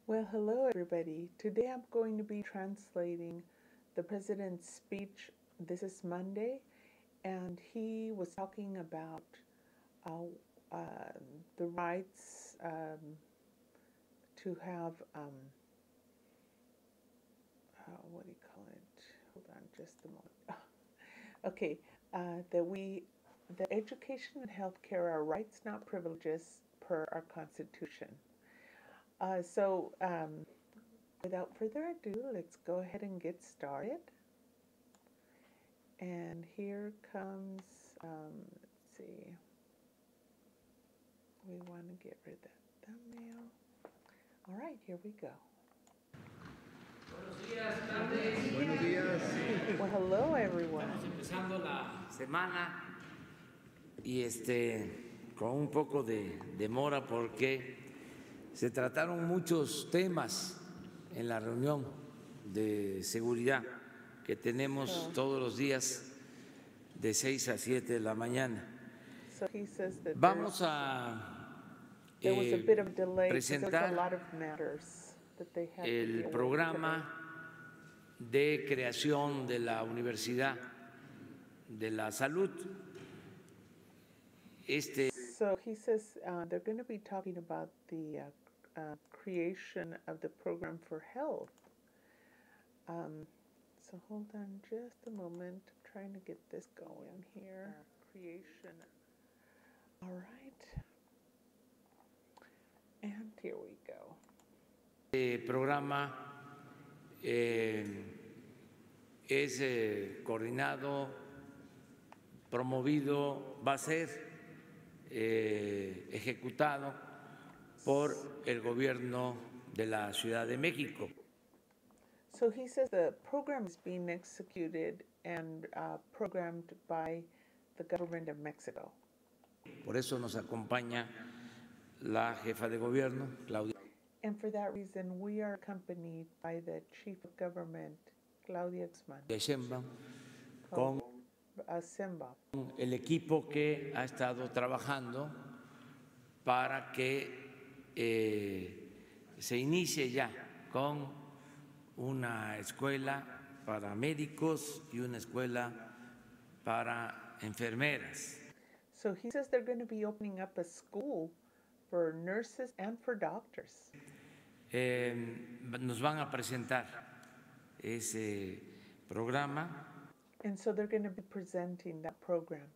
Well, hello everybody. Today I'm going to be translating the president's speech. This is Monday, and he was talking about uh, the rights to have, what do you call it? Hold on just a moment. Okay, that education and healthcare are rights, not privileges, per our Constitution. Without further ado, let's go ahead and get started. And here comes, let's see, we want to get rid of that thumbnail. All right, here we go. Buenos días. Well, hello everyone. Estamos empezando la semana y con un poco de demora porque se trataron muchos temas en la reunión de seguridad que tenemos todos los días de 6 a 7 de la mañana. So he says that Vamos a there was a bit of delay because there was a presentar lot of matters that they had to el deal with programa de creación de la Universidad de la Salud. So he says they're going to be talking about the creation of the program for health. So hold on just a moment. I'm trying to get this going here. Creation. All right. And here we go. Este programa es coordinado, promovido, va a ser ejecutado por el gobierno de la Ciudad de México. So he says the program is being executed and programmed by the government of Mexico. Por eso nos acompaña la jefa de gobierno, Claudia And for that reason, we are accompanied by the chief of government, Claudia Sheinbaum, con Sheinbaum, el equipo que ha estado trabajando para que se inicie ya con una escuela para médicos y una escuela para enfermeras. So he says they're going to be opening up a school for nurses and for doctors. Nos van a presentar ese programa And so they're going to be presenting that program.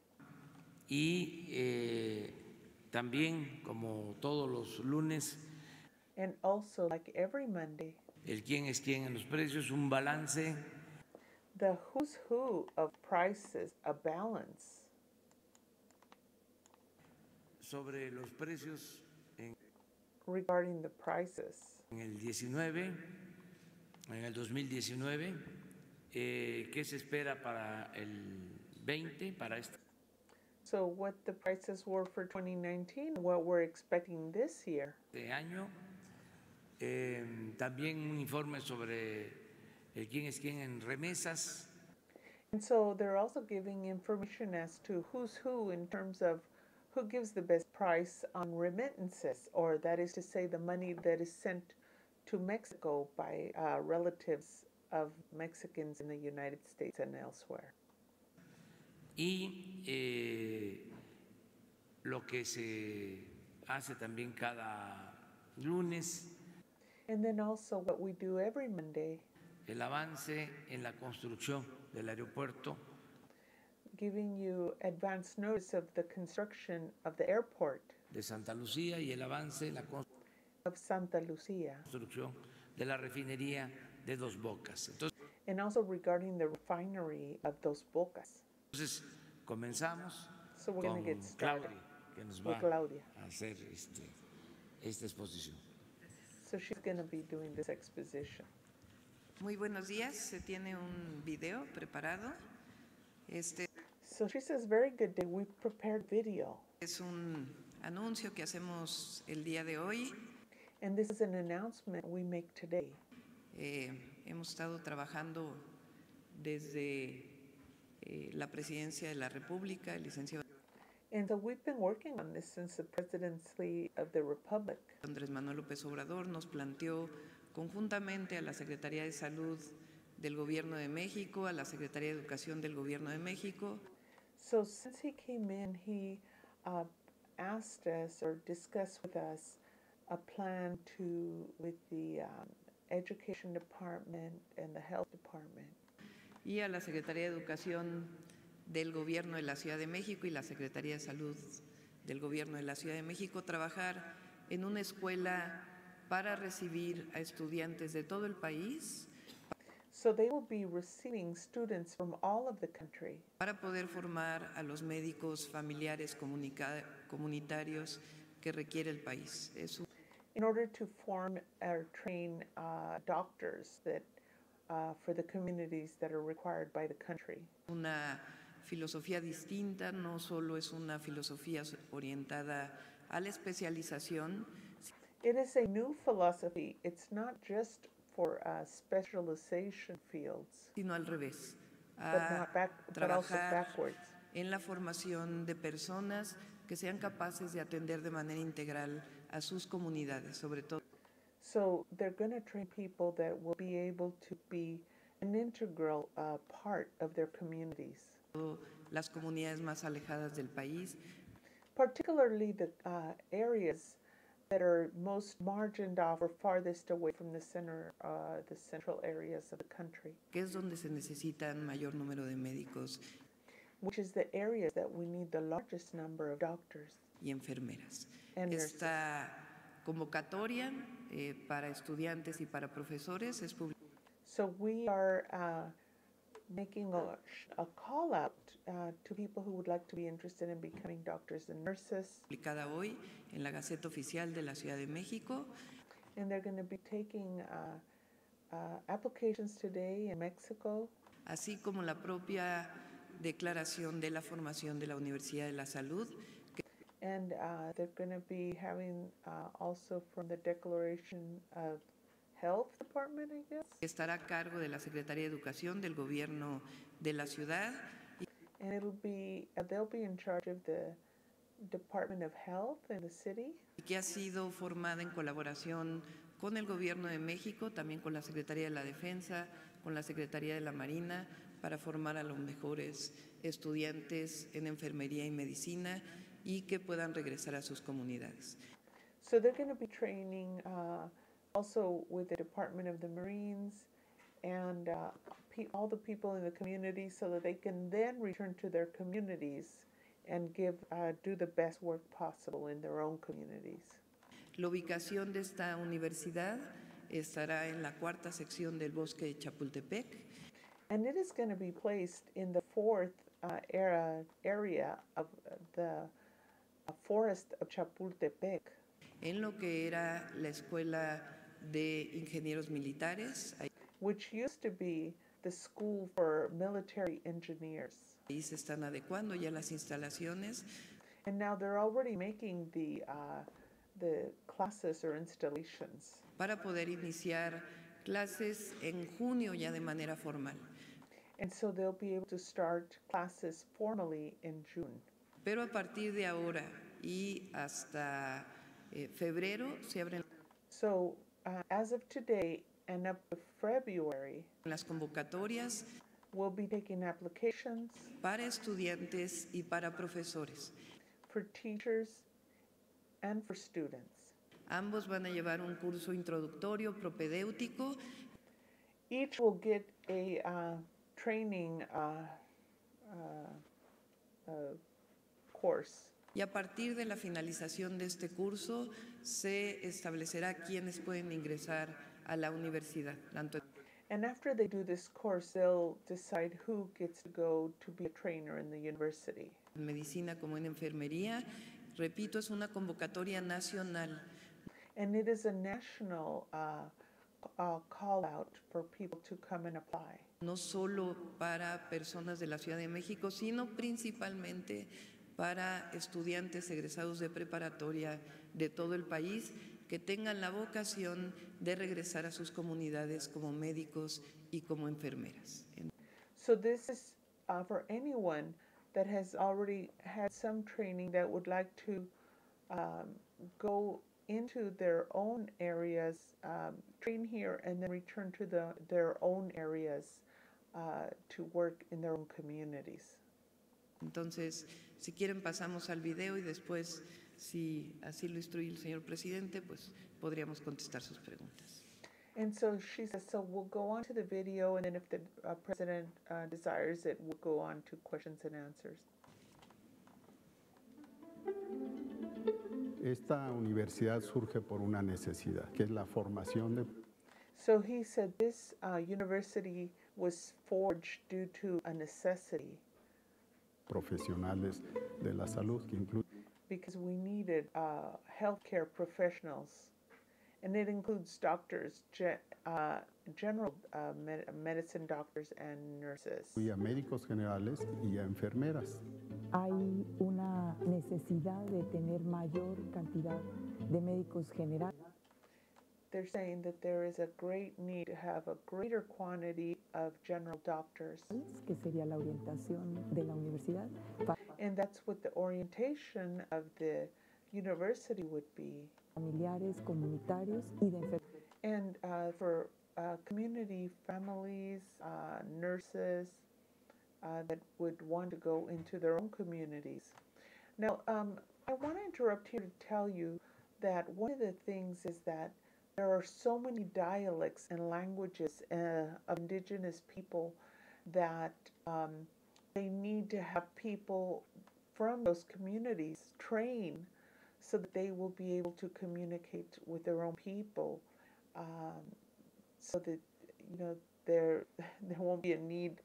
y también, como todos los lunes, And also, like every Monday, el quién es quién en los precios, un balance the who's who of prices, a balance sobre los precios regarding the prices. en el 19, en el 2019, ¿qué se espera para el 20, para este So what the prices were for 2019, what we're expecting this year. año? También un informe sobre el quién es quién en remesas. And so they're also giving information as to who's who in terms of who gives the best price on remittances, or that is to say the money that is sent to Mexico by relatives of Mexicans in the United States and elsewhere. Y lo que se hace también cada lunes, And then also what we do every Monday, el avance en la construcción del aeropuerto giving you advance notice of the construction of the airport de Santa Lucía y el avance en la of Santa Lucia, construcción de la refinería de Dos Bocas. and also regarding the refinery of Dos Bocas. Entonces comenzamos So we're going con to get started Claudia, que nos with va Claudia. a hacer esta exposición. So she's going to be doing this exposition. Muy buenos días, se tiene un video preparado. So she says, very good day, we've prepared video. Es un anuncio que hacemos el día de hoy. And this is an announcement we make today. Hemos estado trabajando desde la Presidencia de la República, el licenciado. And so we've been working on this since the presidency of the Republic. Andrés Manuel López Obrador nos planteó conjuntamente a la Secretaría de Salud del Gobierno de México, a la Secretaría de Educación del Gobierno de México, So since he came in, he asked us or discussed with us a plan with the Education Department and the Health Department, y a la Secretaría de Educación del Gobierno de la Ciudad de México y la Secretaría de Salud del Gobierno de la Ciudad de México trabajar en una escuela para recibir a estudiantes de todo el país, so they will be receiving students from all of the country para poder formar a los médicos familiares comunitarios que requiere el país. Es in order to form or train doctors that for the communities that are required by the country. una filosofía distinta, no solo es una filosofía orientada a la especialización, It is a new philosophy. It's not just for specialization fields, sino al revés, but also trabajar backwards. en la formación de personas que sean capaces de atender de manera integral a sus comunidades, sobre todo So they're going to train people that will be able to be an integral part of their communities, las comunidades más alejadas del país, particularly the areas that are most margined off or farthest away from the central areas of the country, que es donde se necesitan mayor número de médicos which is the areas that we need the largest number of doctors y enfermeras. and nurses. Esta convocatoria para estudiantes y para profesores es So we are making a call out to people who would like to be interested in becoming doctors and nurses, publicada hoy en la Gaceta Oficial de la Ciudad de México, and they're going to be taking applications today in Mexico, así como la propia Declaración de la Formación de la Universidad de la Salud, and they're going to be having also from the Declaration of Health Department, I guess, que estará a cargo de la Secretaría de Educación del Gobierno de la Ciudad and they'll be in charge of the Department of Health in the city, y que ha sido formada en colaboración con el Gobierno de México, también con la Secretaría de la Defensa, con la Secretaría de la Marina, para formar a los mejores estudiantes en enfermería y medicina y que puedan regresar a sus comunidades. So they're going to be training also with the Department of the Marines and all the people in the community so that they can then return to their communities and do the best work possible in their own communities. La ubicación de esta universidad estará en la 4ª sección del bosque de Chapultepec, And it is going to be placed in the 4th area of the forest of Chapultepec, en lo que era la Escuela de Ingenieros Militares. which used to be the school for military engineers. Ahí se están adecuando ya las instalaciones And now they're already making the classes or installations para poder iniciar clases en junio ya de manera formal. and so they'll be able to start classes formally in June. Pero a partir de ahora y hasta febrero se abren So as of today and up to February, las convocatorias we'll be taking applications para estudiantes y para profesores. for teachers and for students. Ambos van a llevar un curso introductorio propedéutico Each will get a training course. y a partir de la finalización de este curso se establecerá quiénes pueden ingresar a la universidad, tanto And after they do this course, they'll decide who gets to go to be a trainer in the university. en medicina como en enfermería. Repito, es una convocatoria nacional. And it is a national call out for people to come and apply. No solo para personas de la Ciudad de México, sino principalmente para estudiantes egresados de preparatoria de todo el país que tengan la vocación de regresar a sus comunidades como médicos y como enfermeras. So this is for anyone that has already had some training that would like to go into their own areas, train here, and then return to their own areas to work in their own communities. Entonces, si quieren pasamos al video y después, si así lo instruye el señor presidente, pues podríamos contestar sus preguntas. And so she says, so we'll go on to the video, and then if the president desires it, we'll go on to questions and answers. Esta universidad surge por una necesidad, que es la formación de So he said this university was forged due to a necessity profesionales de la salud, que incluye because we needed healthcare professionals, and it includes doctors, general medicine doctors and nurses. a médicos generales y a enfermeras. Hay una necesidad de tener mayor cantidad de médicos generales. They're saying that there is a great need to have a greater quantity of general doctors. Que sería la orientación de la universidad. And that's what the orientation of the university would be. Familiares, comunitarios y de enfermería. And for community families, nurses that would want to go into their own communities. Now, I want to interrupt here to tell you that one of the things is that there are so many dialects and languages of indigenous people that they need to have people from those communities train so that they will be able to communicate with their own people, so that there won't be a need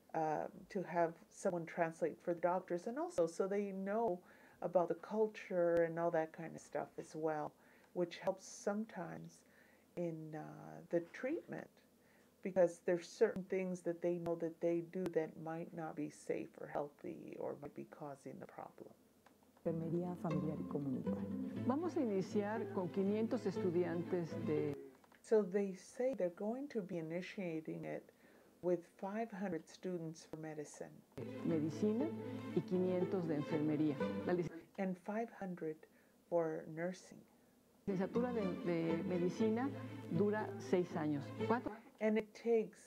to have someone translate for the doctors, and also so they know about the culture and all that kind of stuff as well, which helps sometimes in the treatment, because there's certain things that they know that they do that might not be safe or healthy or might be causing the problem. Enfermería familiar y comunitaria. Vamos a iniciar con 500 estudiantes de... So they say they're going to be initiating it with 500 students for medicine medicina y 500 de enfermería. La and 500 for nursing. licenciatura de medicina dura 6 años. 4 And it takes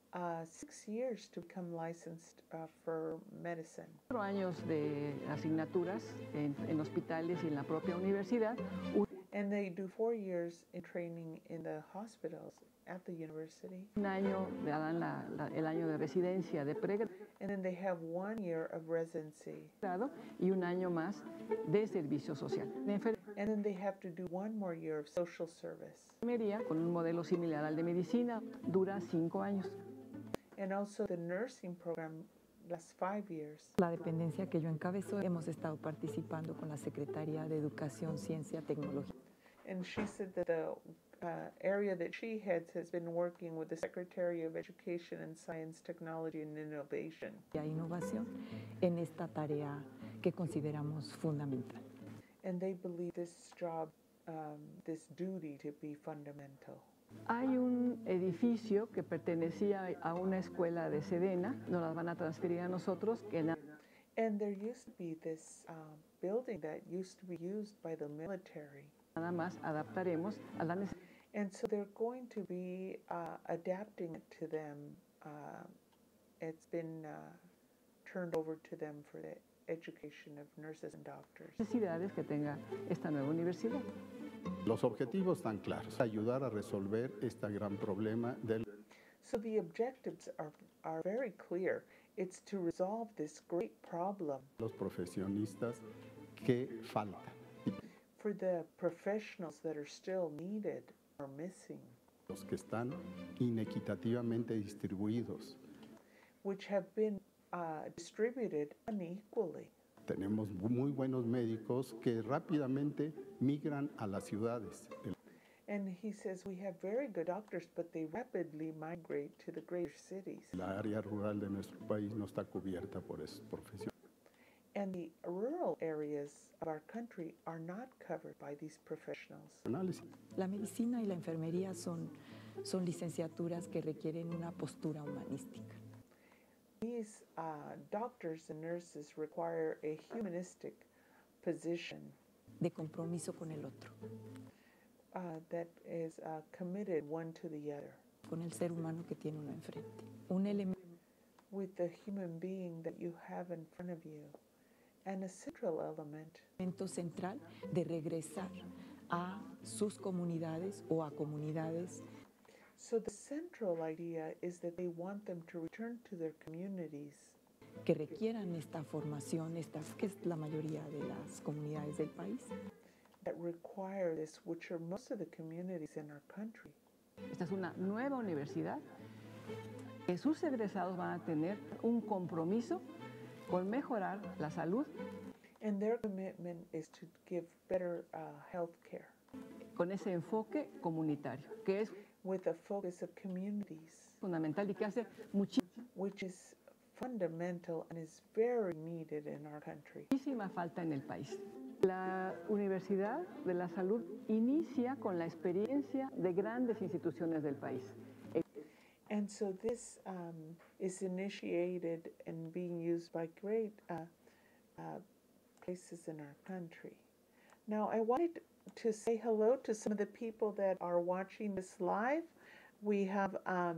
6 years to become licensed for medicine. años de asignaturas en hospitales y en la propia universidad. And they do 4 years in training in the hospitals at the university. Un año le dan el año de residencia de pregrado And then they have 1 year of residency. y un año más de servicio social. De And then they have to do 1 more year of social service. enfermería, con un modelo similar al de medicina, dura 5 años. And also the nursing program lasts 5 years. La dependencia que yo encabezo, hemos estado participando con la Secretaría de Educación, Ciencia, Tecnología. And she said that the area that she heads has been working with the Secretary of Education and Science, Technology and Innovation. Y innovación en esta tarea que consideramos fundamental. And they believe this job, this duty to be fundamental. Hay un edificio que pertenecía a una escuela de Sedena, nos las van a transferir a nosotros, que And there used to be this building that used to be used by the military. nada más adaptaremos a la necesidad. And so they're going to be adapting it to them. It's been turned over to them for the education of nurses and doctors. Necesidades que tenga esta nueva universidad. Los objetivos están claros, ayudar a resolver este gran problema del So the objectives are very clear. It's to resolve this great problem los profesionistas que faltan. for the professionals that are still needed or missing, Los que están inequitativamente distribuidos. which have been distributed unequally. Tenemos muy buenos médicos que rápidamente migran a las ciudades. And he says we have very good doctors, but they rapidly migrate to the greater cities. La área rural de nuestro país no está cubierta por esas profesiones. And the rural areas of our country are not covered by these professionals. La medicina y la enfermería son licenciaturas que requieren una postura humanística. these doctors and nurses require a humanistic position de compromiso con el otro, that is committed one to the other, con el ser humano que tiene uno enfrente. Un elemento with the human being that you have in front of you. And a central element central de regresar a sus comunidades o a comunidades. So the central idea is that they want them to return to their communities Que requieran esta formación, que es la mayoría de las comunidades del país. that require this, which are most of the communities in our country. Esta es una nueva universidad que sus egresados van a tener un compromiso con mejorar la salud And their commitment is to give better health care con ese enfoque comunitario, que es with a focus of communities, fundamental y que hace muchísima which is fundamental and is very needed in our country. falta en el país. La Universidad de la Salud inicia con la experiencia de grandes instituciones del país. And so this is initiated and being used by great places in our country. Now, I wanted to say hello to some of the people that are watching this live. We have,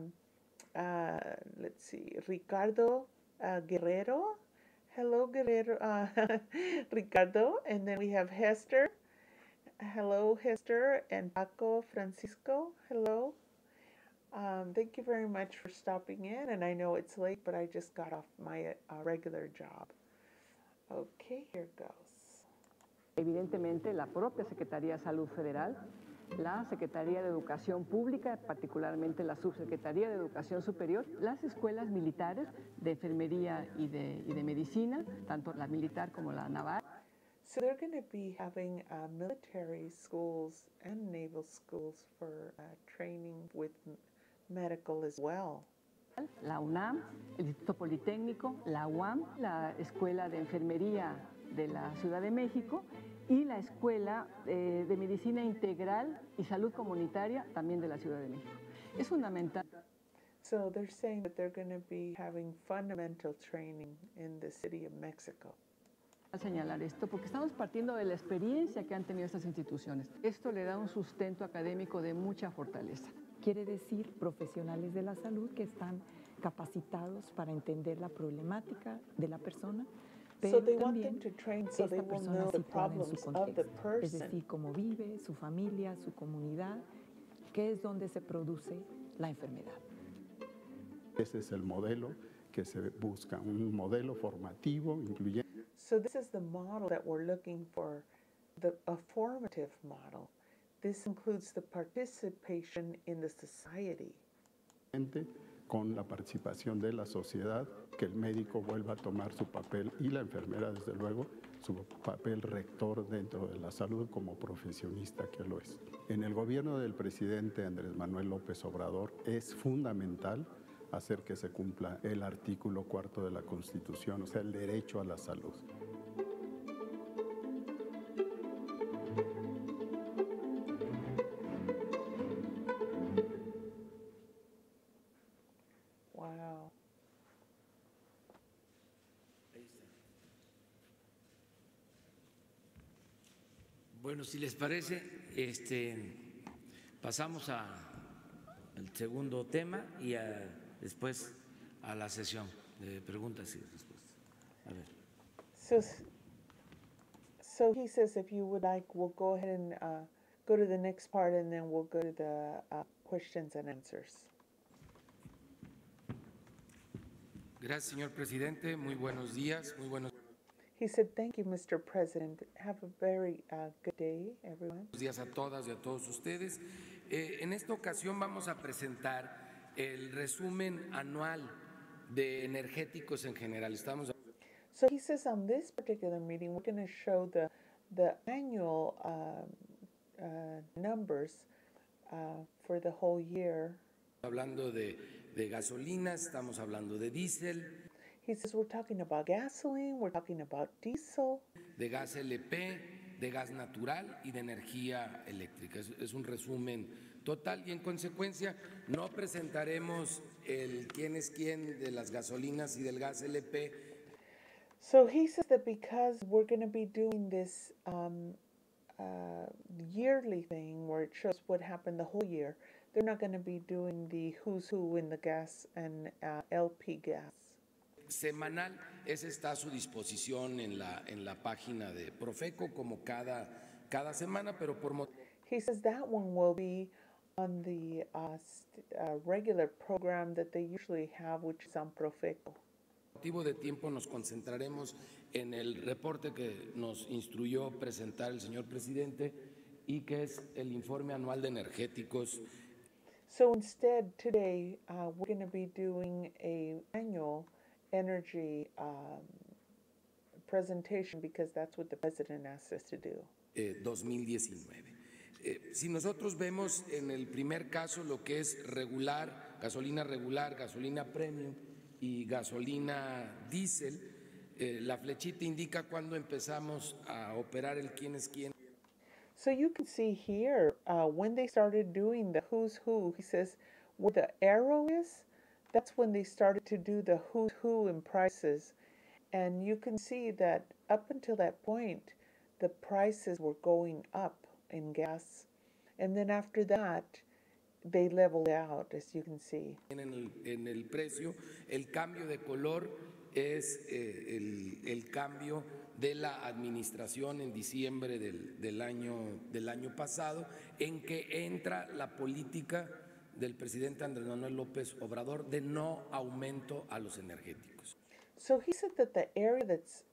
let's see, Ricardo Guerrero. Hello, Guerrero, Ricardo. And then we have Hester. Hello, Hester. And Paco Francisco. Hello. Thank you very much for stopping in. And I know it's late, but I just got off my regular job. Okay, here goes. Evidentemente, la propia Secretaría de Salud Federal, la Secretaría de Educación Pública, particularmente la Subsecretaría de Educación Superior, las escuelas militares de enfermería y de medicina, tanto la militar como la naval. So they're going to be having military schools and naval schools for training with medical as well. La UNAM, el Instituto Politécnico, la UAM, la Escuela de Enfermería de la Ciudad de México y la Escuela de Medicina Integral y Salud Comunitaria también de la Ciudad de México. Es fundamental. So they're saying that they're going to be having fundamental training in the city of Mexico. Señalar esto porque estamos partiendo de la experiencia que han tenido estas instituciones. Esto le da un sustento académico de mucha fortaleza. Quiere decir profesionales de la salud que están capacitados para entender la problemática de la persona, pero So they want them también to train so they esta will persona know the situada en su problems of the contexto, es person. decir, cómo vive, su familia, su comunidad, que es donde se produce la enfermedad. Ese es el modelo que se busca, un modelo formativo, incluyente. So this is the model that we're looking for, a formative model. This includes the participation in the society. Con la participación de la sociedad, que el médico vuelva a tomar su papel y la enfermera, desde luego, su papel rector dentro de la salud como profesionista que lo es. En el gobierno del presidente Andrés Manuel López Obrador es fundamental hacer que se cumpla el artículo 4 de la Constitución, o sea, el derecho a la salud. Wow. Bueno, si les parece, pasamos al segundo tema y después a la sesión de preguntas y respuestas. A ver. So he says, if you would like, we'll go ahead and go to the next part, and then we'll go to the questions and answers. Gracias, señor presidente. Muy buenos días. Muy buenos He said, thank you, Mr. President. Have a very good day, everyone. días a todas y a todos ustedes. En esta ocasión vamos a presentar el resumen anual de energéticos en general. So he says on this particular meeting, we're going to show the annual numbers for the whole year. Hablando de gasolina, estamos hablando de diésel, He says we're talking about gasoline, we're talking about diesel, de gas LP, de gas natural y de energía eléctrica. Es un resumen total, y en consecuencia no presentaremos el quién es quién de las gasolinas y del gas LP. So he says that because we're going to be doing this yearly thing where it shows what happened the whole year, they're not going to be doing the who's who in the gas and LP gas. Semanal, ese está a su disposición en la página de Profeco como cada semana, pero por He says that one will be on the regular program that they usually have, which is on Profeco. motivo de tiempo nos concentraremos en el reporte que nos instruyó presentar el señor presidente y que es el informe anual de energéticos. So instead, today we're going to be doing an annual energy presentation because that's what the president asked us to do. 2019. Si nosotros vemos en el primer caso lo que es regular, gasolina premium y gasolina diésel, la flechita indica cuando empezamos a operar el quién es quién. So you can see here when they started doing the who's who, he says where the arrow is, that's when they started to do the who's who in prices. And you can see that up until that point, the prices were going up in gas. And then after that, they leveled out, as you can see. En el precio, el cambio de color es el cambio de la administración en diciembre del año pasado, en que entra la política del presidente Andrés Manuel López Obrador de no aumento a los energéticos. So he said that the area that's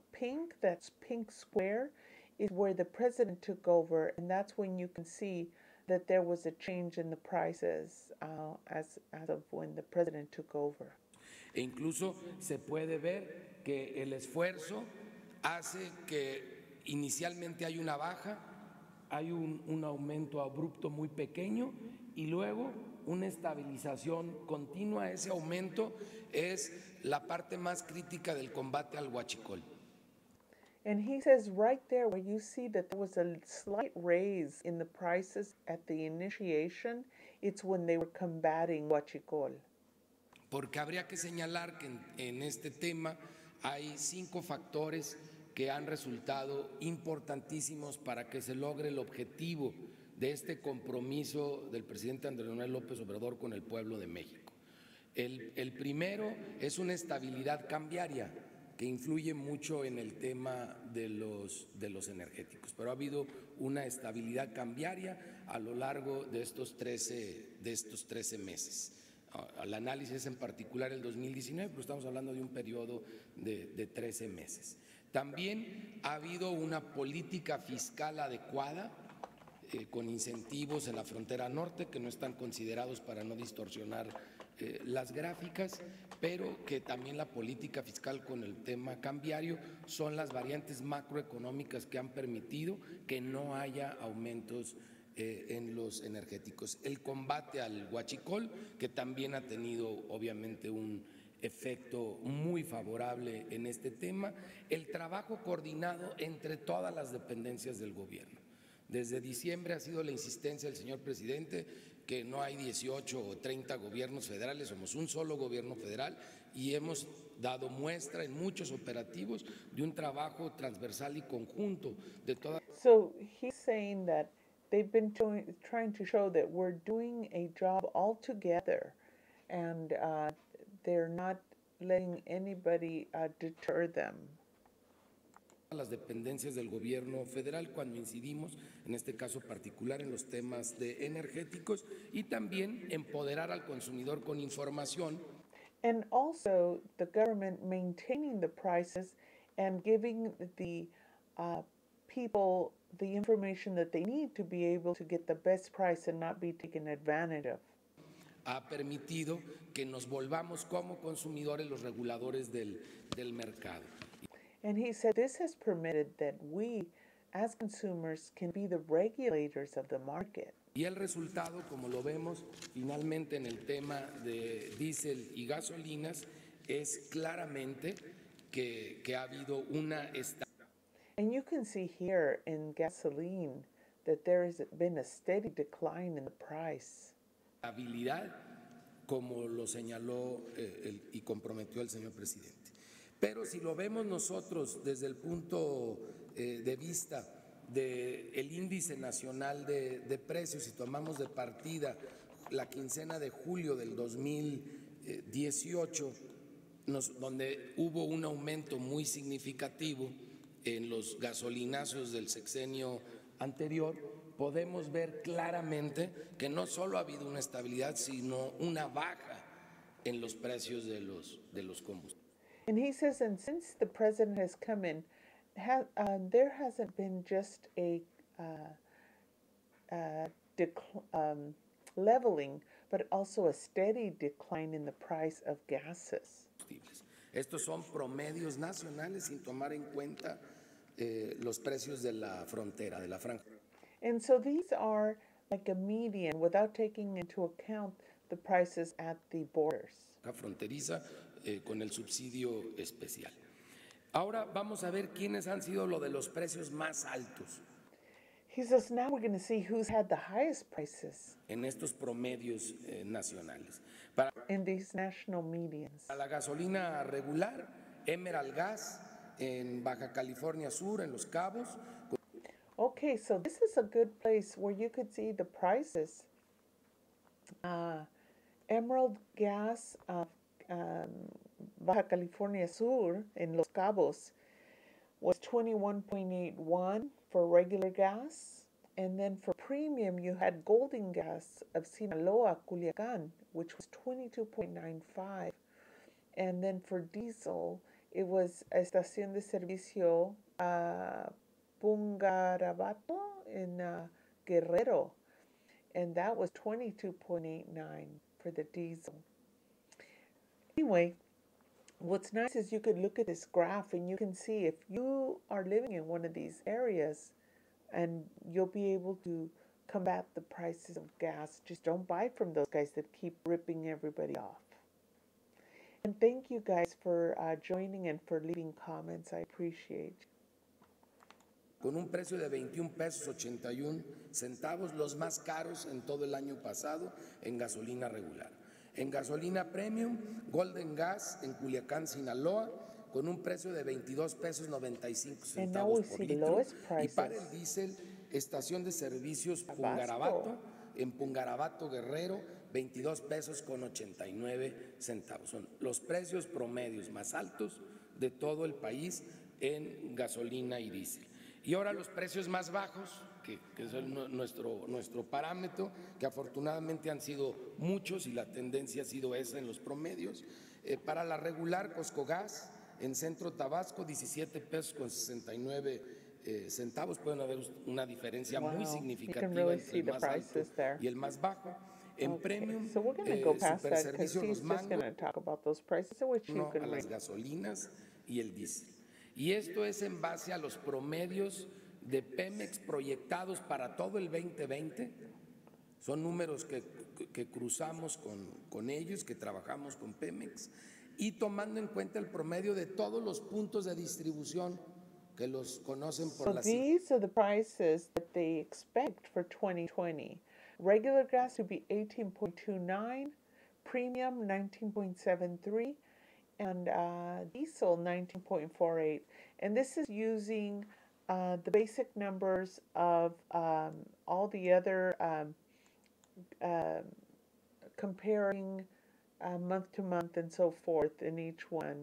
pink square, is where the president took over, and that's when you can see that there was a change in the prices as of when the president took over. E incluso se puede ver que el esfuerzo hace que inicialmente hay una baja, hay un aumento abrupto muy pequeño y luego una estabilización continua. Ese aumento es la parte más crítica del combate al huachicol. And he says right there where you see that there was a slight raise in the prices at the initiation, it's when they were combating huachicol. Porque habría que señalar que en este tema hay 5 factores que han resultado importantísimos para que se logre el objetivo de este compromiso del presidente Andrés Manuel López Obrador con el pueblo de México. El primero es una estabilidad cambiaria que influye mucho en el tema de los energéticos, pero ha habido una estabilidad cambiaria a lo largo de estos 13 meses. Al análisis en particular el 2019, pero estamos hablando de un periodo de 13 meses. También ha habido una política fiscal adecuada con incentivos en la frontera norte que no están considerados para no distorsionar las gráficas, pero que también la política fiscal con el tema cambiario son las variantes macroeconómicas que han permitido que no haya aumentos en los energéticos. El combate al huachicol, que también ha tenido obviamente un efecto muy favorable en este tema, el trabajo coordinado entre todas las dependencias del gobierno. Desde diciembre ha sido la insistencia del señor presidente que no hay 18 o 30 gobiernos federales, somos un solo gobierno federal y hemos dado muestra en muchos operativos de un trabajo transversal y conjunto de todas. So he's saying that they've been trying to show that we're doing a job all together, and they're not letting anybody deter them. Las dependencias del gobierno federal cuando incidimos, en este caso particular, en los temas de energéticos y también empoderar al consumidor con información. And also the government maintaining the prices and giving the people the information that they need to be able to get the best price and not be taken advantage of. Ha permitido que nos volvamos como consumidores los reguladores del mercado. And he said this has permitted that we, as consumers, can be the regulators of the market. Y el resultado, como lo vemos finalmente en el tema de diésel y gasolinas, es claramente que ha habido una And you can see here in gasoline that there has been a steady decline in the price. Habilidad, como lo señaló y comprometió el señor presidente. Pero si lo vemos nosotros desde el punto de vista del índice nacional de precios, y tomamos de partida la quincena de julio del 2018, donde hubo un aumento muy significativo en los gasolinazos del sexenio anterior, podemos ver claramente que no solo ha habido una estabilidad, sino una baja en los precios de los combustibles. And he says, and since the president has come in, there hasn't been just a leveling, but also a steady decline in the price of gases. Estos son promedios nacionales sin tomar en cuenta los precios de la frontera, de la franja. And so these are like a median without taking into account the prices at the borders. Fronteriza con el subsidio especial. Ahora vamos a ver quiénes han sido lo de los precios más altos. He says now we're going to see who's had the highest prices en estos promedios nacionales. in these national medians. Para la gasolina regular, Emerald Gas en Baja California Sur, en Los Cabos. Okay, so this is a good place where you could see the prices. Emerald Gas of Baja California Sur in Los Cabos was 21.81 for regular gas. And then for premium, you had Golden Gas of Sinaloa, Culiacan, which was 22.95. And then for diesel, it was Estación de Servicio Pungarabato in Guerrero. And that was 22.89 for the diesel. Anyway, what's nice is you could look at this graph and you can see if you are living in one of these areas, and you'll be able to combat the prices of gas. Just don't buy from those guys that keep ripping everybody off. And thank you guys for joining and for leaving comments. I appreciate you. Con un precio de 21 pesos 81 centavos, los más caros en todo el año pasado en gasolina regular. En gasolina premium, Golden Gas en Culiacán, Sinaloa, con un precio de 22 pesos 95 centavos por litro. Y para el diésel, Estación de Servicios Pungarabato, en Pungarabato, Guerrero, 22 pesos con 89 centavos. Son los precios promedios más altos de todo el país en gasolina y diésel. Y ahora los precios más bajos, que es nuestro parámetro, que afortunadamente han sido muchos y la tendencia ha sido esa en los promedios. Para la regular, Coscogas, en Centro Tabasco, 17 pesos con 69 centavos. Pueden haber una diferencia muy significativa entre el más alto y el más bajo. En premium, Superservicio Los Mangos, a las gasolinas y el diésel. Y esto es en base a los promedios de Pemex proyectados para todo el 2020. Son números que cruzamos con ellos, que trabajamos con Pemex, y tomando en cuenta el promedio de todos los puntos de distribución que los conocen por la... So these are the prices that they expect for 2020. Regular gas to be 18.29, premium 19.73, and diesel 19.48. And this is using the basic numbers of all the other comparing month to month and so forth in each one.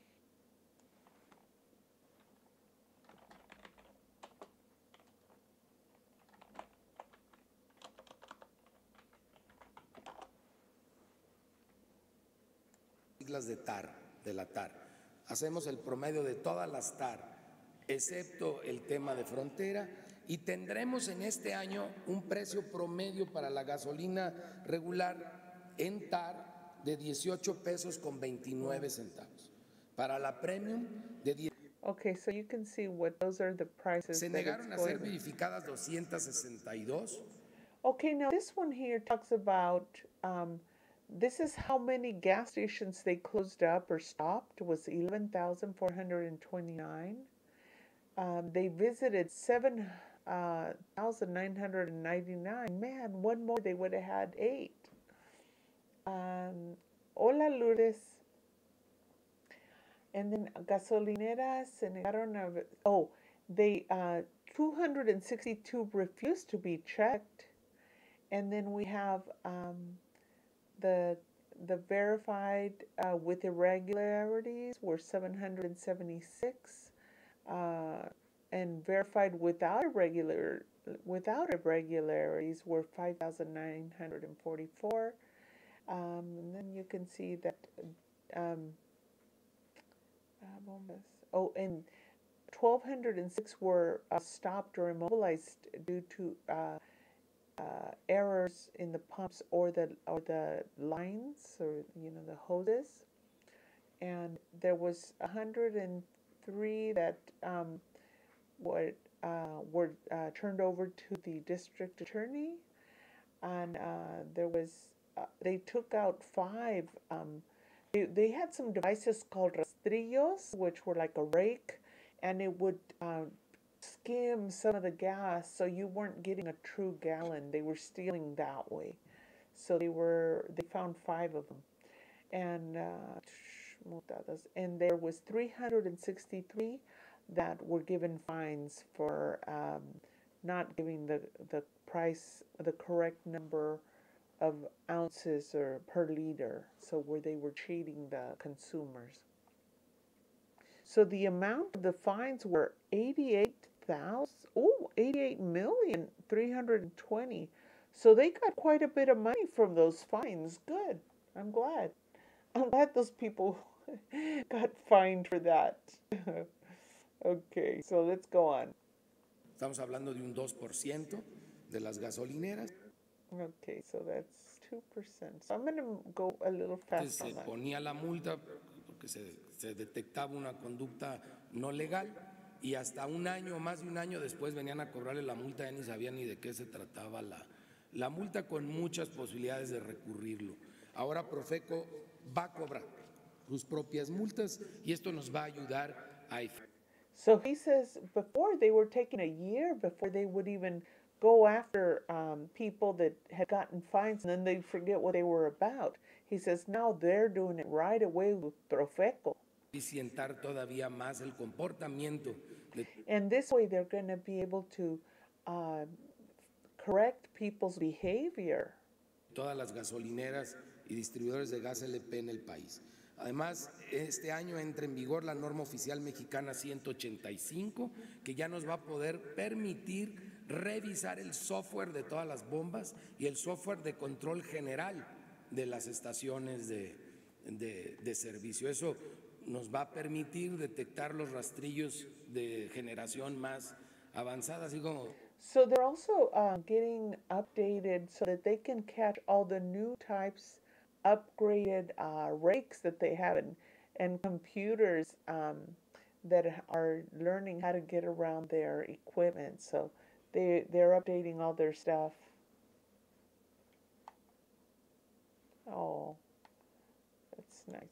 De TAR, de la TAR. Hacemos el promedio de todas las TAR, excepto el tema de frontera, y tendremos en este año un precio promedio para la gasolina regular en TAR de 18 pesos con 29 centavos. Para la premium de 10. Okay, so you can see what those are the prices. Se negaron a ser verificadas 262. Okay, now this one here talks about this is how many gas stations they closed up or stopped, was 11,429. They visited 5,999. Man, one more, they would have had 8. Hola, Lourdes. And then gasolineras se negaron a, oh, they, 262 refused to be checked. And then we have the verified with irregularities were 776, and verified without irregularities were 5,944. And then you can see that and 1,206 were stopped or immobilized due to errors in the pumps or the lines, or the hoses. And there was 103 that were turned over to the district attorney, and there was they took out 5. They had some devices called rastrillos, which were like a rake, and it would skim some of the gas, so you weren't getting a true gallon. They were stealing that way. So they found 5 of them, and there was 363 that were given fines for not giving the correct number of ounces or per liter, so where they were cheating the consumers. So the amount of the fines were 88,320,000. So they got quite a bit of money from those fines. Good. I'm glad those people got fined for that. Okay, so let's go on. Estamos hablando de un 2% de las gasolineras. Okay, so that's 2%. So I'm going to go a little fast on Se that. ponía la multa porque se detectaba una conducta no legal, y hasta un año, más de un año después, venían a cobrarle la multa, ya ni sabían ni de qué se trataba la multa, con muchas posibilidades de recurrirlo. Ahora Profeco va a cobrar sus propias multas, y esto nos va a ayudar a... So he says before they were taking a year before they would even go after people that had gotten fines, and then they'd forget what they were about. He says now they're doing it right away with Profeco. Eficientar todavía más el comportamiento. And this way they're going to be able to correct people's behavior. Todas las gasolineras y distribuidores de gas LP en el país. Además, este año entra en vigor la norma oficial mexicana 185, que ya nos va a poder permitir revisar el software de todas las bombas y el software de control general de las estaciones de servicio. Eso nos va a permitir detectar los rastrillos de generación más avanzada, así como... So they're also getting updated so that they can catch all the new types, upgraded rakes that they have, and computers that are learning how to get around their equipment. So they're updating all their stuff. Oh, that's nice.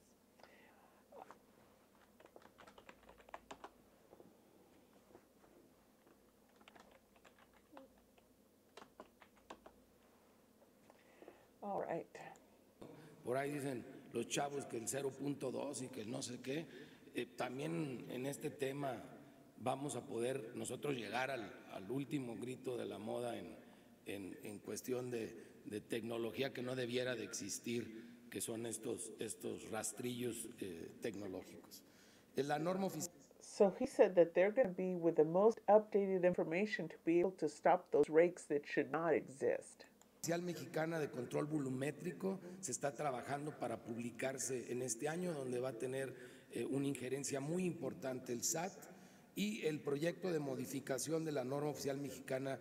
All right. Por ahí dicen los chavos que el 0.2 y que el no sé qué. También en este tema vamos a poder nosotros llegar al último grito de la moda en cuestión de tecnología que no debiera de existir, que son estos rastrillos tecnológicos. La norma oficial. So he said that they're going to be with the most updated information to be able to stop those rakes that should not exist. La Oficial Mexicana de Control Volumétrico se está trabajando para publicarse en este año, donde va a tener una injerencia muy importante el SAT, y el proyecto de modificación de la norma oficial mexicana,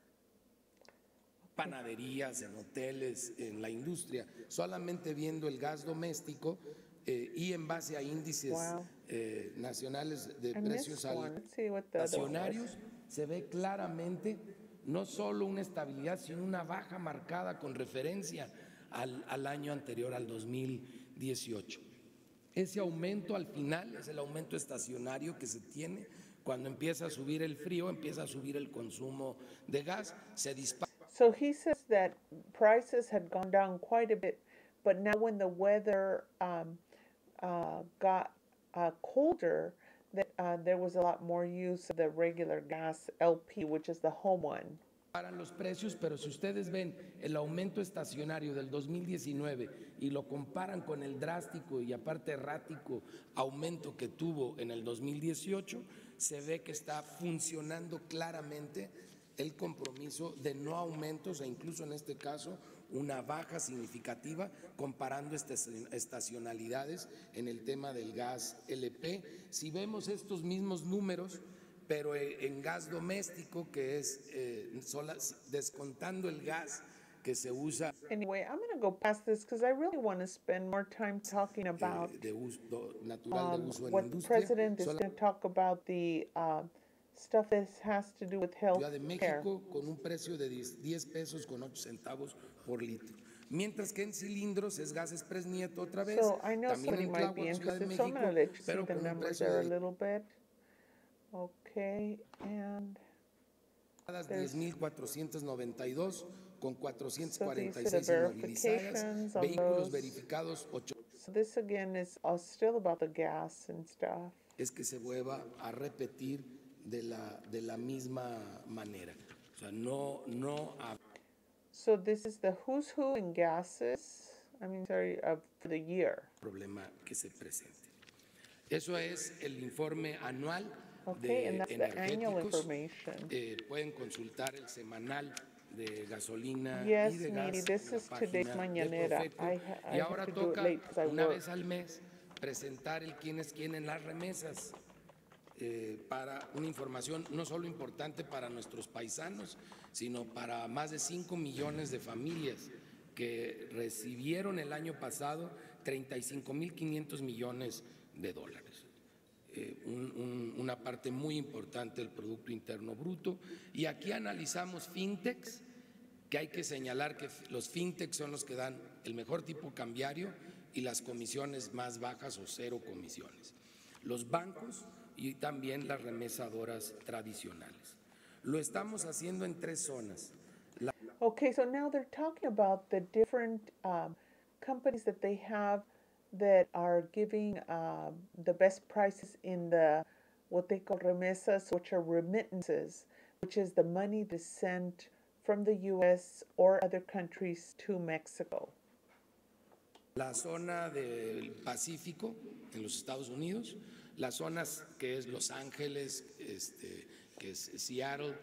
panaderías, en hoteles, en la industria, solamente viendo el gas doméstico y en base a índices nacionales de precios estacionarios, se ve claramente no solo una estabilidad, sino una baja marcada con referencia al año anterior, al 2018. Ese aumento al final es el aumento estacionario que se tiene Cuando empieza a subir el frío, empieza a subir el consumo de gas, se dispara. So he says that prices had gone down quite a bit, but now when the weather got colder, that there was a lot more use of the regular gas LP, which is the home one. Paran los precios, pero si ustedes ven el aumento estacionario del 2019 y lo comparan con el drástico y aparte errático aumento que tuvo en el 2018, se ve que está funcionando claramente el compromiso de no aumentos e incluso en este caso una baja significativa comparando estacionalidades en el tema del gas LP. Si vemos estos mismos números, pero en gas doméstico, que es descontando el gas que se usa Anyway, I'm going to go past this because I really want to spend more time talking about natural de uso en what the industria. president is going to talk about the stuff that has to do with health Ciudad de care. México con un precio de 10 pesos con 8 centavos por litro. Mientras que en cilindros es gas Express Nieto otra vez, So I know también somebody en might be Tláhuac, Ciudad de interested, so I'm México, going to let you see pero the con un numbers precio there a de little bit. Okay, and 10,492 con so these 446 are the inmovilizadas, verifications on vehículos those. verificados 8. So this again is still about the gas and stuff. Es que se vuelva a repetir de la misma manera. O sea, no So this is the who's who in gases, for the year. problema que se presente. Eso es el informe anual Okay, and de that's the annual energéticos. information. Pueden consultar el semanal de gasolina Yes, y de Miri, gas this en la is today's página de mañanera. Profeco. I Y have ahora to do it toca late 'cause I una work. vez al mes presentar el quién es quién en las remesas para una información no solo importante para nuestros paisanos, sino para más de 5 millones de familias que recibieron el año pasado 35,500 millones de dólares. Una parte muy importante del Producto Interno Bruto. Y aquí analizamos fintechs, que hay que señalar que los fintechs son los que dan el mejor tipo cambiario y las comisiones más bajas o cero comisiones. Los bancos y también las remesadoras tradicionales. Lo estamos haciendo en 3 zonas. Okay, so now they're talking about the different companies that they have that are giving the best prices in what they call remesas, which are remittances, which is the money that's sent from the U.S. or other countries to Mexico. La zona del Pacífico en los Estados Unidos, las zonas que es Los Ángeles, que es Seattle,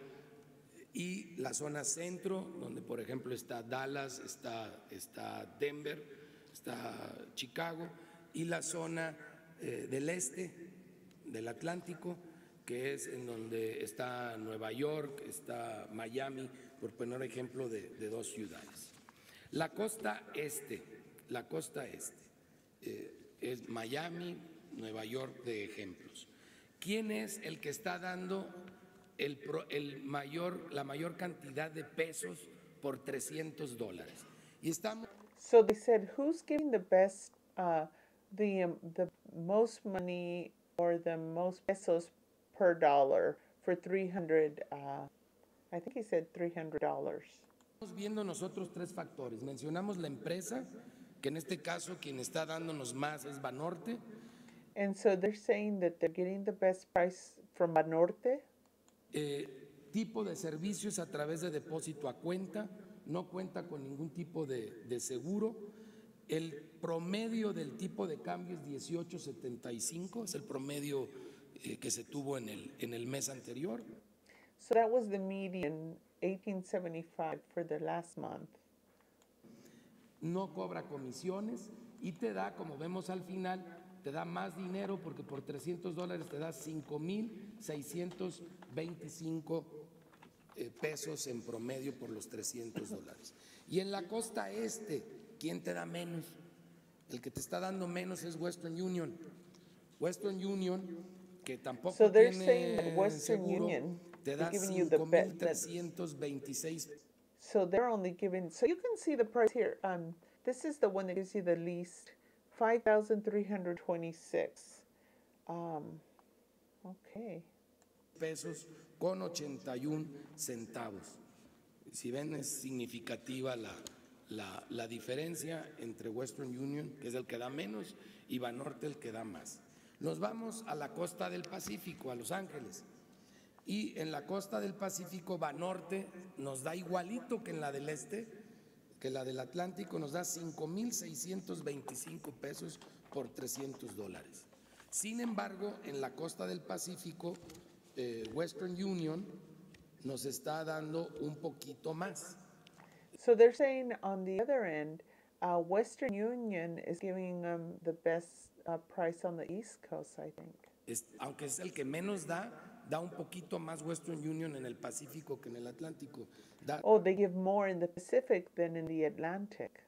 y la zona centro, donde por ejemplo está Dallas, está Denver, está Chicago, y la zona del este, del Atlántico, que es en donde está Nueva York, está Miami, por poner ejemplo de 2 ciudades. La costa este es Miami, Nueva York de ejemplos. ¿Quién es el que está dando la mayor cantidad de pesos por $300? Y estamos. So they said, who's giving the best, the most money or the most pesos per dollar for 300? I think he said $300. Estamos viendo nosotros 3 factores. Mencionamos la empresa, que en este caso quien está dándonos más es Banorte. And so they're saying that they're getting the best price from Banorte. Tipo de servicios a través de depósito a cuenta, no cuenta con ningún tipo de seguro. El promedio del tipo de cambio es 18.75, es el promedio que se tuvo en el mes anterior. So that was the median, 18.75 for the last month. No cobra comisiones y te da, como vemos al final, te da más dinero porque por $300 te da 5,625 pesos en promedio por los $300. Y en la costa este, ¿quién te da menos? El que te está dando menos es Western Union. Western Union, que tampoco So they're saying tiene that Western seguro, Union te is da giving you the best. 5,326. So they're only giving. So you can see the price here. This is the one that gives you the least, 5,326. Okay. pesos con 81 centavos. Si ven, es significativa la diferencia entre Western Union, que es el que da menos, y Banorte, el que da más. Nos vamos a la costa del Pacífico, a Los Ángeles. Y en la costa del Pacífico, Banorte nos da igualito que en la del este, que la del Atlántico, nos da 5,625 pesos por $300. Sin embargo, en la costa del Pacífico, Western Union nos está dando un poquito más. So they're saying on the other end, Western Union is giving them the best price on the East Coast, I think. Aunque es el que menos da un poquito más Western Union en el Pacífico que en el Atlántico. Oh, they give more in the Pacific than in the Atlantic.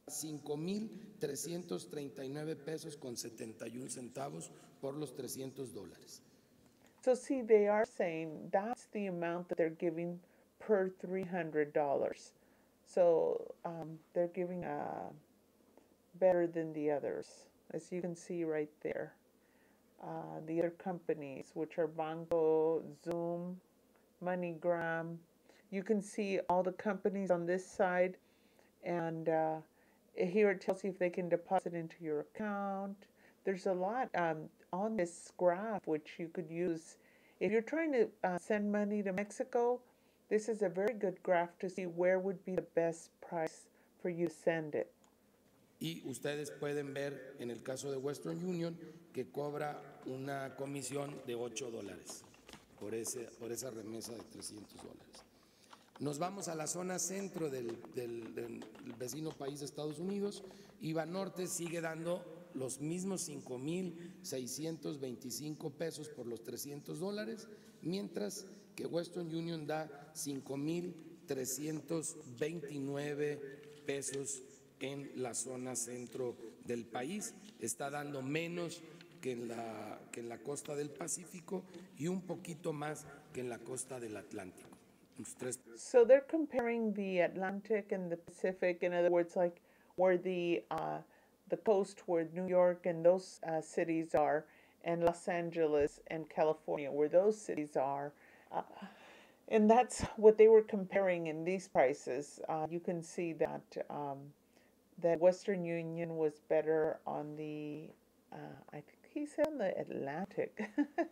5,339 pesos con 71 centavos por los $300. So see, they are saying that's the amount that they're giving per $300. So they're giving better than the others, as you can see right there. The other companies, which are Banco, Zoom, MoneyGram. You can see all the companies on this side, and here it tells you if they can deposit into your account. There's a lot on this graph which you could use. If you're trying to send money to Mexico, this is a very good graph to see where would be the best price for you to send it. Y ustedes pueden ver en el caso de Western Union que cobra una comisión de $8 por esa remesa de $300. Nos vamos a la zona centro del vecino país de Estados Unidos y Banorte sigue dando los mismos 5,625 pesos por los $300, mientras que Western Union da 5,329 pesos en la zona centro del país. Está dando menos que en la costa del Pacífico y un poquito más que en la costa del Atlántico. So they're comparing the Atlantic and the Pacific, in other words, like where the coast, where New York and those cities are, and Los Angeles and California, where those cities are. And that's what they were comparing in these prices. You can see that that Western Union was better on the, I think he said on the Atlantic.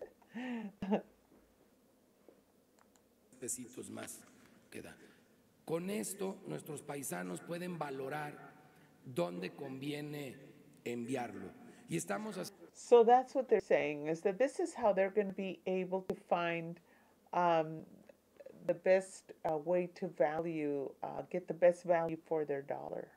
Pesitos más que da. Con esto, nuestros paisanos pueden valorar dónde conviene enviarlo. Y estamos So that's what they're saying, is that this is how they're going to be able to find the best way to value, get the best value for their dollar.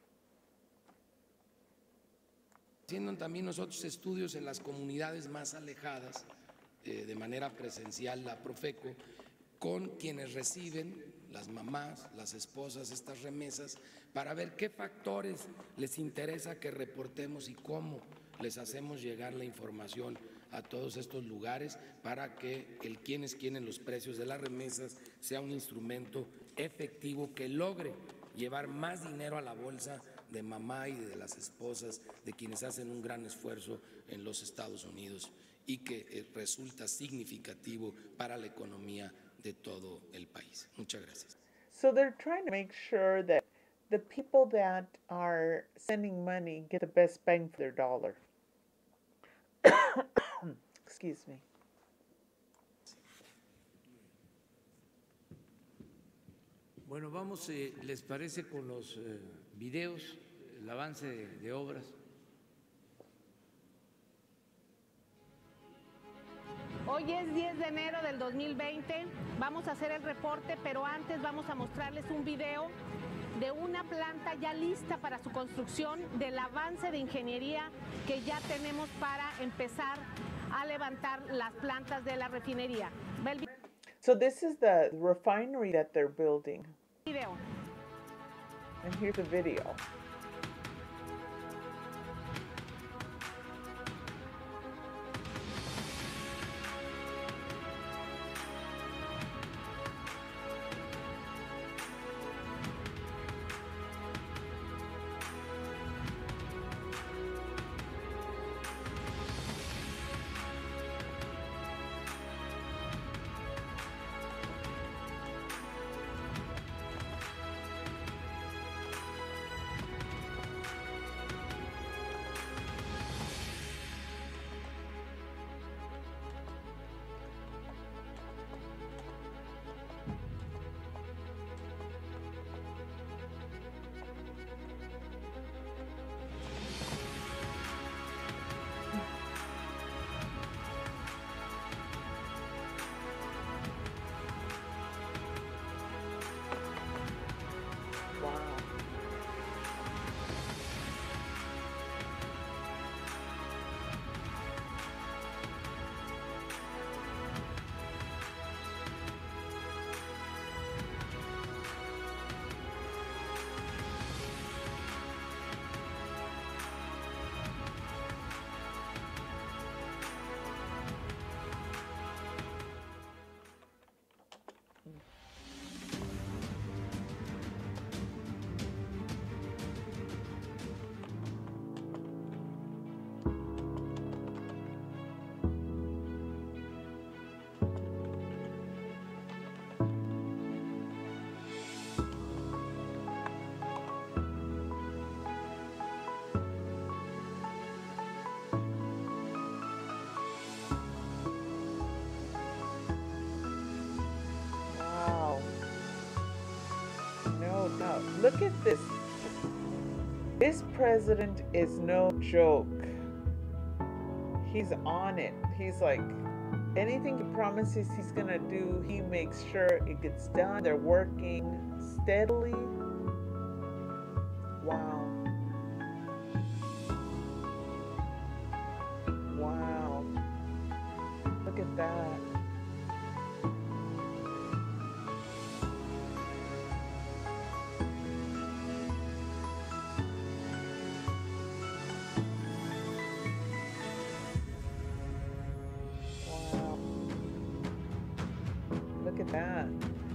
Haciendo también nosotros estudios en las comunidades más alejadas, de manera presencial, la Profeco, con quienes reciben, las mamás, las esposas, estas remesas, para ver qué factores les interesa que reportemos y cómo les hacemos llegar la información a todos estos lugares para que el quién es quién en los precios de las remesas sea un instrumento efectivo que logre llevar más dinero a la bolsa de mamá y de las esposas de quienes hacen un gran esfuerzo en los Estados Unidos y que resulta significativo para la economía de todo el país. Muchas gracias. So they're trying to make sure that the people that are sending money get the best bang for their dollar. Excuse me. Bueno, vamos, ¿les parece con los videos, el avance de obras? Hoy es 10 de enero del 2020, vamos a hacer el reporte, pero antes vamos a mostrarles un video de una planta ya lista para su construcción, del avance de ingeniería que ya tenemos para empezar a levantar las plantas de la refinería. So this is the refinery that they're building. Video. And here's the video. Look at this. This president is no joke. He's on it. He's like, anything he promises he's gonna do, he makes sure it gets done. They're working steadily. Wow. Wow. Look at that. Wow. Look at that.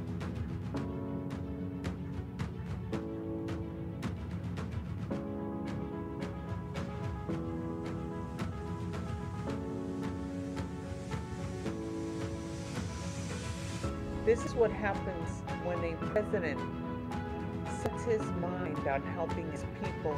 This is what happens when a president sets his mind on helping his people.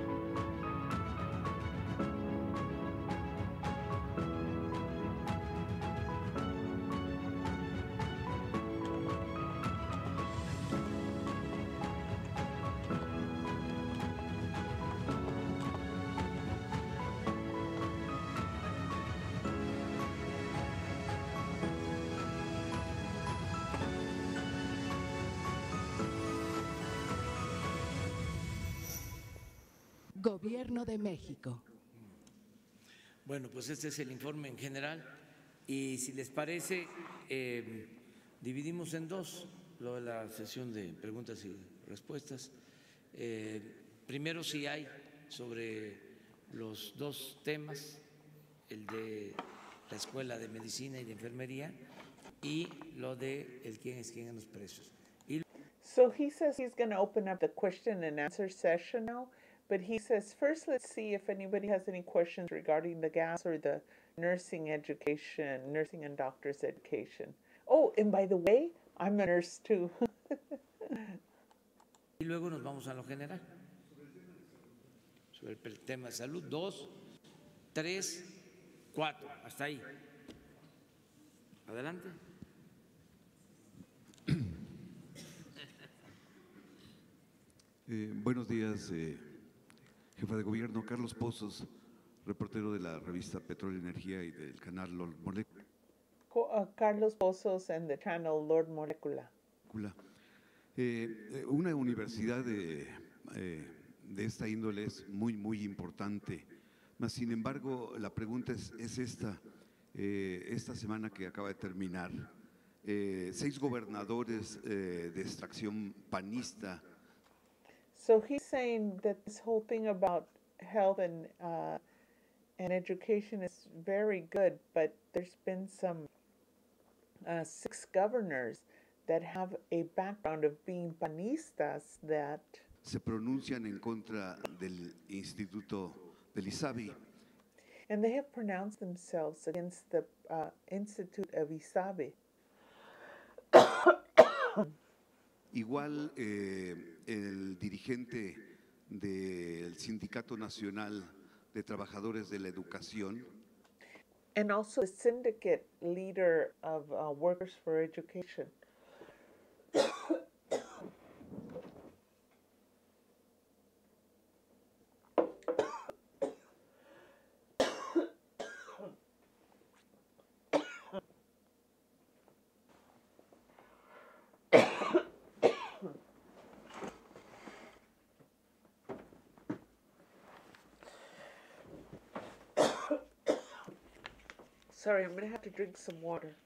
Gobierno de México. Bueno, pues este es el informe en general y si les parece, dividimos en dos lo de la sesión de preguntas y respuestas. Primero, si hay sobre los dos temas, el de la Escuela de Medicina y de Enfermería y lo de el quién es quién en los precios. So he says he's going to open up the question and answer session now. But he says, first, let's see if anybody has any questions regarding the gas or the nursing education, nursing and doctor's education. Oh, and by the way, I'm a nurse too. Y luego nos vamos a lo general. Sobre el tema de salud, 2, 3, 4, hasta ahí. Adelante. Buenos días, jefa de gobierno. Carlos Pozos, reportero de la revista Petróleo y Energía y del canal Lord Molecula. Carlos Pozos and the channel Lord Molecula. Una universidad de esta índole es muy importante. Mas, sin embargo, la pregunta es esta. Esta semana que acaba de terminar, 6 gobernadores de extracción panista. So he's saying that this whole thing about health and education is very good, but there's been some 6 governors that have a background of being panistas that se pronuncian en contra del Instituto del ISABI. And they have pronounced themselves against the Institute of ISABI. Igual el dirigente del Sindicato Nacional de Trabajadores de la Educación. And also the syndicate leader of Workers for Education. Sorry, I'm going to have to drink some water.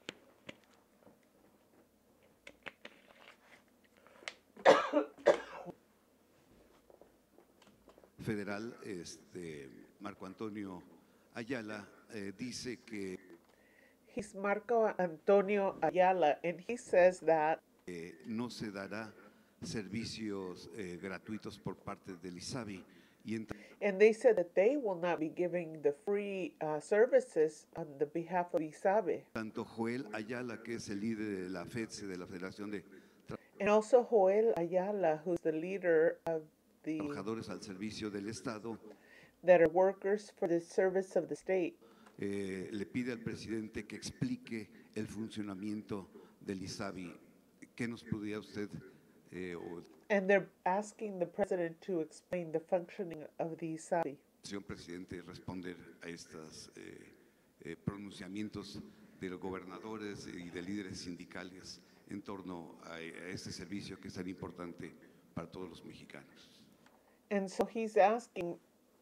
Federal, Marco Antonio Ayala, dice que He's Marco Antonio Ayala, and he says that no se dará servicios gratuitos por parte del ISABI. And they said that they will not be giving the free services on the behalf of ISABI. Tanto Joel Ayala, que es el líder de la FEDSE, de la Federación de And also Joel Ayala, who's the leader of the Trabajadores al Servicio del Estado, that are workers for the service of the state. Le pide al presidente que explique el funcionamiento del ISABI. ¿Qué nos podría usted And they're asking the president to explain the functioning of the INSABI. Señor presidente, responder a estos pronunciamientos de los gobernadores y de líderes sindicales en torno a este servicio que es tan importante para todos los mexicanos. And so he's asking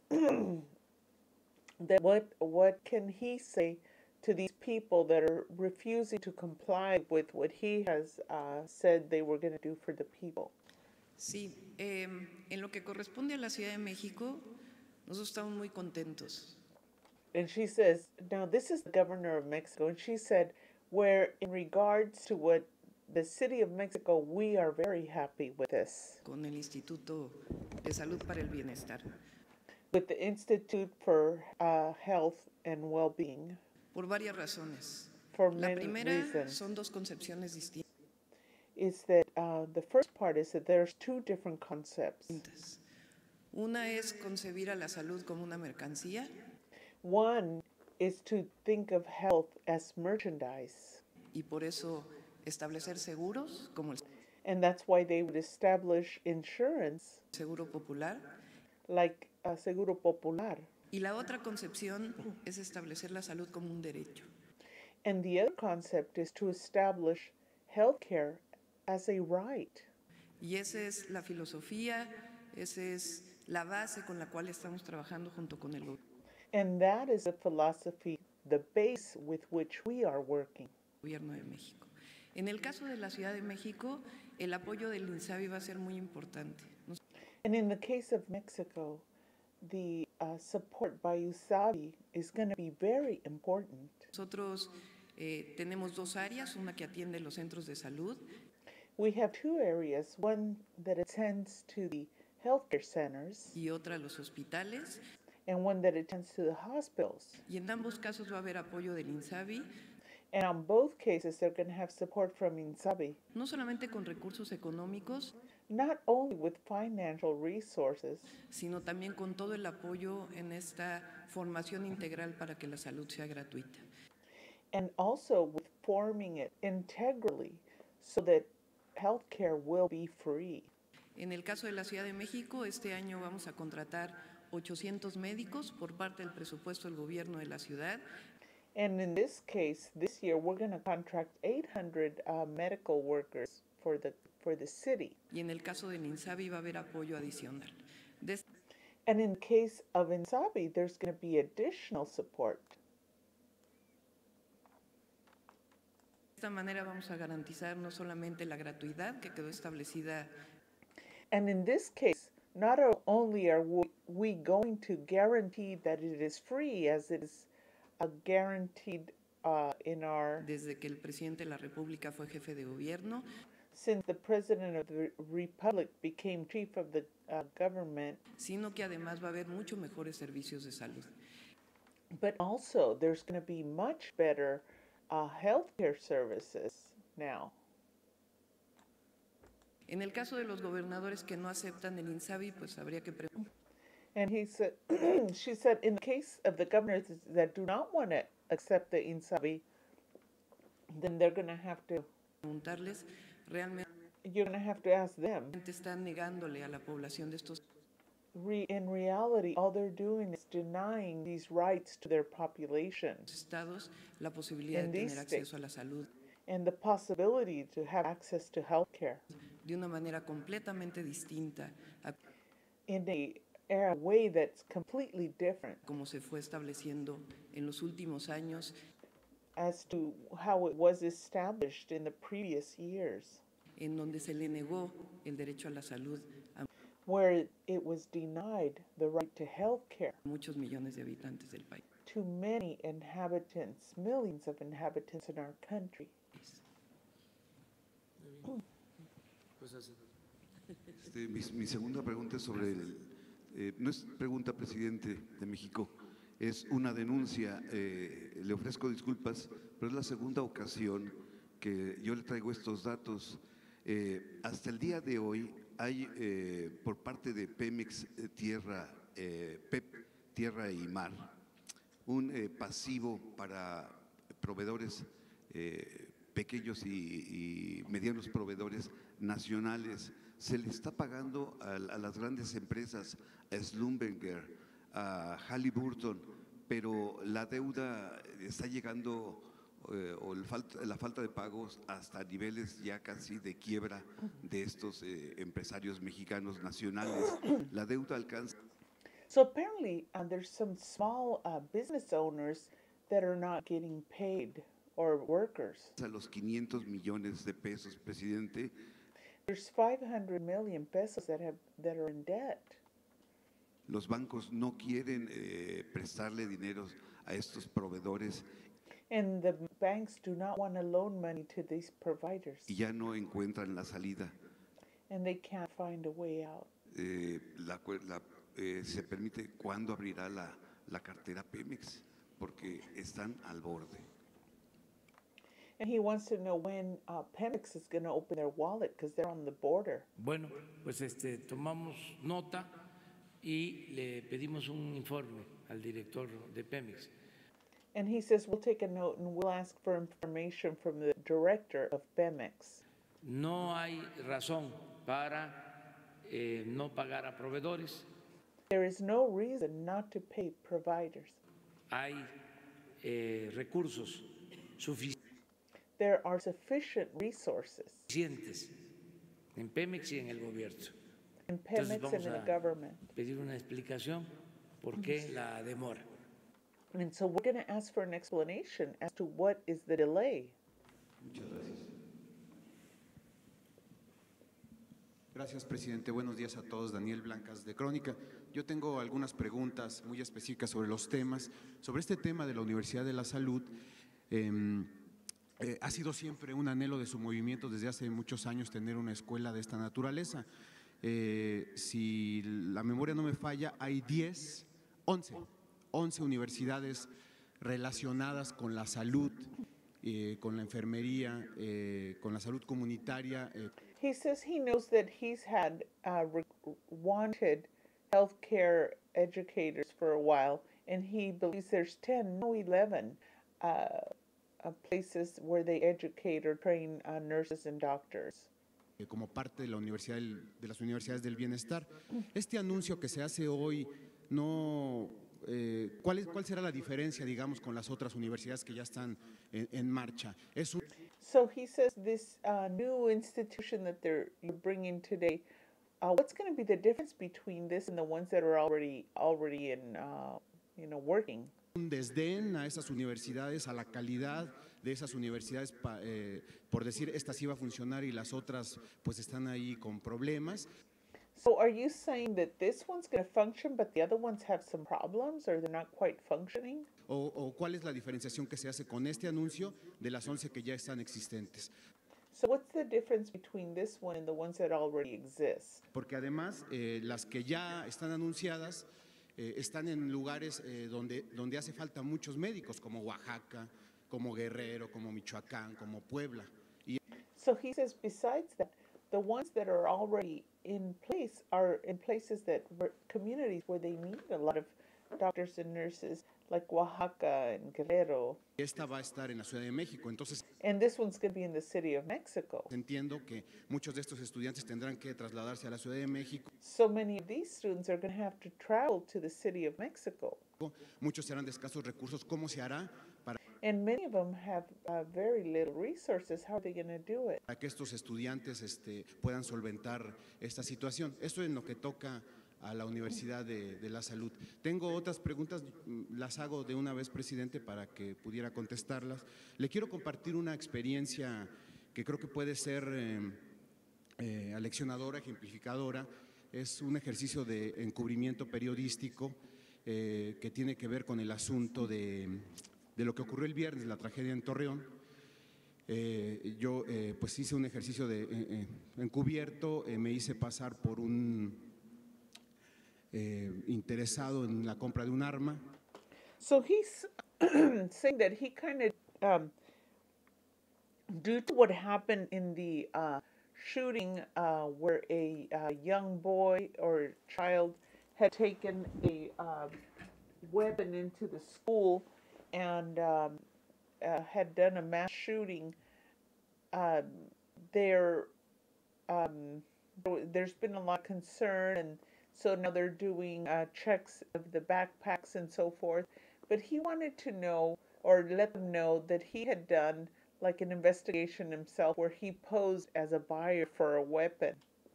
that what can he say to these people that are refusing to comply with what he has said they were going to do for the people. Sí, en lo que corresponde a la Ciudad de México, nosotros estamos muy contentos. And she says, now this is the governor of Mexico, and she said, where in regards to what the city of Mexico, we are very happy with this. Con el Instituto de Salud para el Bienestar. With the Institute for Health and Well-Being. Por varias razones. For La many primera reasons. son dos concepciones distintas. Is that the first part is that there's two different concepts. Una es concebir a la salud como una mercancía. One is to think of health as merchandise. Y por eso establecer seguros como el And that's why they would establish insurance. Seguro Popular. Like Seguro Popular. Y la otra concepción es establecer la salud como un derecho. And the other concept is to establish healthcare as a right. Y esa es la filosofía, esa es la base con la cual estamos trabajando junto con el And that is the philosophy, the base with which we are working. Gobierno de México. En el caso de la Ciudad de México, el apoyo del INSABI va a ser muy importante. And in the case of Mexico, the support by INSABI is going to be very important. Nosotros tenemos dos áreas, una que atiende los centros de salud. We have two areas, one that attends to the healthcare centers y otra a los hospitales. And one that attends to the hospitals. Y en ambos casos va a haber apoyo del INSABI. And on both cases, they're going to have support from INSABI. No solamente con recursos económicos, not only with financial resources, sino también con todo el apoyo en esta formación integral para que la salud sea gratuita. And also with forming it integrally so that healthcare will be free. En el caso de la Ciudad de México, este año vamos a contratar 800 médicos por parte del presupuesto del gobierno de la ciudad. And in this case, this year we're going to contract 800 medical workers for the city. Y en el caso del INSABI va a haber apoyo adicional. And in the case of INSABI, there's going to be additional support. De esta manera vamos a garantizar no solamente la gratuidad que quedó establecida. And in this case, not only are we going to guarantee that it is free, as it is guaranteed in our... Desde que el presidente de la República fue jefe de gobierno. Since the president of the Republic became chief of the government. Sino que además va a haber mucho mejores servicios de salud. But also, there's going to be much better healthcare services now. En el caso de los gobernadores que no aceptan el INSABI, pues habría que preguntar. And he said, she said, in the case of the governors that do not want to accept the INSABI, then they're going to have to preguntarles realmente. You're going to have to ask them. Están negándole a la población de estos. In reality, all they're doing is denying these rights to their population. Estados la posibilidad de tener acceso a la salud. And the possibility to have access to healthcare. De una manera completamente distinta. In a way that's completely different. Como se fue estableciendo en los últimos años. As to how it was established in the previous years. En donde se le negó el derecho a la salud a where it was denied the right to health care. Muchos millones de habitantes del país. To many inhabitants, millions of inhabitants in our country. Mi segunda pregunta es sobre no es pregunta, presidente de México, es una denuncia. Le ofrezco disculpas, pero es la segunda ocasión que yo le traigo estos datos. Hasta el día de hoy hay por parte de Pemex PEP Tierra y Mar un pasivo para proveedores pequeños y medianos proveedores nacionales se le está pagando a las grandes empresas, a Schlumberger, a Halliburton, pero la deuda está llegando, o la falta de pagos hasta niveles ya casi de quiebra de estos empresarios mexicanos nacionales. La deuda alcanza. So apparently, there's some small business owners that are not getting paid, or workers. A los 500 millones de pesos, presidente. There's 500 million pesos that are in debt. Los bancos no quieren prestarle dinero a estos proveedores. And the banks do not want to loan money to these providers. Y ya no encuentran la salida. And they can't find a way out. Se permite cuándo abrirá la cartera Pemex, porque están al borde. And he wants to know when Pemex is going to open their wallet because they're on the border. Bueno, pues tomamos nota y le pedimos un informe al director de Pemex. And he says, we'll take a note and we'll ask for information from the director of Pemex. No hay razón para no pagar a proveedores. There is no reason not to pay providers. Hay recursos suficientes. There are sufficient resources En Pemex y en el gobierno. in Pemex and in the government. Pedir una explicación por qué la demora. And so we're going to ask for an explanation as to what is the delay. Muchas gracias. Gracias, presidente. Buenos días a todos. Daniel Blancas, de Crónica. Yo tengo algunas preguntas muy específicas sobre los temas. Sobre este tema de la Universidad de la Salud, ha sido siempre un anhelo de su movimiento desde hace muchos años tener una escuela de esta naturaleza. Si la memoria no me falla, hay 11 universidades relacionadas con la salud, con la enfermería, con la salud comunitaria. He says he knows that he's had wanted healthcare educators for a while, and he believes there's 10, no 11 places where they educate or train nurses and doctors. Como parte de de las universidades del bienestar. Este anuncio que se hace hoy, ¿cuál será la diferencia, digamos, con las otras universidades que ya están en marcha? So he says this new institution that you're bringing today, what's going to be the difference between this and the ones that are already in, working? Un desdén a esas universidades, a la calidad de esas universidades, por decir, esta sí va a funcionar y las otras pues están ahí con problemas. So are you saying that this one's going to function but the other ones have some problems or they're not quite functioning? ¿O cuál es la diferenciación que se hace con este anuncio de las 11 que ya están existentes? So what's the difference between this one and the ones that already exist? Porque además las que ya están anunciadas están en lugares donde hace falta muchos médicos, como Oaxaca, como Guerrero, como Michoacán, como Puebla. So he says besides that, the ones that are already in place are in places communities where they need a lot of doctors and nurses, like Oaxaca and Guerrero. Esta va a estar en la Ciudad de México, entonces. And this one's going to be in the city of Mexico. Entiendo que muchos de estos estudiantes tendrán que trasladarse a la Ciudad de México. So many of these students are going to have to travel to the city of Mexico. Muchos serán de escasos recursos. ¿Cómo se hará para? And many of them have very little resources. How are they going to do it? Para que estos estudiantes puedan solventar esta situación. Esto es en lo que toca a la Universidad de la Salud. Tengo otras preguntas, las hago de una vez, presidente, para que pudiera contestarlas. Le quiero compartir una experiencia que creo que puede ser aleccionadora, ejemplificadora. Es un ejercicio de encubrimiento periodístico que tiene que ver con el asunto de lo que ocurrió el viernes, la tragedia en Torreón. Yo pues hice un ejercicio de encubierto, me hice pasar por un interesado en la compra de un arma. So he's saying that he kind of, due to what happened in the shooting where a young boy or child had taken a weapon into the school and had done a mass shooting, there's been a lot of concern, and so now they're doing checks of the backpacks and so forth. But he wanted to know, or let them know, that he had done like an investigation himself where he posed as a buyer for a weapon.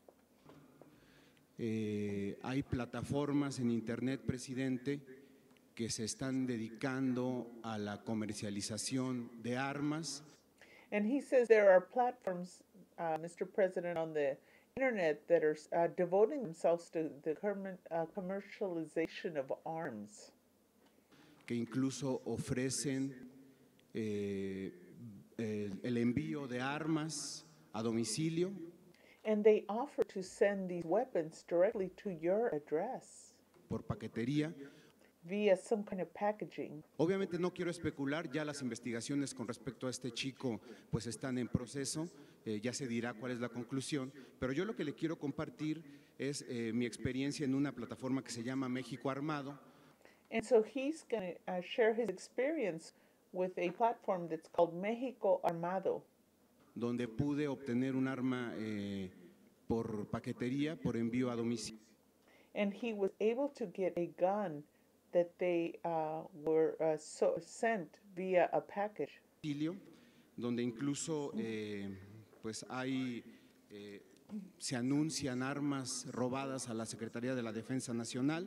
Hay plataformas en Internet, presidente, que se están dedicando a la comercialización de armas. And he says there are platforms, Mr. President, on the internet that are devoting themselves to the commercialization of arms. Que incluso ofrecen el envío de armas a domicilio. And they offer to send these weapons directly to your address. Por paquetería. Via some kind of packaging. Obviamente no quiero especular, ya las investigaciones con respecto a este chico pues están en proceso, ya se dirá cuál es la conclusión, pero yo lo que le quiero compartir es mi experiencia en una plataforma que se llama México Armado. And so he's going to share his experience with a platform that's called México Armado. Donde pude obtener un arma por paquetería, por envío a domicilio. And he was able to get a gun that they were sent via a package. Donde incluso pues hay, se anuncian armas robadas a la Secretaría de la Defensa Nacional.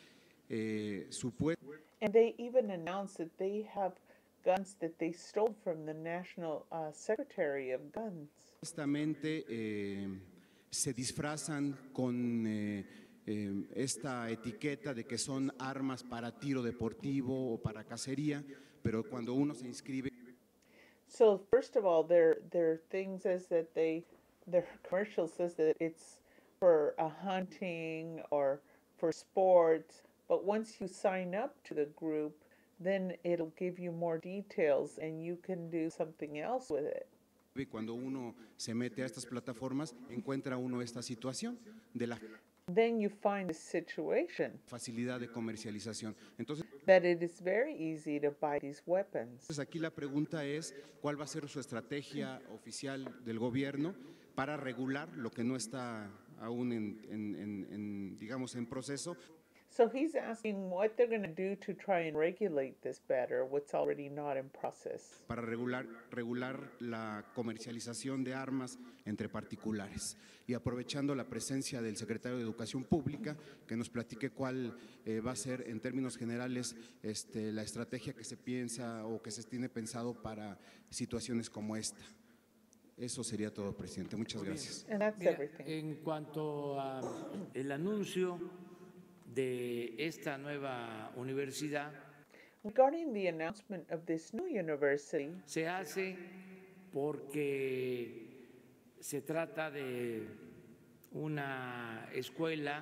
And they even announced that they have guns that they stole from the National Secretary of Guns. Supuestamente se disfrazan con esta etiqueta de que son armas para tiro deportivo o para cacería, pero cuando uno se inscribe. So first of all, their thing says that their commercial says that it's for hunting or for sports, but once you sign up to the group, then it'll give you more details and you can do something else with it. Cuando uno se mete a estas plataformas, encuentra uno esta situación de la then you find a situation facilidad de comercialización. Entonces, that it is very easy to buy these weapons. Entonces aquí la pregunta es, ¿cuál va a ser su estrategia oficial del gobierno para regular lo que no está aún digamos, en proceso? So he's asking what they're going to do to try and regulate this better, what's already not in process. Para regular la comercialización de armas entre particulares. Y aprovechando la presencia del secretario de Educación Pública, que nos platique cuál va a ser en términos generales la estrategia que se piensa o que se tiene pensado para situaciones como esta. Eso sería todo, presidente. Muchas gracias. And that's everything. En cuanto al anuncio de esta nueva universidad, regarding the announcement of this new university, se hace porque se trata de una escuela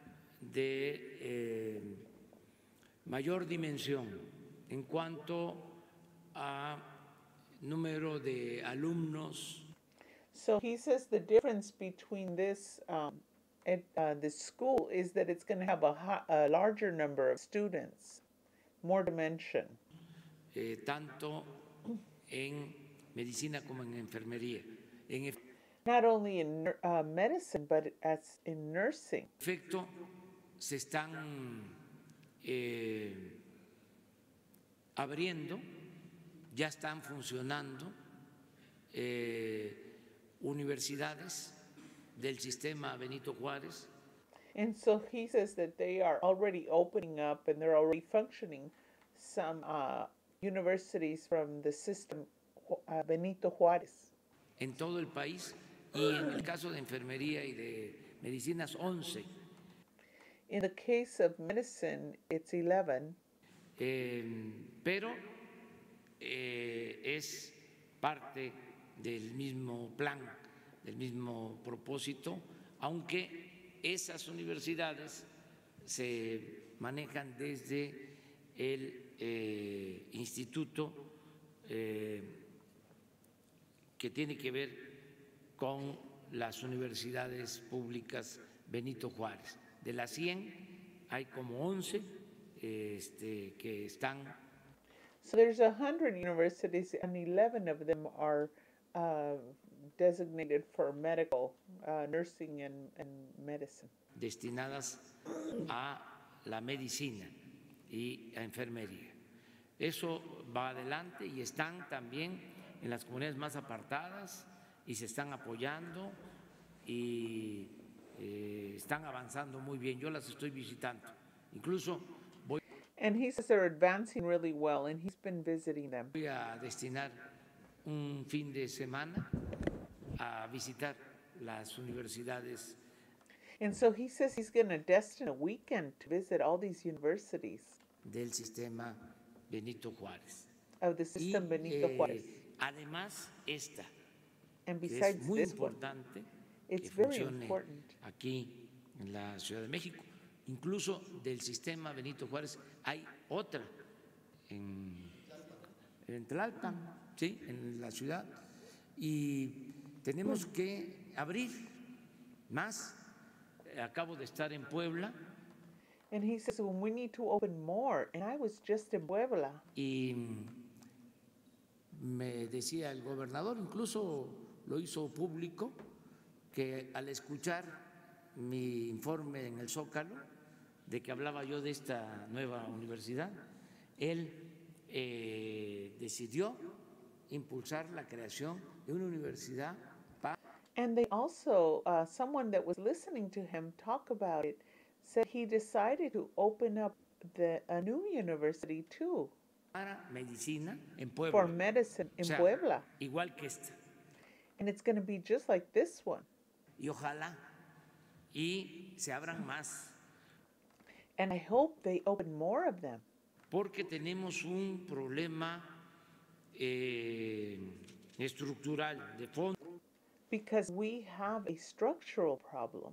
de mayor dimensión en cuanto a número de alumnos. So he says the difference between this this school is that it's going to have a larger number of students, more dimension. Tanto en medicina como en enfermería. Not only in medicine, but as in nursing. En efecto, se están abriendo, ya están funcionando universidades del sistema Benito Juárez. And so he says that they are already opening up and they're already functioning some universities from the system Benito Juárez. En todo el país y en el caso de enfermería y de medicinas 11. In the case of medicine, it's 11. Pero es parte del mismo plan, del mismo propósito, aunque esas universidades se manejan desde el instituto que tiene que ver con las universidades públicas Benito Juárez. De las 100 hay como 11 que están. So there's 100 universities and 11 of them are designated for medical, nursing and medicine. destinadas a la medicina y a enfermería. Eso va adelante y están también en las comunidades más apartadas y se están apoyando y están avanzando muy bien. Yo las estoy visitando. Incluso And he says they're advancing really well, and he's been visiting them. voy a destinar un fin de semana a visitar las universidades. And so he says he's going to destine a weekend to visit all these universities Del sistema Benito Juárez. of the system Benito Juárez. Además, esta, And que es besides muy this one, importante, it's que very funcione important. aquí en la Ciudad de México. Incluso del sistema Benito Juárez hay otra en Tlalpan, ¿sí? En la ciudad. Y tenemos que abrir más. Acabo de estar en Puebla And he says, well, we need to open more. And I was just in Puebla. y me decía el gobernador, incluso lo hizo público, que al escuchar mi informe en el Zócalo, de que hablaba yo de esta nueva universidad, él decidió impulsar la creación de una universidad And they also, someone that was listening to him talk about it, said he decided to open up a new university too para medicina en for Puebla, medicine in O sea, Puebla. igual que esta. And it's going to be just like this one. Y ojalá y se abran más, And I hope they open more of them porque tenemos un problema estructural de fondo. because we have a structural problem.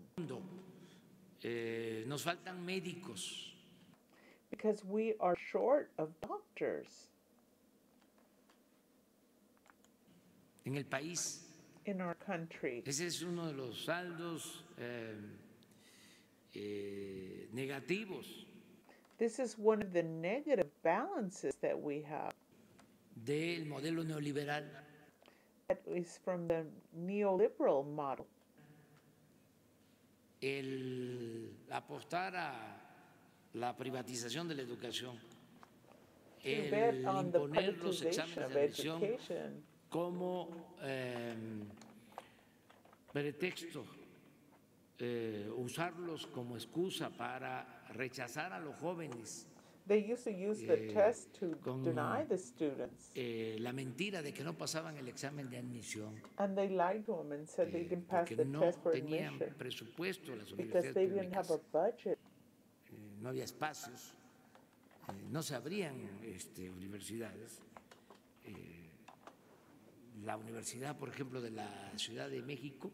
Nos faltan médicos. Because we are short of doctors En el país, in our country. ese es uno de los saldos negativos This is one of the negative balances that we have. del modelo neoliberal. That is from the neoliberal model. El apostar a la privatización de la educación, To bet el on the imponer los privatization exámenes of de admisión education como pretexto, usarlos como excusa para rechazar a los jóvenes. They used to use the test to con, deny the students. La mentira de que no pasaban el examen de admisión And they lied to them and said they didn't pass porque the no test for tenían admission presupuesto las because universidades they didn't have públicas, a budget. no había espacios, no se abrían universidades. La universidad, por ejemplo, de la Ciudad de México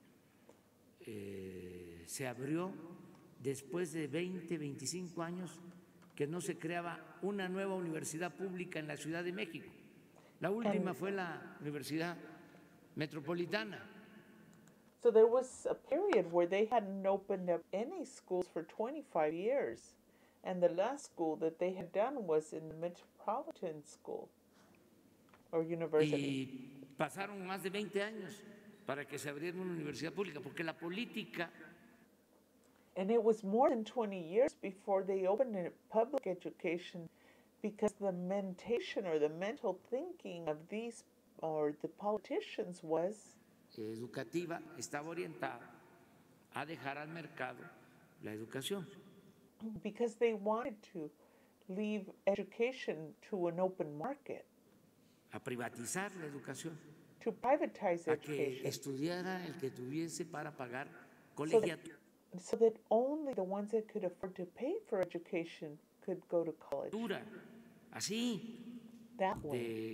se abrió después de 20, 25 años que no se creaba una nueva universidad pública en la Ciudad de México. La última fue la Universidad Metropolitana. So there was a period where they hadn't opened up any schools for 25 years. And the last school that they had done was in the Metropolitan School or University. Y pasaron más de 20 años para que se abriera una universidad pública, porque la política And it was more than 20 years before they opened a public education because the mentation or the mental thinking of these or the politicians was educativa estaba orientada a dejar al mercado la educación. because they wanted to leave education to an open market, A privatizar la educación, to privatize a que education, estudiara el que tuviese para pagar colegiatura. so that only the ones that could afford to pay for education could go to college. Así That way.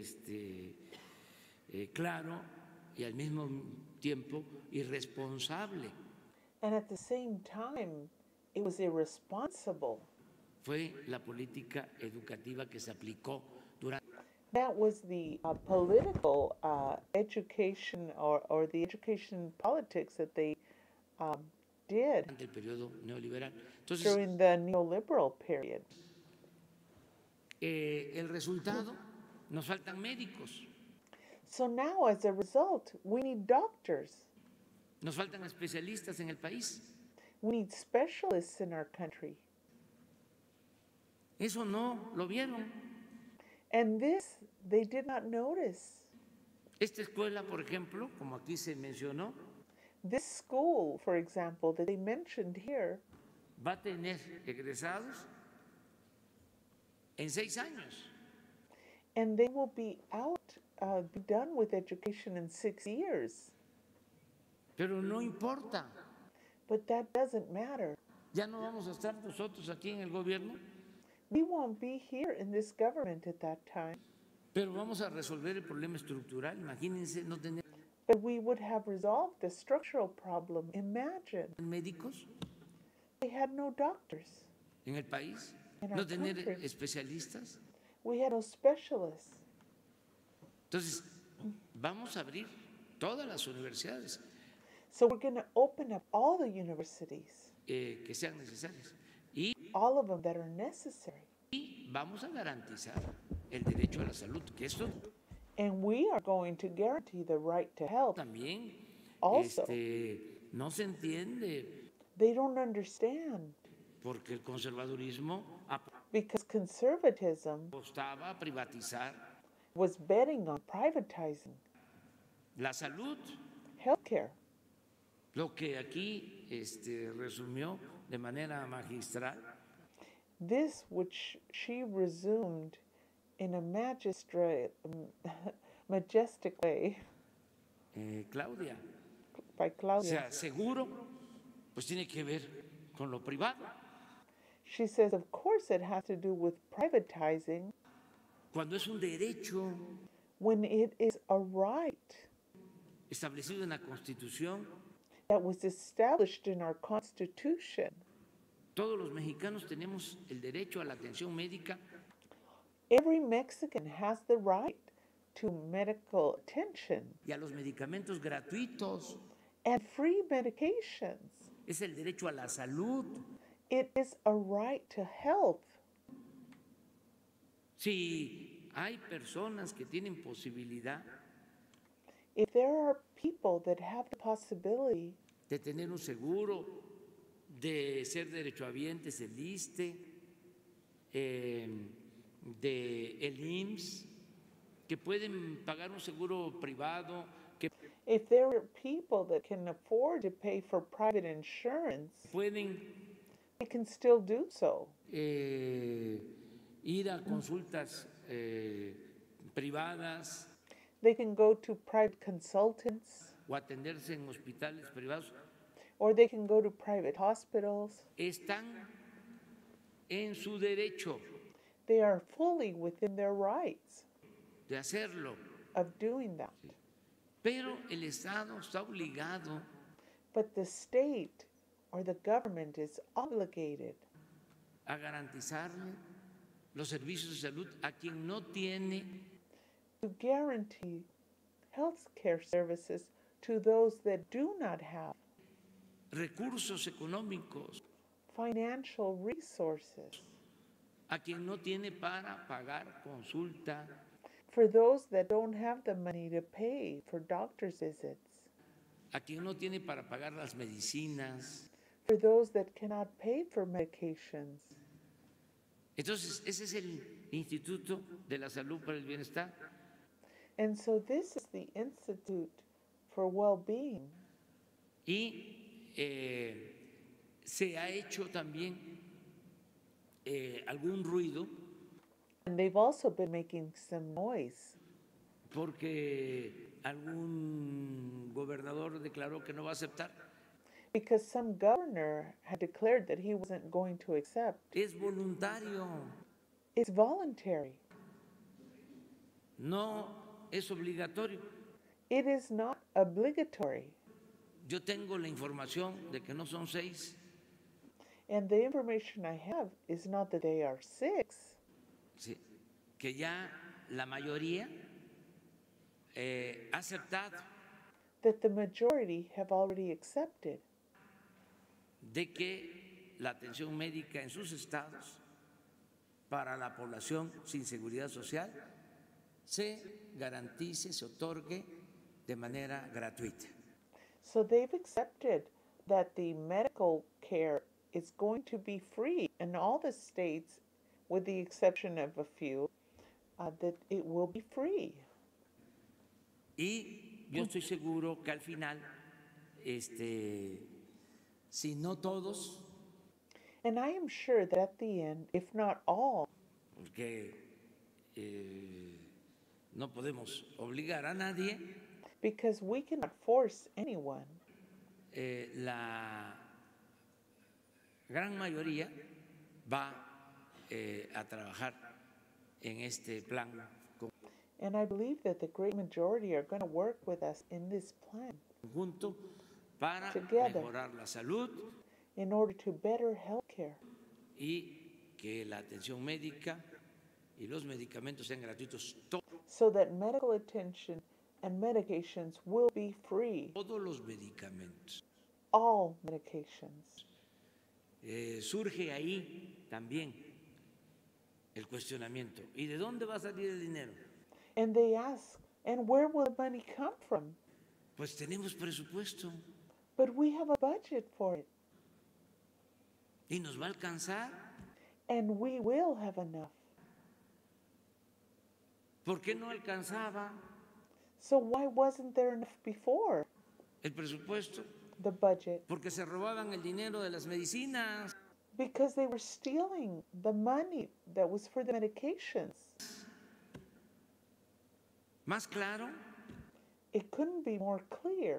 claro y al mismo tiempo irresponsable. And at the same time, it was irresponsible. Fue la política educativa que se aplicó durante That was the political education or the education politics that they did el periodo neoliberal. Entonces, during the neoliberal period. el resultado, nos faltan médicos. So now, as a result, we need doctors. Nos faltan especialistas en el país. We need specialists in our country. Eso no lo vieron. And this, they did not notice. Esta escuela, por ejemplo, como aquí se mencionó, This school, for example, that they mentioned here, va a tener egresados en 6 años. and they will be be done with education in 6 years. Pero no importa. But that doesn't matter. Ya no vamos a estar nosotros aquí en el gobierno, We won't be here in this government at that time, pero vamos a resolver el problema estructural. Imagínense no tener but we would have resolved the structural problem. Imagine, médicos they had no doctors. en el país, En no our tener country. especialistas. We had no specialists. Entonces, vamos a abrir todas las universidades So we're going to open up all the universities, que sean necesarias y all of them that are necessary. vamos a garantizar el derecho a la salud, que esto And we are going to guarantee the right to health. también Also, no se entiende they don't understand porque el conservadurismo because conservatism apostaba a privatizar was betting on privatizing la salud, healthcare. lo que aquí resumió de manera magistral This, which she resumed in a majestic way Claudia. by O Claudia. sea, seguro, pues tiene que ver con lo privado. She says, of course, it has to do with privatizing Cuando es un derecho when it is a right establecido en la Constitución, that was established in our Constitution. todos los mexicanos tenemos el derecho a la atención médica Every Mexican has the right to medical attention y a los medicamentos gratuitos. and free medications. Es el derecho a la salud. It is a right to health. Si hay personas que tienen posibilidad If there are people that have the possibility de tener un seguro, de ser derechohabientes del ISSSTE, de el IMSS, que pueden pagar un seguro privado, que if there are people that can afford to pay for private insurance, pueden they can still do so. ir a consultas privadas They can go to private consultants o atenderse en hospitales privados, or they can go to private hospitals. están en su derecho They are fully within their rights de hacerlo, of doing that. pero el Estado está obligado But the state or the government is obligated a garantizarle los servicios de salud a quien no tiene to guarantee health care services to those that do not have recursos económicos, financial resources, a quien no tiene para pagar consulta, for those that don't have the money to pay for doctor's visits, a quien no tiene para pagar las medicinas. for those that cannot pay for medications. Entonces, ese es el Instituto de la Salud para el Bienestar. And so this is the Institute for Well-Being. Y se ha hecho también algún ruido And they've also been making some noise porque algún gobernador declaró que no va a aceptar. because some governor had declared that he wasn't going to accept. Es voluntario, It's voluntary. no es obligatorio. It is not obligatory. Yo tengo la información de que no son 6, And the information I have is not that they are 6, sí, que ya la mayoría ha aceptado that the majority have already accepted de que la atención médica en sus estados para la población sin seguridad social se garantice, se otorgue de manera gratuita. So they've accepted that the medical care is going to be free in all the states, with the exception of a few, that it will be free. Y yo estoy seguro que al final, si no todos, And I am sure that at the end, if not all, porque no podemos obligar a nadie, because we cannot force anyone, la gran mayoría va a trabajar en este plan. and I believe that the great majority are going to work with us in this plan Conjunto para Together. mejorar la salud in order to better healthcare y que la atención médica y los medicamentos sean gratuitos. so that medical attention and medications will be free, Todos los medicamentos. all medications. Surge ahí también el cuestionamiento. ¿Y de dónde va a salir el dinero? And they ask, and where will the money come from? Pues tenemos presupuesto But we have a budget for it, y nos va a alcanzar. and we will have enough. ¿Por qué no alcanzaba So why wasn't there enough before el presupuesto? the budget? Porque se robaban el dinero de las medicinas. Because they were stealing the money that was for the medications. Más claro, It couldn't be more clear.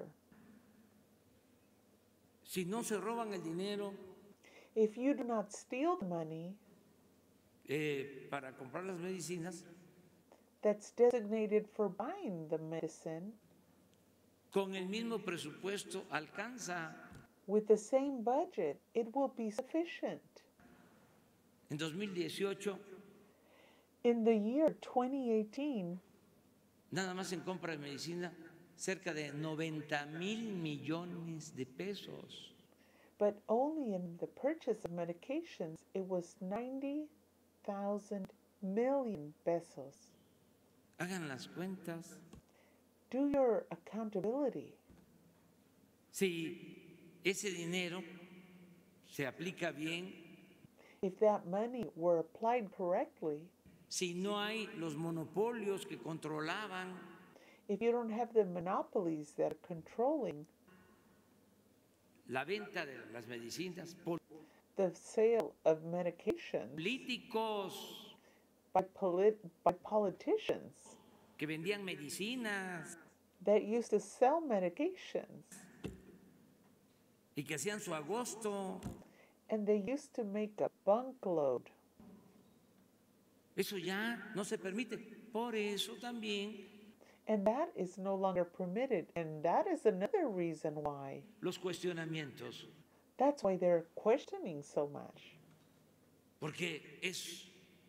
si no se roban el dinero If you do not steal the money para comprar las medicinas, that's designated for buying the medicine, con el mismo presupuesto alcanza. with the same budget, it will be sufficient. En 2018, In the year 2018, nada más en compra de medicina, cerca de 90,000 millones de pesos. but only in the purchase of medications, it was 90,000 million pesos. Hagan las cuentas. Do your accountability. Si ese dinero se aplica bien, If that money were applied correctly, si no hay los monopolios que controlaban if you don't have the monopolies that are controlling la venta de las medicinas, the sale of medications políticos by politicians que vendían medicinas that used to sell medications, y que hacían su agosto, and they used to make a bunkload. eso ya no se permite. Por eso también And that is no longer permitted. And that is another reason why. los cuestionamientos, That's why they're questioning so much. porque es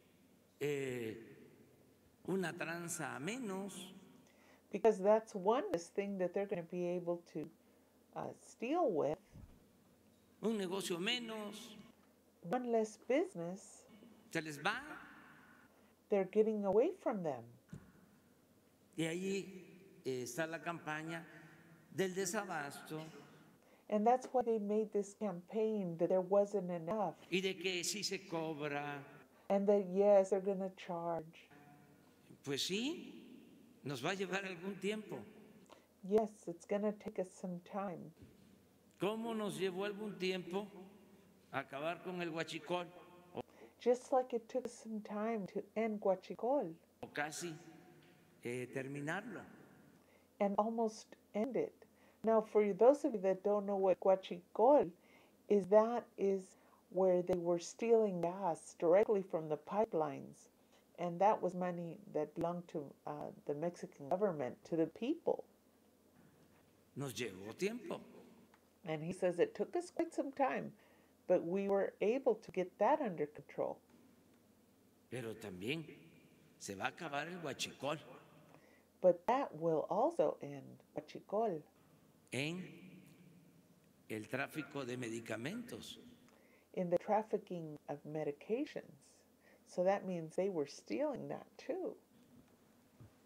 una tranza a menos. Because that's one less thing that they're going to be able to steal with, Un negocio menos, one less business. se les va. They're getting away from them. Y ahí está la campaña del desabasto And that's why they made this campaign that there wasn't enough. y de que si se cobra, And that, yes, they're going to charge. pues sí, nos va a llevar algún tiempo. Yes, it's going to take us some time. ¿Cómo nos llevó algún tiempo a acabar con el huachicol? Just like it took us some time to end Huachicol O casi terminarlo. and almost end it. Now, for those of you that don't know what Huachicol is, that is where they were stealing gas directly from the pipelines. And that was money that belonged to the Mexican government, to the people. Nos llevó tiempo. And he says it took us quite some time, but we were able to get that under control. Pero también se va a acabar el huachicol But that will also end Huachicol en el tráfico de medicamentos. in the trafficking of medications. So that means they were stealing that too.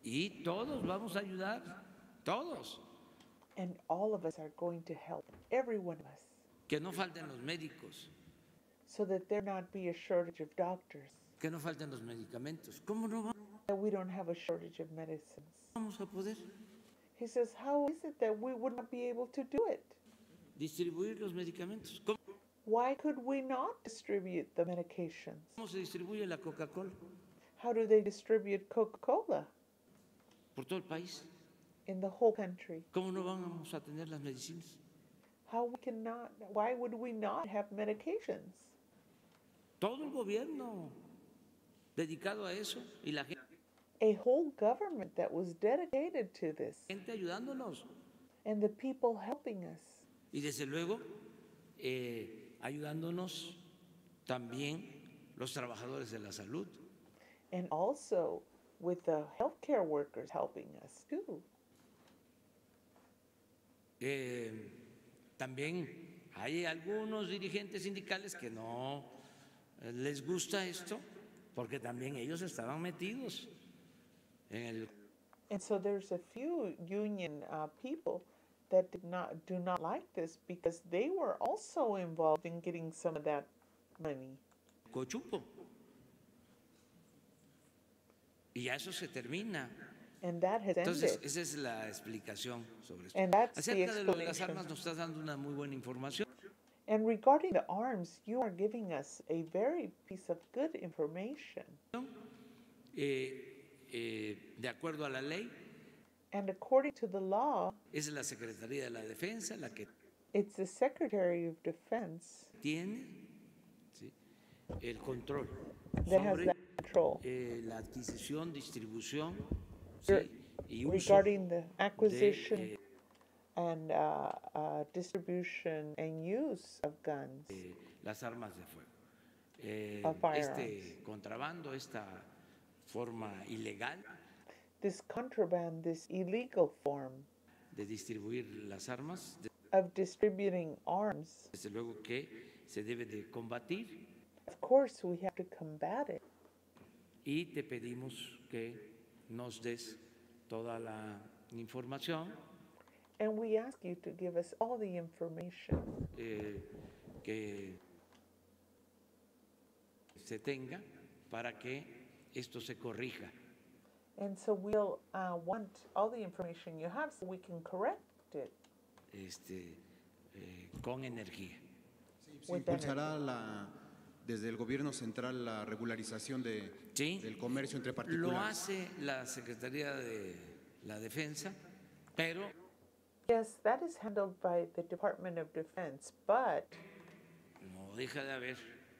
y todos vamos a ayudar, todos. And all of us are going to help, every one of us, Que no falten los médicos, so that there not be a shortage of doctors, que no falten los medicamentos. ¿Cómo no that we don't have a shortage of medicines. vamos a poder He says, how is it that we would not be able to do it? distribuir los medicamentos? Why could we not distribute the medications? ¿Cómo se distribuye la Coca-Cola How do they distribute Coca-Cola por todo el país? in the whole country? ¿Cómo no vamos a tener las medicinas? Why would we not have medications? Todo el gobierno dedicado a eso y la A whole government that was dedicated to this, gente ayudándonos. and the people helping us. Y desde luego, ayudándonos también los trabajadores de la salud. And also with the healthcare workers helping us too. También hay algunos dirigentes sindicales que no les gusta esto, porque también ellos estaban metidos en el... And so there's a few union people that do not like this because they were also involved in getting some of that money. cochupo. Y ya eso se termina. And that has Entonces, ended. esa es la explicación sobre esto. And that's Acerca the de lo de las explanation. armas nos estás dando una muy buena información. And regarding the arms, you are giving us a very piece of good information. De acuerdo a la ley, And according to the law, es la Secretaría de la Defensa la que it's the Secretary of Defense tiene, ¿sí?, el control that has sobre that control la adquisición, distribución, Re- ¿sí?, y uso regarding the acquisition de and distribution and use of guns. las armas de fuego. Of firearms. Este contrabando, esta forma ilegal This contraband, this illegal form de distribuir las armas, of distributing arms, desde luego que se debe de combatir, of course we have to combat it. y te pedimos que nos des toda la información And we ask you to give us all the information que se tenga para que esto se corrija. And so we'll want all the information you have so we can correct it. Con energía. Se impulsará desde el gobierno central la regularización del comercio entre particulares. Lo hace la Secretaría de la Defensa, pero Yes, that is handled by the Department of Defense, but no deja de haber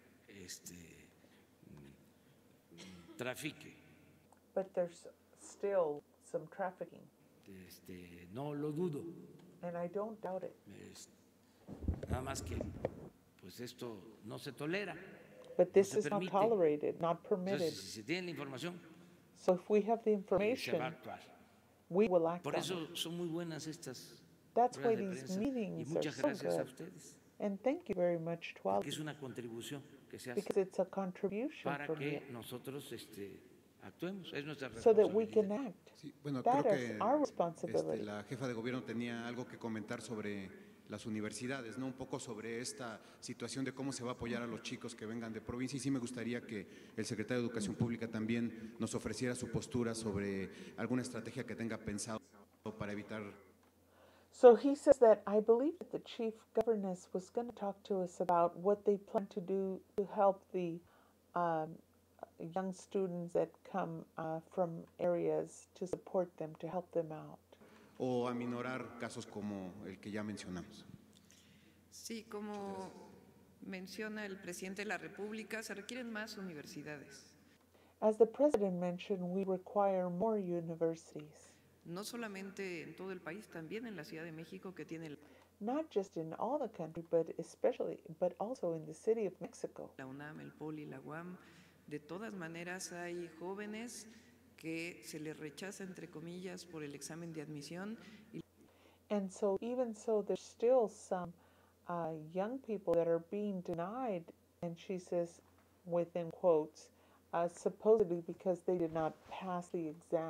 trafique. but there's still some trafficking, No lo dudo. and I don't doubt it. Nada más que pues esto no se tolera. But this se is not permite. tolerated, not permitted. Entonces, si se tiene la información, So if we have the se information, va a actuar. we will act Por on eso it. son muy buenas estas That's why ruedas de these prensa. Y meetings are muchas so gracias a good. ustedes, And thank you very much to all, porque es una contribución que se hace because it's a contribution para from you, que nosotros actuemos. Es nuestra so that we can responsabilidad. act. Sí, bueno, That creo is que our responsibility. la jefa de gobierno tenía algo que comentar sobre las universidades, ¿no? Un poco sobre esta situación de cómo se va a apoyar a los chicos que vengan de provincia, y sí me gustaría que el secretario de Educación Pública también nos ofreciera su postura sobre alguna estrategia que tenga pensado para evitar. So he says that I believe that the chief governess was going to talk to us about what they plan to do to help the young students that come from areas, to support them, to help them out. O aminorar casos como el que ya mencionamos. Sí, como menciona el presidente de la República, se requieren más universidades. As the president mentioned, we require more universities, No solamente en todo el país, también en la Ciudad de México, que tiene not just in all the country, but also in the city of Mexico. la UNAM, el POLI, la UAM. De todas maneras, hay jóvenes que se les rechaza, entre comillas, por el examen de admisión. And so even so, there's still some young people that are being denied, and she says, within quotes, supposedly because they did not pass the exam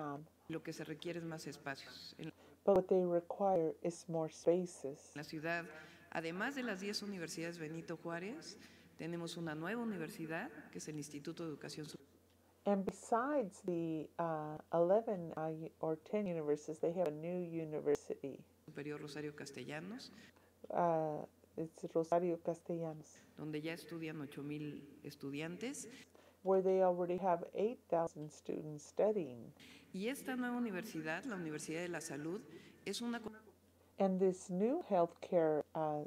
Lo que se requiere es más espacios. En but what they require is more spaces. la ciudad, además de las 10 universidades Benito Juárez, tenemos una nueva universidad, que es el Instituto de Educación And besides the 11 or 10 universities, they have a new university. Superior Rosario Castellanos, It's Rosario Castellanos, donde ya estudian 8,000 estudiantes. where they already have 8,000 students studying. Y esta nueva universidad, la Universidad de la Salud, es una And this new healthcare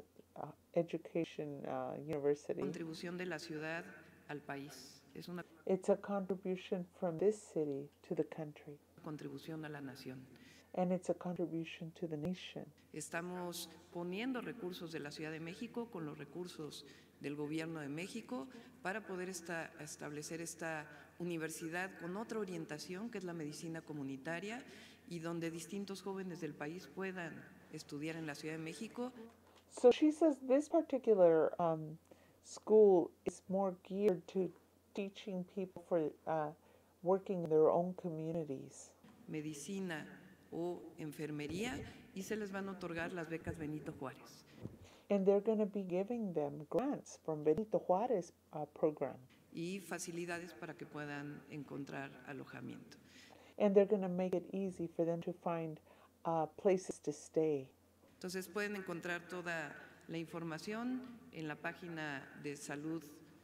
education university, contribución de la ciudad al país. Es una it's a contribution from this city to the country, contribución a la nación. and it's a contribution to the nation. Estamos poniendo recursos de la Ciudad de México con los recursos del Gobierno de México para poder establecer esta universidad con otra orientación, que es la medicina comunitaria, y donde distintos jóvenes del país puedan estudiar en la Ciudad de México. So she says this particular school is more geared to teaching people for working in their own communities. Medicina o enfermería, y se les van a otorgar las becas Benito Juárez. And they're going to be giving them grants from Benito Juárez program. Y facilidades para que puedan encontrar alojamiento. And they're going to make it easy for them to find places to stay. Entonces pueden encontrar toda la información en la página de salud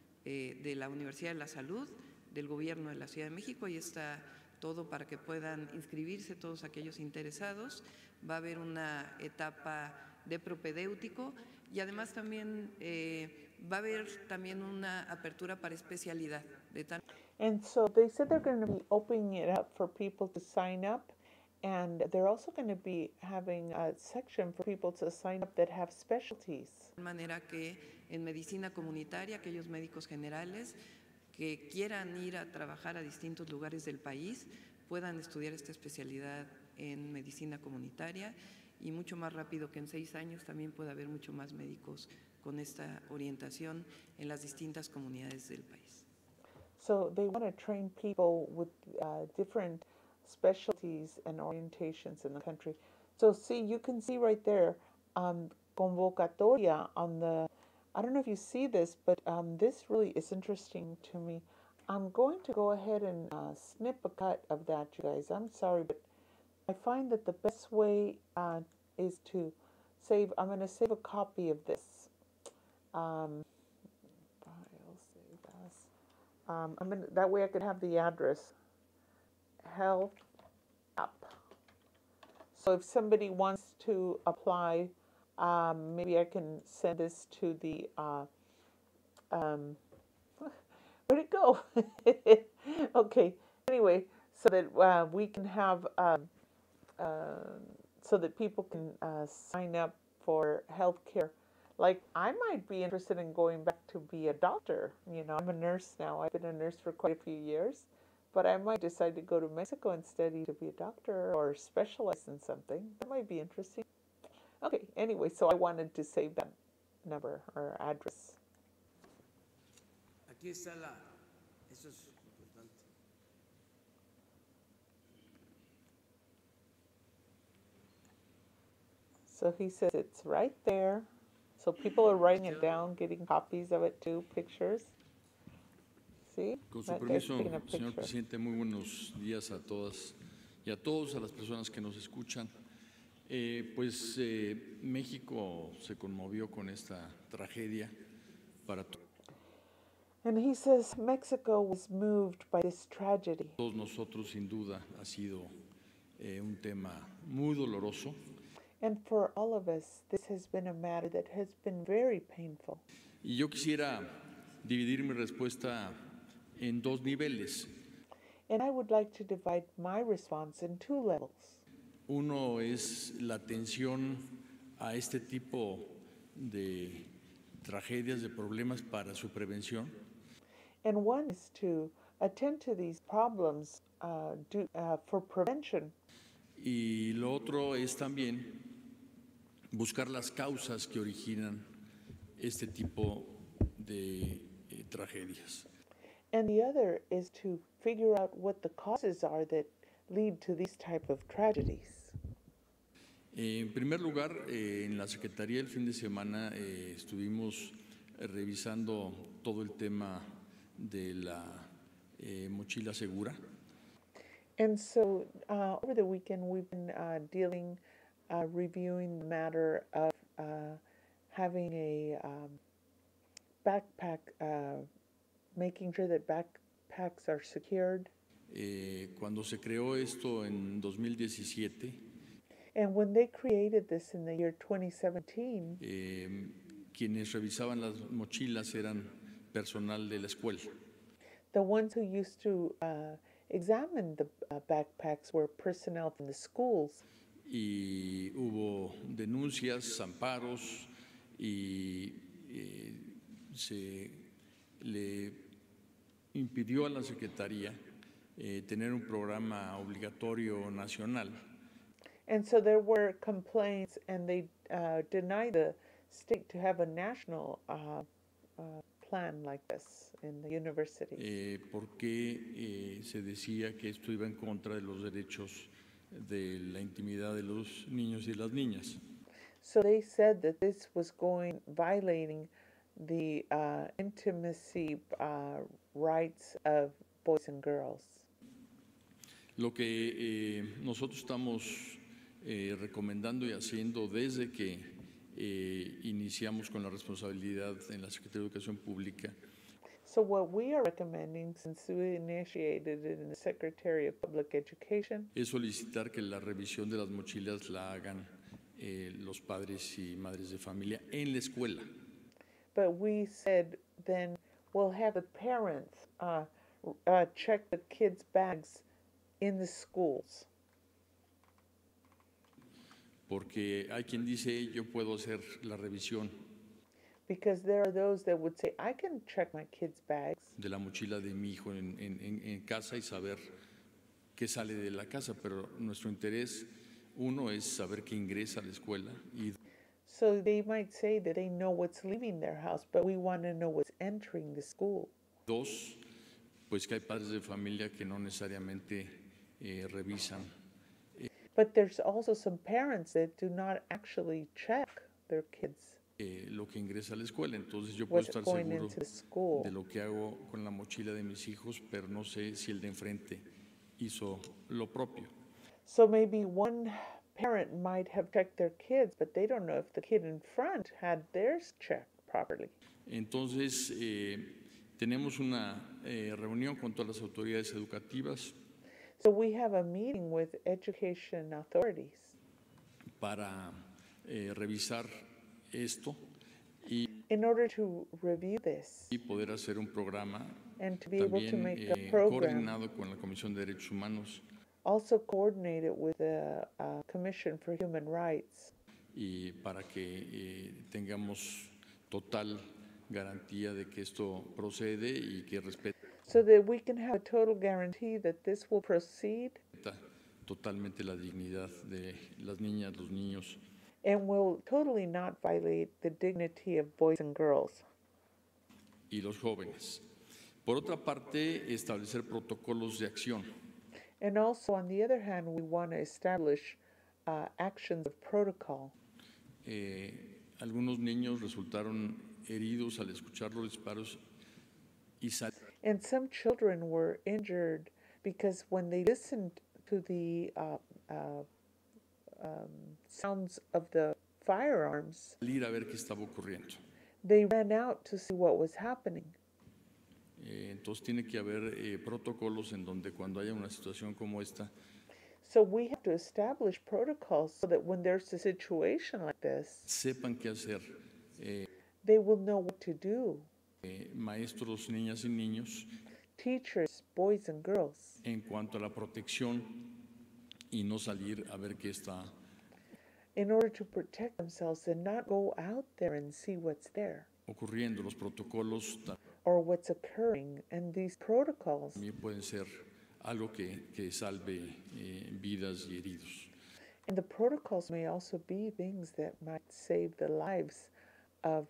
de la Universidad de la Salud, del Gobierno de la Ciudad de México, y está todo para que puedan inscribirse todos aquellos interesados. Va a haber una etapa de propedéutico y además también va a haber también una apertura para especialidad. And so they said they're going to be opening it up for people to sign up, and they're also going to be having a section for people to sign up that have specialties. De manera que en medicina comunitaria, aquellos médicos generales que quieran ir a trabajar a distintos lugares del país puedan estudiar esta especialidad en medicina comunitaria, y mucho más rápido que en 6 años también puede haber mucho más médicos con esta orientación en las distintas comunidades del país. So they want to train people with different specialties and orientations in the country. So see, you can see right there, convocatoria on the, I don't know if you see this, but this really is interesting to me. I'm going to go ahead and snip a cut of that, you guys. I'm sorry, but I find that the best way is to save, I'm going to save a copy of this. File, save as. That way I could have the address. Health App. So if somebody wants to apply, maybe I can send this to the, where'd it go? Okay, anyway, so that we can have, so that people can sign up for healthcare. Like, I might be interested in going back to be a doctor. You know, I'm a nurse now. I've been a nurse for quite a few years. But I might decide to go to Mexico and study to be a doctor or specialize in something. That might be interesting. Okay, anyway, so I wanted to save that number or address. Aquí está eso es importante. So he says it's right there. So people are writing it down, getting copies of it too, pictures. See? Con su permiso, señor presidente, muy buenos días a todas y a todos, a las personas que nos escuchan. México se conmovió con esta tragedia para And he says Mexico was moved by this tragedy. todos nosotros, sin duda, ha sido un tema muy doloroso. And for all of us, this has been a matter that has been very painful. Y yo quisiera dividir mi respuesta en 2 niveles. And I would like to divide my response in 2 levels. Uno es la atención a este tipo de tragedias, de problemas para su prevención. And one is to attend to these problems for prevention. Y lo otro es también buscar las causas que originan este tipo de tragedias. And the other is to figure out what the causes are that lead to these type of tragedies? En primer lugar, en la Secretaría el fin de semana estuvimos revisando todo el tema de la mochila segura. And so over the weekend, we've been reviewing the matter of having a backpack, making sure that backpacks are secured. Cuando se creó esto en 2017, And when they created this in the year 2017, quienes revisaban las mochilas eran personal de la escuela. the ones who used to examine the backpacks were personnel from the schools. Y hubo denuncias, amparos y se le impidió a la Secretaría tener un programa obligatorio nacional. And so there were complaints, and they denied the state to have a national plan like this in the university. Porque se decía que esto iba en contra de los derechos de la intimidad de los niños y las niñas. So they said that this was violating the intimacy rights of boys and girls. Lo que nosotros estamos recomendando y haciendo desde que iniciamos con la responsabilidad en la Secretaría de Educación Pública So what we are recommending, since we initiated it in the Secretary of Public Education, es solicitar que la revisión de las mochilas la hagan los padres y madres de familia en la escuela. but we said then we'll have the parents check the kids' bags in the schools. Porque hay quien dice, yo puedo hacer la revisión Because there are those that would say, I can check my kids' bags de la mochila de mi hijo en casa y saber qué sale de la casa, pero nuestro interés, uno, es saber qué ingresa a la escuela y So they might say that they know what's leaving their house, but we want to know what's entering the school. dos, pues que hay padres de familia que no necesariamente revisan But there's also some parents that do not actually check their kids. Lo que ingresa a la escuela. Entonces yo puedo What's estar going seguro into the school. de lo que hago con la mochila de mis hijos, pero no sé si el de enfrente hizo lo propio. So maybe one parent might have checked their kids, but they don't know if the kid in front had theirs checked properly. Entonces tenemos una reunión con todas las autoridades educativas So we have a meeting with education authorities para revisar esto in order to review this y poder hacer un programa and to be able to también make a program, coordinado con la Comisión de Derechos Humanos also coordinated with the Commission for Human Rights, y para que tengamos total garantía de que esto procede y que respeta so that we can have a total guarantee that this will proceed totalmente la dignidad de las niñas, los niños and will totally not violate the dignity of boys and girls. y los jóvenes. Por otra parte, establecer protocolos de acción. And also, on the other hand, we want to establish actions of protocol. Algunos niños resultaron heridos al escuchar los disparos y And some children were injured because when they listened to the sounds of the firearms, salir a ver qué estaba ocurriendo. they ran out to see what was happening. Entonces tiene que haber protocolos en donde cuando haya una situación como esta, So we have to establish protocols so that when there's a situation like this, sepan qué hacer they will know what to do. Maestros, niñas y niños, Teachers, boys and girls, en cuanto a la protección y no salir a ver qué está in order to protect themselves and not go out there and see what's there ocurriendo. Los protocolos or what's occurring. And these protocols también pueden ser algo que salve vidas y heridos. and the protocols may also be things that might save the lives of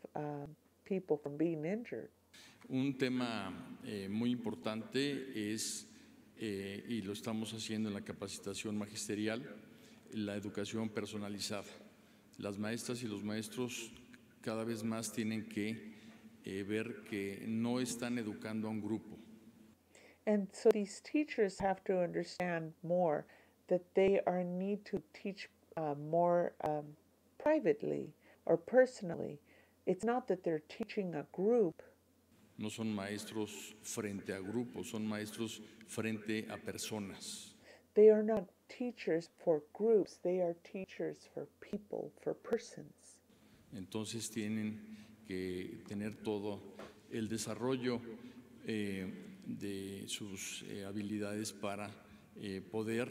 people from being injured. Un tema muy importante es y lo estamos haciendo en la capacitación magisterial, la educación personalizada. Las maestras y los maestros cada vez más tienen que ver que no están educando a un grupo. And so these teachers have to understand more that they are in need to teach more privately or personally. It's not that they're teaching a group. No son maestros frente a grupos, son maestros frente a personas. They are not teachers for groups, they are teachers for people, for persons. Entonces tienen que tener todo el desarrollo de sus habilidades para poder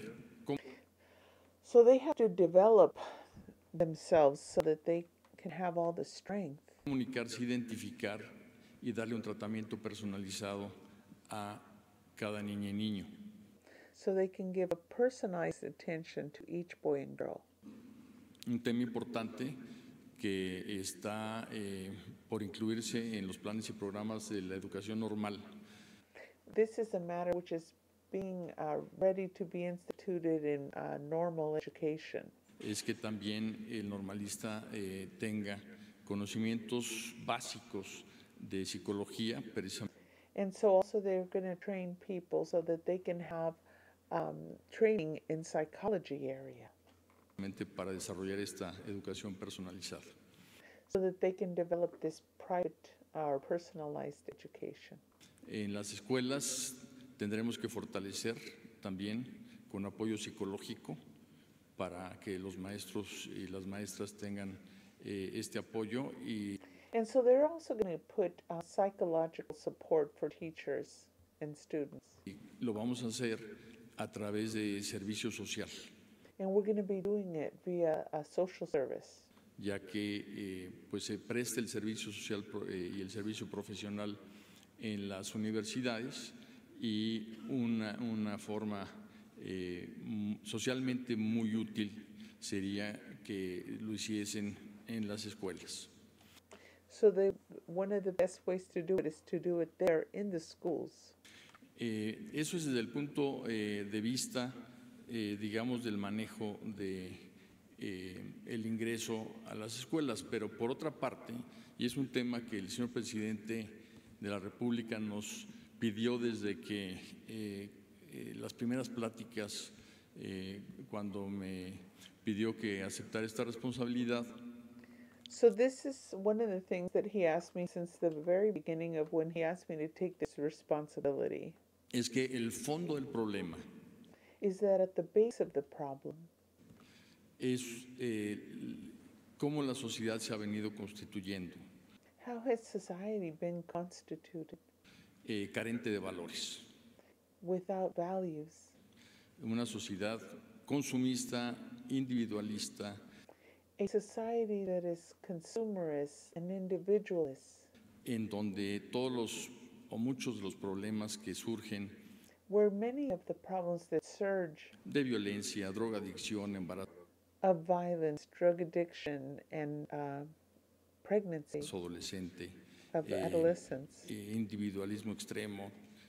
So they have to develop themselves so that they can have all the strength. comunicarse, identificar y darle un tratamiento personalizado a cada niña y niño. So they can give a personalized attention to each boy and girl. Un tema importante que está por incluirse en los planes y programas de la educación normal. This is a matter which is being ready to be instituted in normal education. Es que también el normalista tenga conocimientos básicos de psicología, precisamente. And so also they're going to train people so that they can have training in psychology area. Para desarrollar esta educación personalizada. So that they can develop this private or personalized education. En las escuelas tendremos que fortalecer también con apoyo psicológico para que los maestros y las maestras tengan este apoyo y And so they're also going to put psychological support for teachers and students. lo vamos a hacer a través de servicio social. And we're going to be doing it via a social service. Ya que pues se presta el servicio social y el servicio profesional en las universidades y una forma socialmente muy útil sería que lo hiciesen en las escuelas. So one of the best ways to do it is to do it there in the schools. Eso es desde el punto de vista, digamos, del manejo de el ingreso a las escuelas, pero por otra parte, y es un tema que el señor presidente de la República nos pidió desde que las primeras pláticas, cuando me pidió que aceptara esta responsabilidad. So this is one of the things that he asked me since the very beginning of when he asked me to take this responsibility. Es que el fondo del problema is that at the base of the problem es cómo la sociedad se ha venido constituyendo. How has society been constituted? Carente de valores. Without values. Una sociedad consumista, individualista. A society that is consumerist and individualist. En donde todos los o muchos de los problemas que surgen where many of the problems that surge de violencia, drogadicción, embarazo, of violence, drug addiction, and pregnancy, adolescente, of adolescence, individualismo extremo,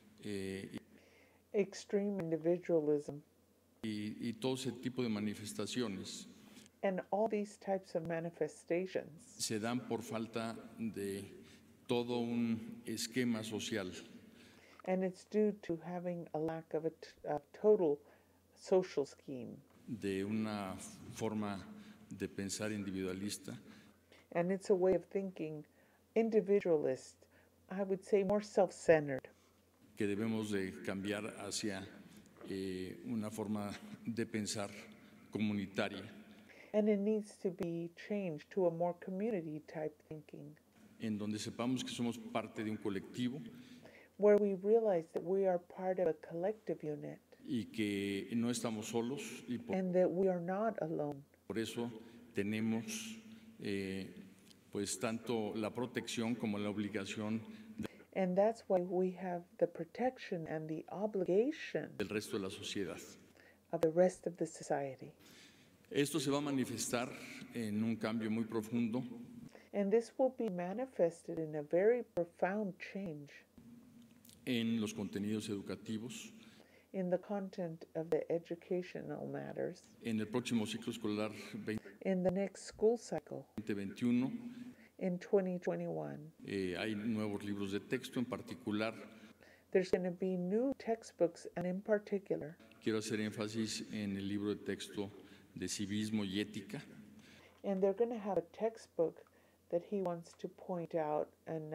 extreme individualism, y todo ese tipo de manifestaciones and all these types of manifestations se dan por falta de todo un esquema social. And it's due to having a lack of a total social scheme. De una forma de pensar individualista. And it's a way of thinking individualist, I would say more self-centered. Que debemos de cambiar hacia una forma de pensar comunitaria. And it needs to be changed to a more community type thinking. En donde sepamos que somos parte de un colectivo. Where we realize that we are part of a collective unit. Y que no estamos solos. And that we are not alone. Por eso tenemos pues tanto la protección como la obligación and that's why we have the protection and the obligation del resto de la sociedad. Of the rest of the society. Esto se va a manifestar en un cambio muy profundo. And this will be manifested in a very profound change. En los contenidos educativos. in the content of the educational matters En el próximo ciclo escolar in the next school cycle 2021 in 2021. hay nuevos libros de texto, en particular There's going to be new textbooks, and in particular, quiero hacer énfasis en el libro de texto de civismo y ética, and they're going to have a textbook that he wants to point out in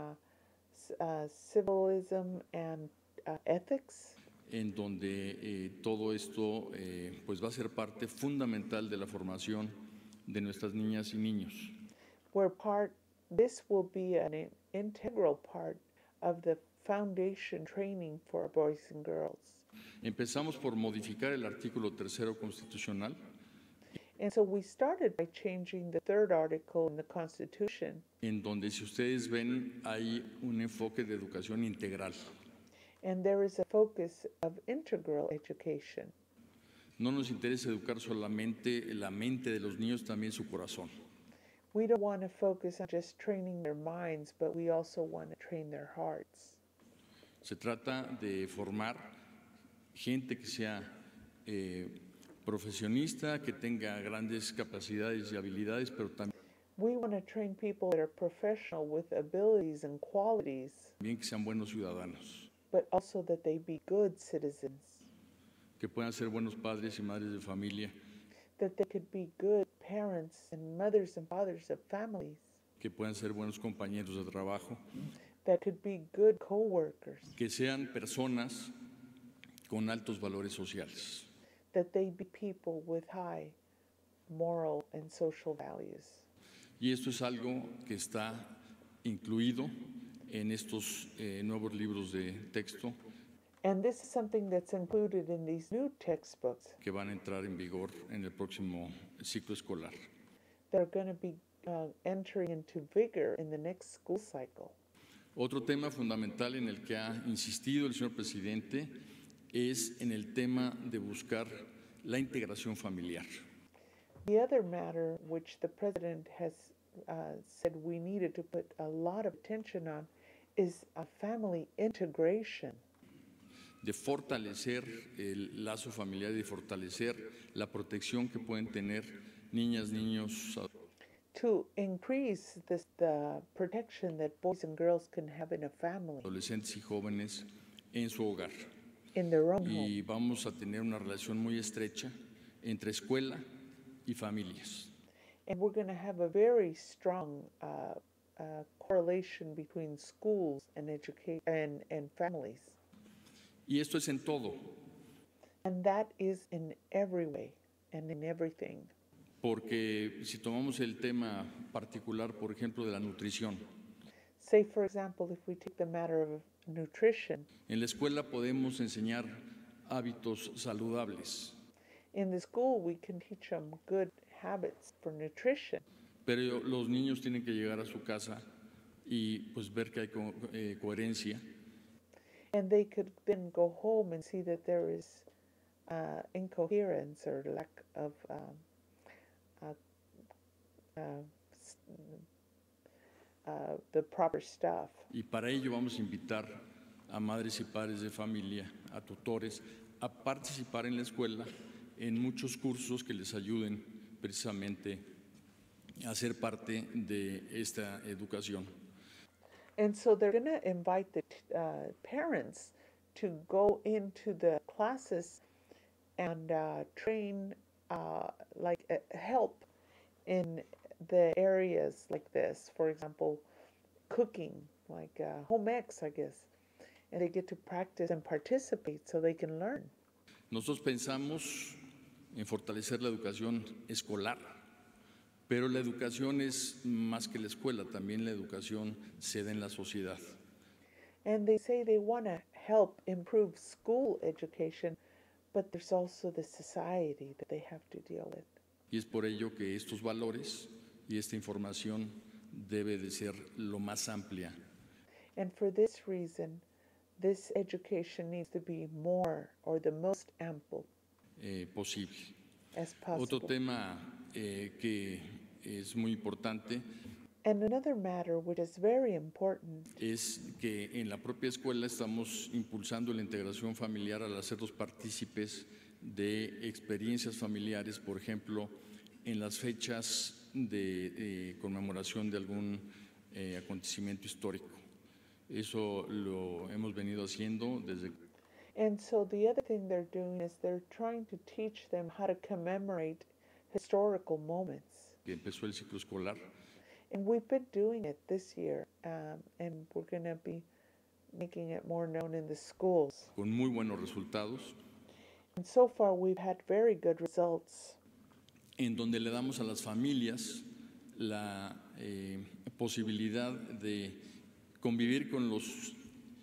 civilism and ethics, en donde todo esto pues va a ser parte fundamental de la formación de nuestras niñas y niños. where this will be an integral part of the foundation training for boys and girls. Empezamos por modificar el artículo 3º constitucional, And so we started by changing the third article in the Constitution, en donde, si ustedes ven, hay un enfoque de educación integral. and there is a focus of integral education. No nos interesa educar solamente la mente de los niños, también su corazón. We don't want to focus on just training their minds, but we also want to train their hearts. Se trata de formar gente que sea profesionista, que tenga grandes capacidades y habilidades, pero también We want to train people that are professional with abilities and qualities, que sean buenos ciudadanos, but also that they be good citizens, que puedan ser buenos padres y madres de familia, that they could be good parents and mothers and fathers of families, que puedan ser buenos compañeros de trabajo, that could be good co-workers, que sean personas con altos valores sociales. that they be people with high moral and social values. Y esto es algo que está incluido en estos nuevos libros de texto And this is something that's included in these new textbooks que van a entrar en vigor en el próximo ciclo escolar. that are going to be entering into vigor in the next school cycle. Otro tema fundamental en el que ha insistido el señor presidente es en el tema de buscar la integración familiar. The other matter which the president has said we needed to put a lot of attention on is a family integration, De fortalecer el lazo familiar y de fortalecer la protección que pueden tener niñas, niños, to increase the protection that boys and girls can have in a family, adolescentes y jóvenes en su hogar. in their own home. Y vamos a tener una relación muy estrecha entre escuela y familias. And we're going to have a very strong correlation between schools and and families. Y esto es en todo, And that is in every way and in everything. porque si tomamos el tema particular, por ejemplo, de la nutrición, Say, for example, if we take the matter of nutrition, en la escuela podemos enseñar hábitos saludables, in the school we can teach them good habits for nutrition, pero los niños tienen que llegar a su casa y pues ver que hay coherencia, and they could then go home and see that there is incoherence or lack of the proper stuff. y para ello vamos a invitar a madres y padres de familia, a tutores, a participar en la escuela en muchos cursos que les ayuden precisamente a ser parte de esta educación. And so they're going to invite the parents to go into the classes and train, help in the areas like this. For example, cooking, like home ec, I guess. And they get to practice and participate so they can learn. Nosotros pensamos en fortalecer la educación escolar, pero la educación es más que la escuela, también la educación se da en la sociedad. And they say they want to help improve school education, but there's also the society that they have to deal with. Y es por ello que estos valores y esta información debe de ser lo más amplia And for this reason, this education needs to be more or the most ample posible. as Otro possible. tema que es muy importante And another matter which is very important es que en la propia escuela estamos impulsando la integración familiar al hacerlos partícipes de experiencias familiares, por ejemplo, en las fechas de conmemoración de algún acontecimiento histórico. Eso lo hemos venido haciendo desde. And so the other thing they're doing is they're trying to teach them how to commemorate historical moments. Que empezó el ciclo escolar. And we've been doing it this year, and we're going to be making it more known in the schools. Con muy buenos resultados. And so far we've had very good results. En donde le damos a las familias la posibilidad de convivir con los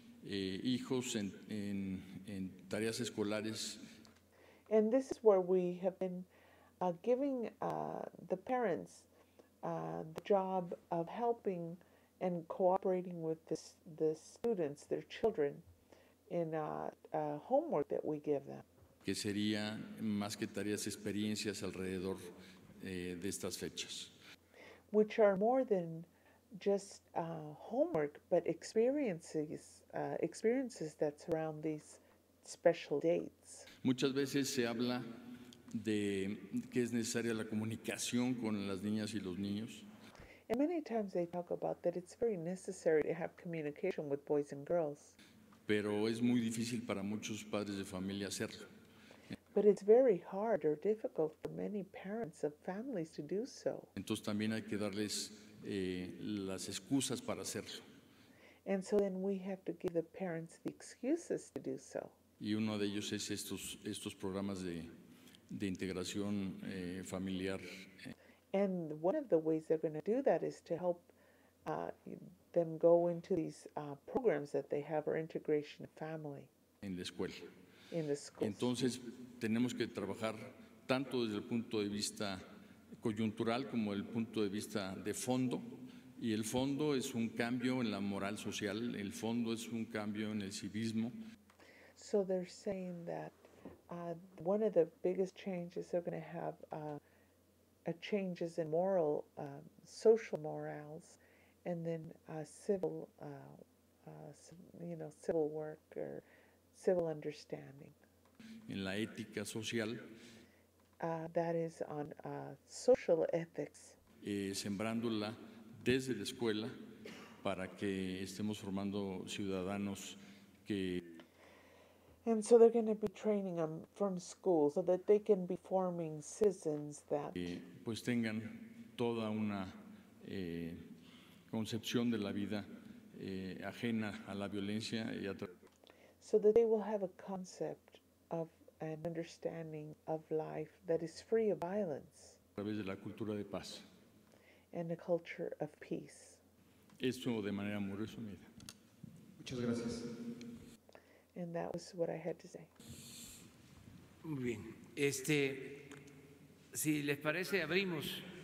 hijos en tareas escolares. And this is where we have been giving the parents the job of helping and cooperating with the students, their children, in homework that we give them. Que sería más que tareas, experiencias alrededor de estas fechas. Which are more than just homework, but experiences that surround these special dates. Muchas veces se habla de que es necesaria la comunicación con las niñas y los niños. And many times they talk about that it's very necessary to have communication with boys and girls. Pero es muy difícil para muchos padres de familia hacerlo. But it's very hard or difficult for many parents of families to do so. Entonces también hay que darles las excusas para hacerlo. And so then we have to give the parents the excuses to do so. Y uno de ellos es estos programas de integración familiar. And one of the ways they're going to do that is to help them go into these programs that they have for integration of family. En la escuela. In the schools. Entonces tenemos que trabajar tanto desde el punto de vista coyuntural como el punto de vista de fondo. Y el fondo es un cambio en la moral social, el fondo es un cambio en el civismo. So they're saying that one of the biggest changes they're going to have changes in moral, social morals, and then civil, civil work or civil understanding. En la ética social. That is on social ethics. Sembrándola desde la escuela para que estemos formando ciudadanos que. And so they're going to be training them from school so that they can be forming citizens that. Pues tengan toda una concepción de la vida ajena a la violencia y so that they will have a concept of an understanding of life that is free of violence. A través de la cultura de paz. And a culture of peace. Esto de manera muy resumida. Muchas gracias. And that was what I had to say. Muy bien. Si les parece, abrimos.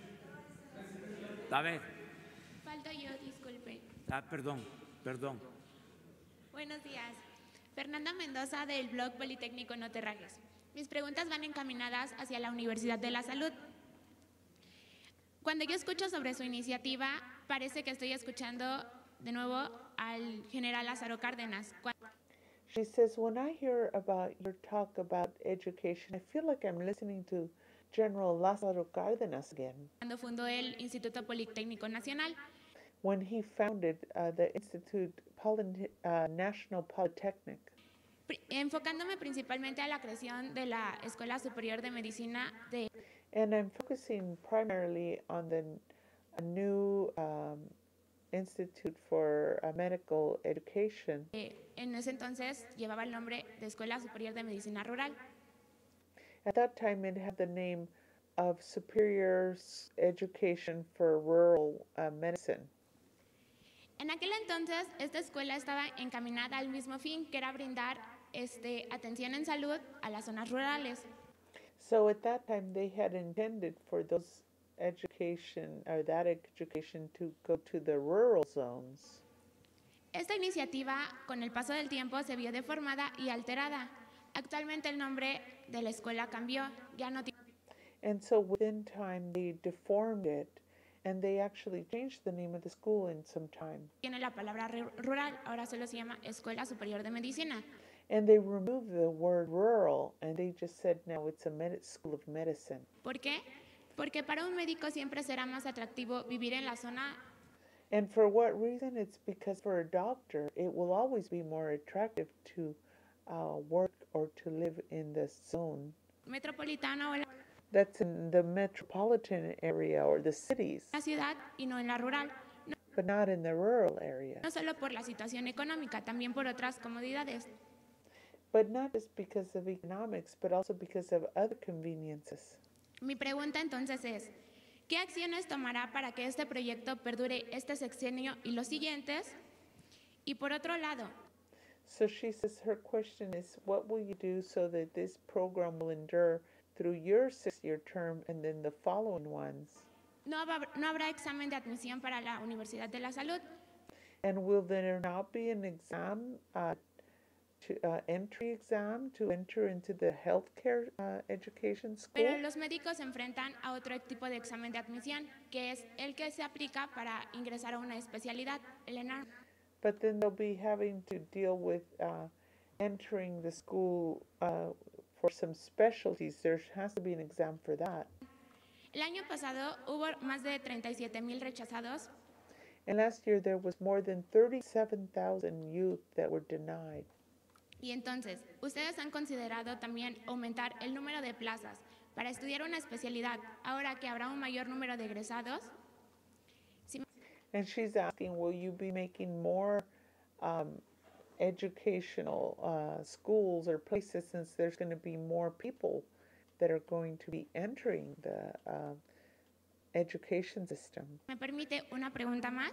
A ver. Falto yo, disculpe. Perdón. Buenos días. Fernanda Mendoza del blog Politécnico No Te Rajes. Mis preguntas van encaminadas hacia la Universidad de la Salud. Cuando yo escucho sobre su iniciativa, parece que estoy escuchando de nuevo al general Lázaro Cárdenas. She says, when I hear about your talk about education, I feel like I'm listening to General Lázaro Cárdenas again. Cuando fundó el Instituto Politécnico Nacional. When he founded the Institute National Polytechnic. Enfocándome principalmente a la creación de la Escuela Superior de Medicina de. And I'm focusing primarily on the new Institute for Medical Education. En ese entonces llevaba el nombre de Escuela Superior de Medicina Rural. At that time it had the name of Superior Education for Rural Medicine. En aquel entonces esta escuela estaba encaminada al mismo fin, que era brindar atención en salud a las zonas rurales. So at that time they had intended for those education to go to the rural zones. Esta iniciativa, con el paso del tiempo, se vio deformada y alterada. Actualmente el nombre de la escuela cambió, ya no tiene. And so within time they deformed it, And they actually changed the name of the school in some time. Tiene la palabra rural, ahora solo se llama Escuela Superior de Medicina. And they removed the word rural, and they just said now it's a school of medicine. ¿Por qué? Porque para un médico siempre será más atractivo vivir en la zona. And for what reason? It's because for a doctor, it will always be more attractive to work or to live in the zone Metropolitana o en that's in the metropolitan area or the cities, la ciudad y no en la rural. but not in the rural area. No solo por la situación económica, también por otras comodidades. But not just because of economics, but also because of other conveniences. Mi pregunta entonces es, ¿qué acciones tomará para que este proyecto perdure este sexenio y los siguientes? Y por otro lado, So she says her question is, what will you do so that this program will endure through your 6-year term and then the following ones? no habrá examen de admisión para la Universidad de la Salud. And will there not be an exam, entry exam to enter into the healthcare education school? Pero los médicos se enfrentan a otro tipo de examen de admisión, que es el que se aplica para ingresar a una especialidad, el ENARM. But then they'll be having to deal with entering the school for some specialties. There has to be an exam for that. El año pasado hubo más de 37,000 rechazados. And last year there was more than 37,000 youth that were denied. Y entonces, ¿ustedes han considerado también aumentar el número de plazas para estudiar una especialidad ahora que habrá un mayor número de egresados? And she's asking, will you be making more educational schools or places since there's going to be more people that are going to be entering the education system? ¿Me permite una pregunta más?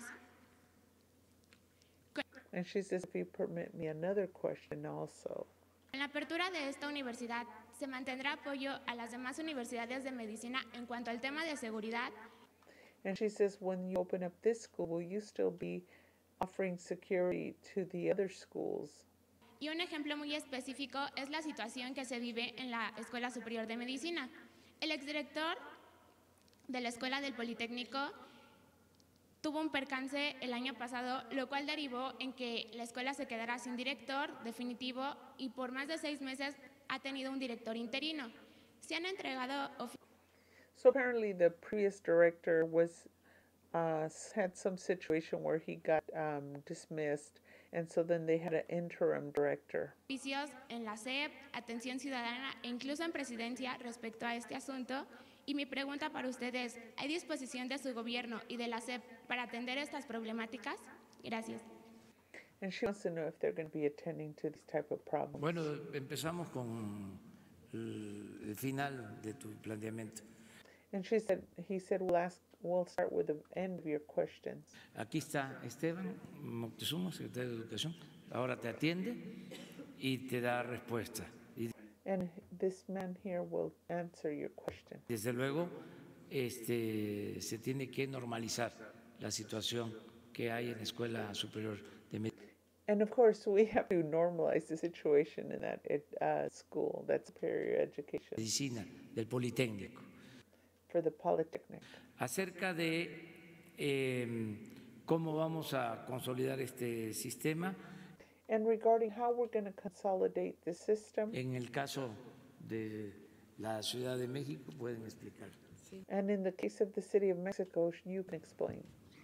And she says, if you permit me another question also. En la apertura de esta universidad, ¿se mantendrá apoyo a las demás universidades de medicina en cuanto al tema de seguridad? And she says, when you open up this school, will you still be offering security to the other schools? Y un ejemplo muy específico es la situación que se vive en la Escuela Superior de Medicina. El exdirector de la Escuela del Politécnico tuvo un percance el año pasado, lo cual derivó en que la escuela se quedara sin director definitivo y por más de 6 meses ha tenido un director interino. Se han entregado So apparently the previous director was had some situation where he got dismissed, and so then they had an interim director. oficios en la SEP, Atención Ciudadana e incluso en Presidencia respecto a este asunto. Y mi pregunta para ustedes, ¿hay disposición de su gobierno y de la SEP para atender estas problemáticas? Gracias. And she wants to know if they're going to be attending to this type of problem. Bueno, empezamos con el final de tu planteamiento. And he said, we'll start with the end of your questions. Aquí está Esteban Moctezuma, secretario de Educación. Ahora te atiende y te da respuesta. And this man here will answer your question. Desde luego, se tiene que normalizar la situación que hay en la Escuela Superior de Medicina. And of course, we have to normalize the situation in that school, that superior education. Medicina del Politécnico. For the Polytechnic. Acerca de cómo vamos a consolidar este sistema. And regarding how we're going to consolidate the system. En el caso de la Ciudad de México, pueden explicar. Sí. And in the case of the City of Mexico, you can explain.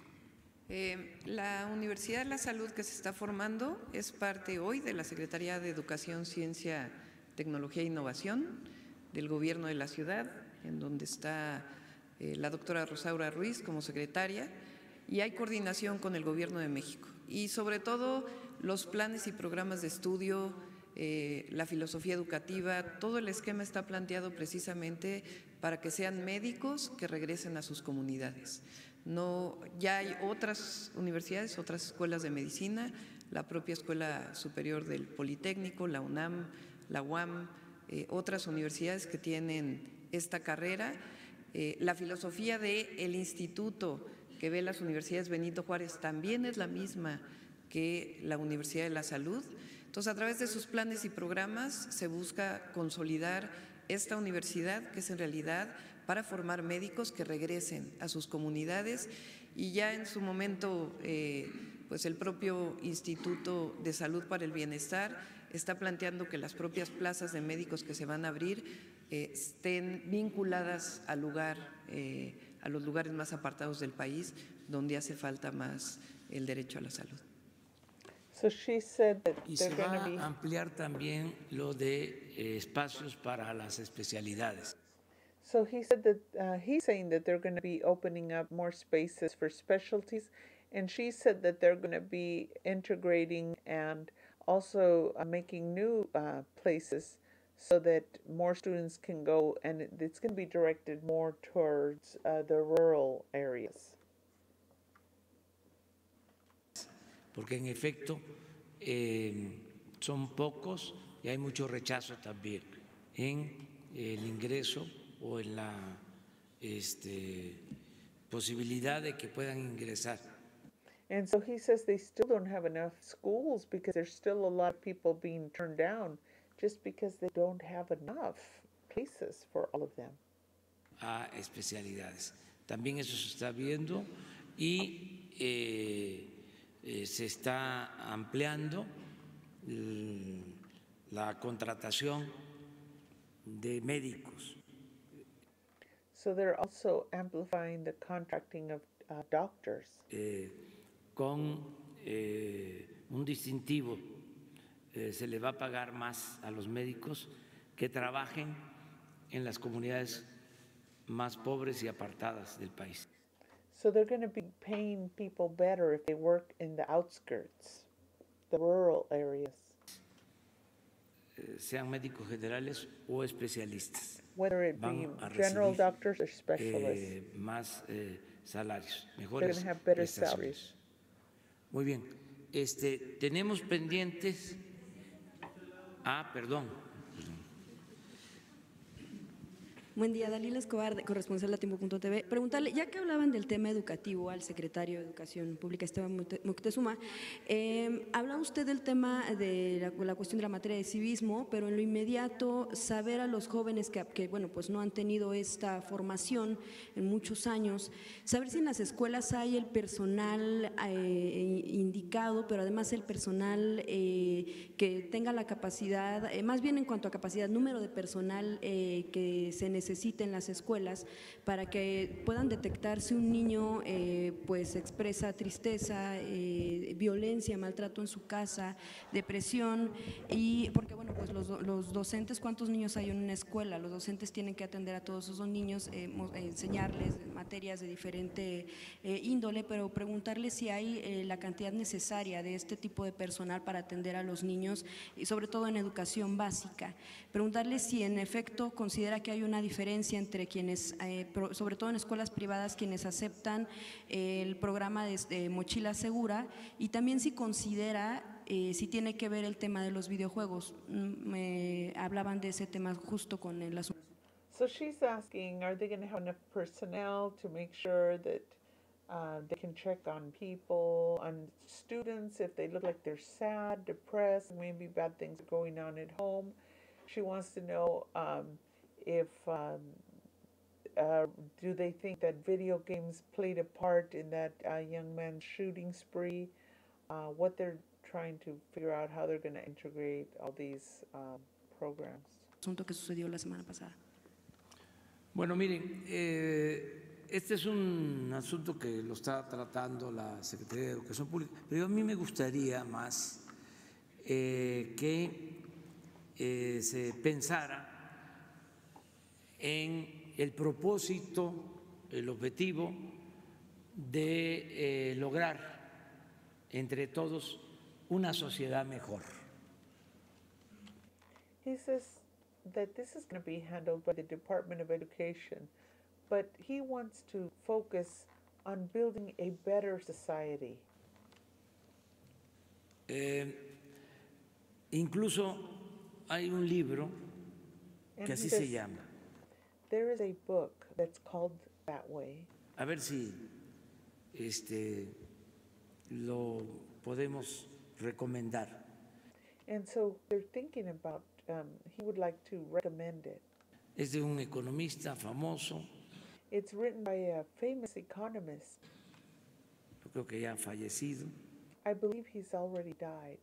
La Universidad de la Salud que se está formando es parte hoy de la Secretaría de Educación, Ciencia, Tecnología e Innovación del Gobierno de la Ciudad, en donde está la doctora Rosaura Ruiz como secretaria, y hay coordinación con el Gobierno de México. Y sobre todo los planes y programas de estudio, la filosofía educativa, todo el esquema está planteado precisamente para que sean médicos que regresen a sus comunidades. No, ya hay otras universidades, otras escuelas de medicina, la propia Escuela Superior del Politécnico, la UNAM, la UAM, otras universidades que tienen esta carrera. La filosofía del instituto que ve las universidades Benito Juárez también es la misma que la Universidad de la Salud. Entonces, a través de sus planes y programas se busca consolidar esta universidad, que es en realidad para formar médicos que regresen a sus comunidades, y ya en su momento pues el propio Instituto de Salud para el Bienestar está planteando que las propias plazas de médicos que se van a abrir estén vinculadas al lugar, a los lugares más apartados del país, donde hace falta más el derecho a la salud. So she said that Y se they're going va to be. a ampliar también lo de espacios para las especialidades. So he said that he's saying that they're going to be opening up more spaces for specialties, and she said that they're going to be integrating and also making new places so that more students can go, and it's going to be directed more towards the rural areas. Porque en efecto son pocos y hay mucho rechazo también en el ingreso o en la posibilidad de que puedan ingresar. And so he says they still don't have enough schools because there's still a lot of people being turned down just because they don't have enough places for all of them. A especialidades. También eso se está viendo y se está ampliando la contratación de médicos. So they're also amplifying the contracting of doctors. Con un distintivo, se le va a pagar más a los médicos que trabajen en las comunidades más pobres y apartadas del país. So they're going to be paying people better if they work in the outskirts, the rural areas. Sean médicos generales o especialistas. Whether it be general doctors or specialists. Más salarios, They're mejores going to have better prestaciones. salaries. Muy bien. Tenemos pendientes. Perdón. Buen día, Dalila Escobar, corresponsal de Tiempo.tv. Preguntarle, ya que hablaban del tema educativo al secretario de Educación Pública, Esteban Moctezuma, habla usted del tema de la cuestión de la materia de civismo, pero en lo inmediato, saber a los jóvenes que bueno, pues no han tenido esta formación en muchos años, saber si en las escuelas hay el personal indicado, pero además el personal que tenga la capacidad, más bien en cuanto a capacidad, número de personal que se necesita en las escuelas para que puedan detectar si un niño pues expresa tristeza, violencia, maltrato en su casa, depresión, y porque bueno, pues los docentes, ¿cuántos niños hay en una escuela? Los docentes tienen que atender a todos esos niños, enseñarles materias de diferente índole, pero preguntarles si hay la cantidad necesaria de este tipo de personal para atender a los niños, y sobre todo en educación básica. Preguntarles si en efecto considera que hay una diferencia entre quienes, sobre todo en escuelas privadas, quienes aceptan el programa de mochila segura, y también si considera si tiene que ver el tema de los videojuegos. Me hablaban de ese tema justo con el asunto. So she's asking, are they going to have enough personnel to make sure that they can check on people, on students, if they look like they're sad, depressed, maybe bad things are going on at home. She wants to know if do they think that video games played a part in that young man's shooting spree, what they're trying to figure out how they're going to integrate all these programs. Asunto que sucedió la semana pasada. Bueno, miren, este es un asunto que lo está tratando la Secretaría de Educación Pública, pero a mí me gustaría más que se pensara en el propósito, el objetivo de lograr entre todos una sociedad mejor. He says that this is going to be handled by the Department of Education, but he wants to focus on building a better society. Incluso hay un libro que así se llama. There is a book that's called that way. A ver si lo podemos recomendar. And so they're thinking about, he would like to recommend it. es de un economista famoso, It's written by a famous economist. yo creo que ya ha fallecido, I believe he's already died.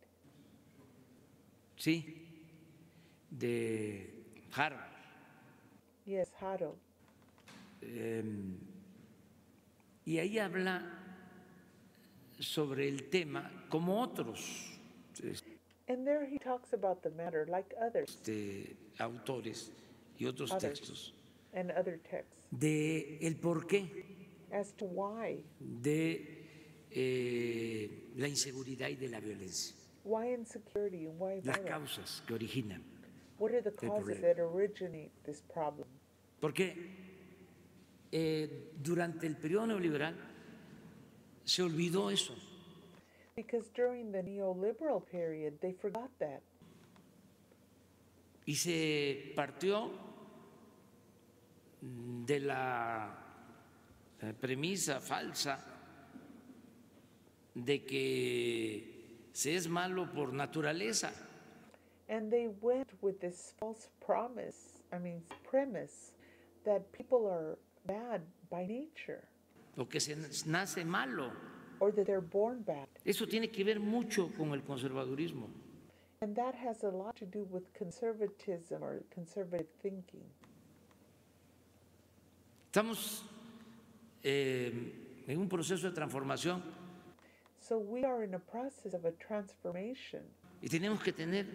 sí, de Harvard. Yes, Harold. Y ahí habla sobre el tema como otros And there he talks about the matter like others. Autores y otros Others. textos And other texts. de el porqué As to why. de la inseguridad y de la violencia, Why insecurity and why las violence? causas que originan. What are the el causes problema. that originate this problem? Porque durante el periodo neoliberal se olvidó eso. Because during the neoliberal period, they forgot that. Y se partió de la premisa falsa de que se es malo por naturaleza. And they went with this false premise that people are bad by nature. O que se nace malo. Or that they're born bad. Eso tiene que ver mucho con el conservadurismo. And that has a lot to do with conservatism or conservative thinking. Estamos en un proceso de transformación. So we are in a process of a transformation. Y tenemos que tener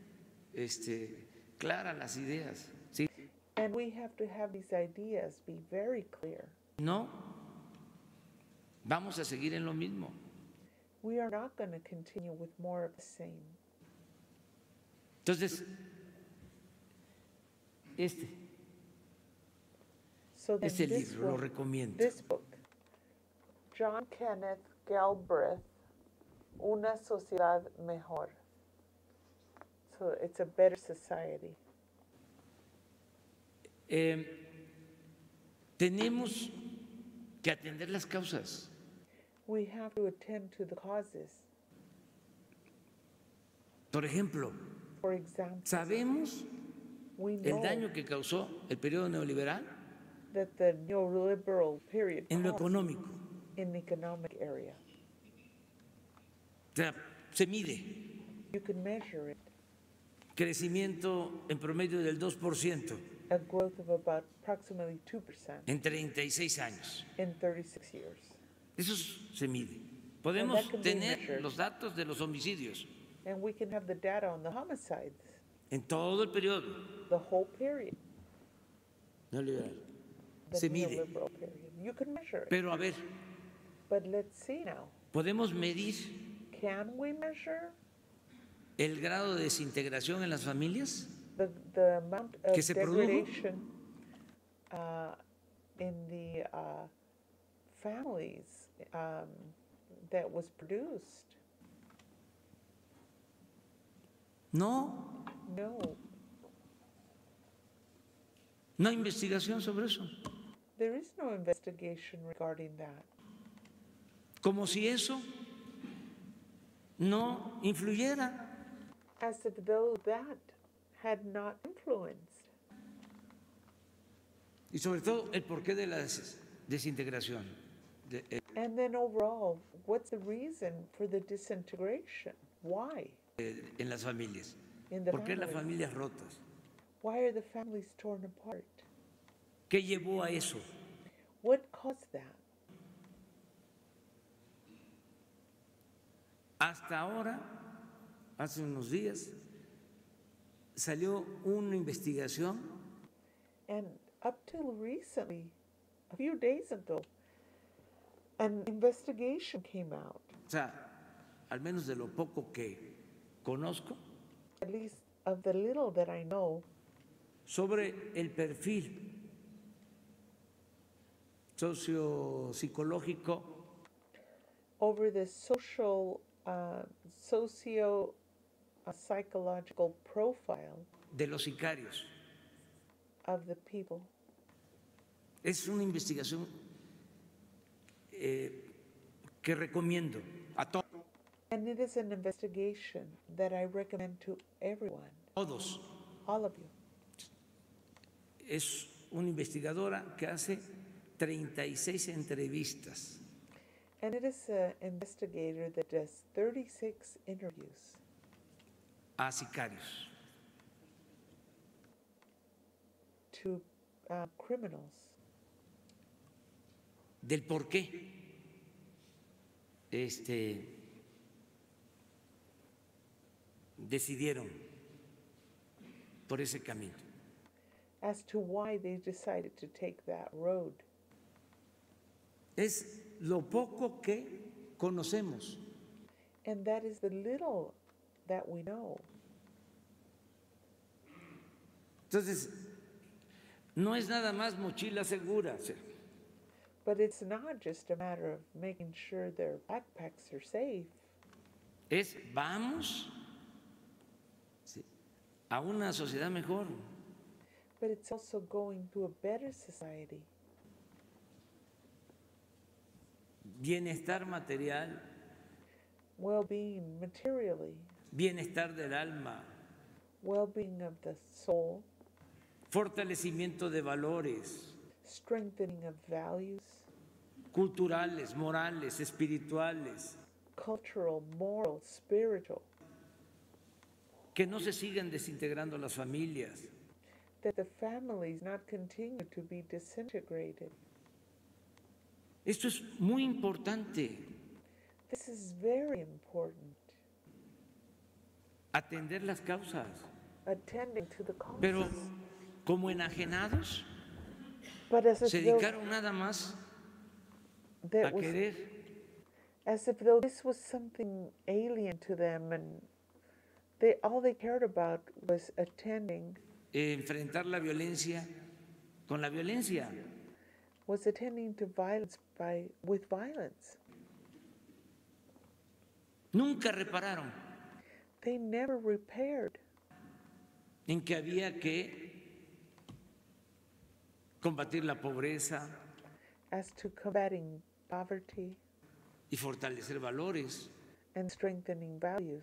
claras las ideas. ¿Sí? And we have to have these ideas be very clear. No, vamos a seguir en lo mismo. We are not going to continue with more of the same. Entonces, So then este this libro lo book- recomiendo. This book, John Kenneth Galbraith, Una Sociedad Mejor. So it's a better society. Tenemos que atender las causas. We have to attend to the causes. Por ejemplo, For example, sabemos we el know daño que causó el periodo neoliberal that the neoliberal period en lo caused económico. in the economic area. O sea, se mide You can measure it, crecimiento en promedio del 2% a growth of about approximately 2% en 36 años. in 36 years. Eso se mide. Podemos And that can be tener measured. los datos de los homicidios And we can have the data on the homicides, en todo el periodo the whole period, neoliberal. the Se mide. neoliberal period. You can measure it. Pero a ver, But let's see now. ¿podemos medir Can we measure el grado de desintegración en las familias? the amount of ¿Que se produjo? degradation in the families that was produced? No, No. no hay investigación sobre eso. There is no investigation regarding that. Como si eso no influyera. As if though that had not influenced. Y sobre todo el porqué de la desintegración And then overall, what's the reason for the disintegration? Why? en las familias. In the ¿Por qué las families? familias rotas? Why are the families torn apart? ¿Qué llevó a eso? What caused that? Hasta ahora, hace unos días, salió una investigación And up till recently, a few days ago, an investigation came out, o sea, al menos de lo poco que conozco, at least of the little that I know, sobre el perfil sociopsicológico over the psychological profile de los sicarios. of the people. Es una investigación que recomiendo a And it is an investigation that I recommend to everyone, todos. all of you. es una investigadora que hace 36 entrevistas. And it is an investigator that does 36 interviews A sicarios. to criminals. Del por qué decidieron por ese camino. As to why they decided to take that road. Es lo poco que conocemos. And that is the little that we know. Entonces, no es nada más mochila segura. But it's not just a matter of making sure their backpacks are safe. Es vamos a una sociedad mejor. But it's also going to a better society. Bienestar material. Well-being materially. Bienestar del alma. Well-being of the soul. Fortalecimiento de valores. Strengthening of values. Culturales, morales, espirituales. Cultural, moral, spiritual. Que no se sigan desintegrando las familias. That the families not continue to be disintegrated. Esto es muy importante. This is very important. Atender las causas. Attending to the causes. Pero como enajenados, But as if se dedicaron nada más a querer. As if though this was something alien to them, and all they cared about was attending. Enfrentar la violencia con la violencia. Was attending to violence with violence. Nunca repararon. They never repaired. En que había que combatir la pobreza. As to combating poverty. Y fortalecer valores. And strengthening values.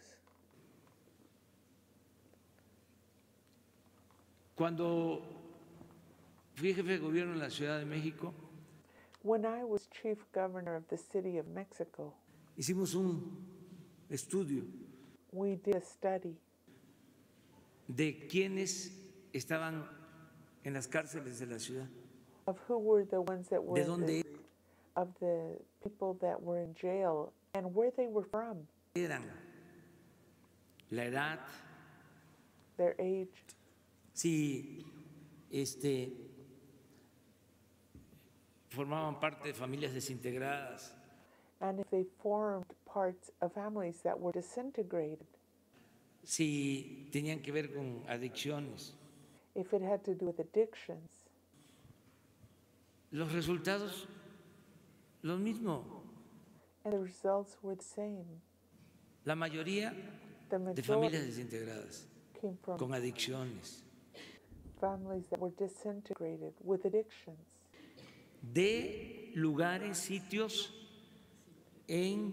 Cuando fui jefe de gobierno en la Ciudad de México, when I was chief governor of the city of Mexico, hicimos un estudio we did a study de quienes estaban en las cárceles de la ciudad. Of who were the ones that were ¿De dónde of the people that were in jail and where they were from? eran? La edad, their age, si formaban parte de familias desintegradas, and if they formed parts of families that were disintegrated, si tenían que ver con adicciones. if it had to do with addictions. Los resultados, lo mismo. And the results were the same. La mayoría de familias desintegradas, came from con adicciones. Families that were disintegrated with addictions. De lugares, sitios en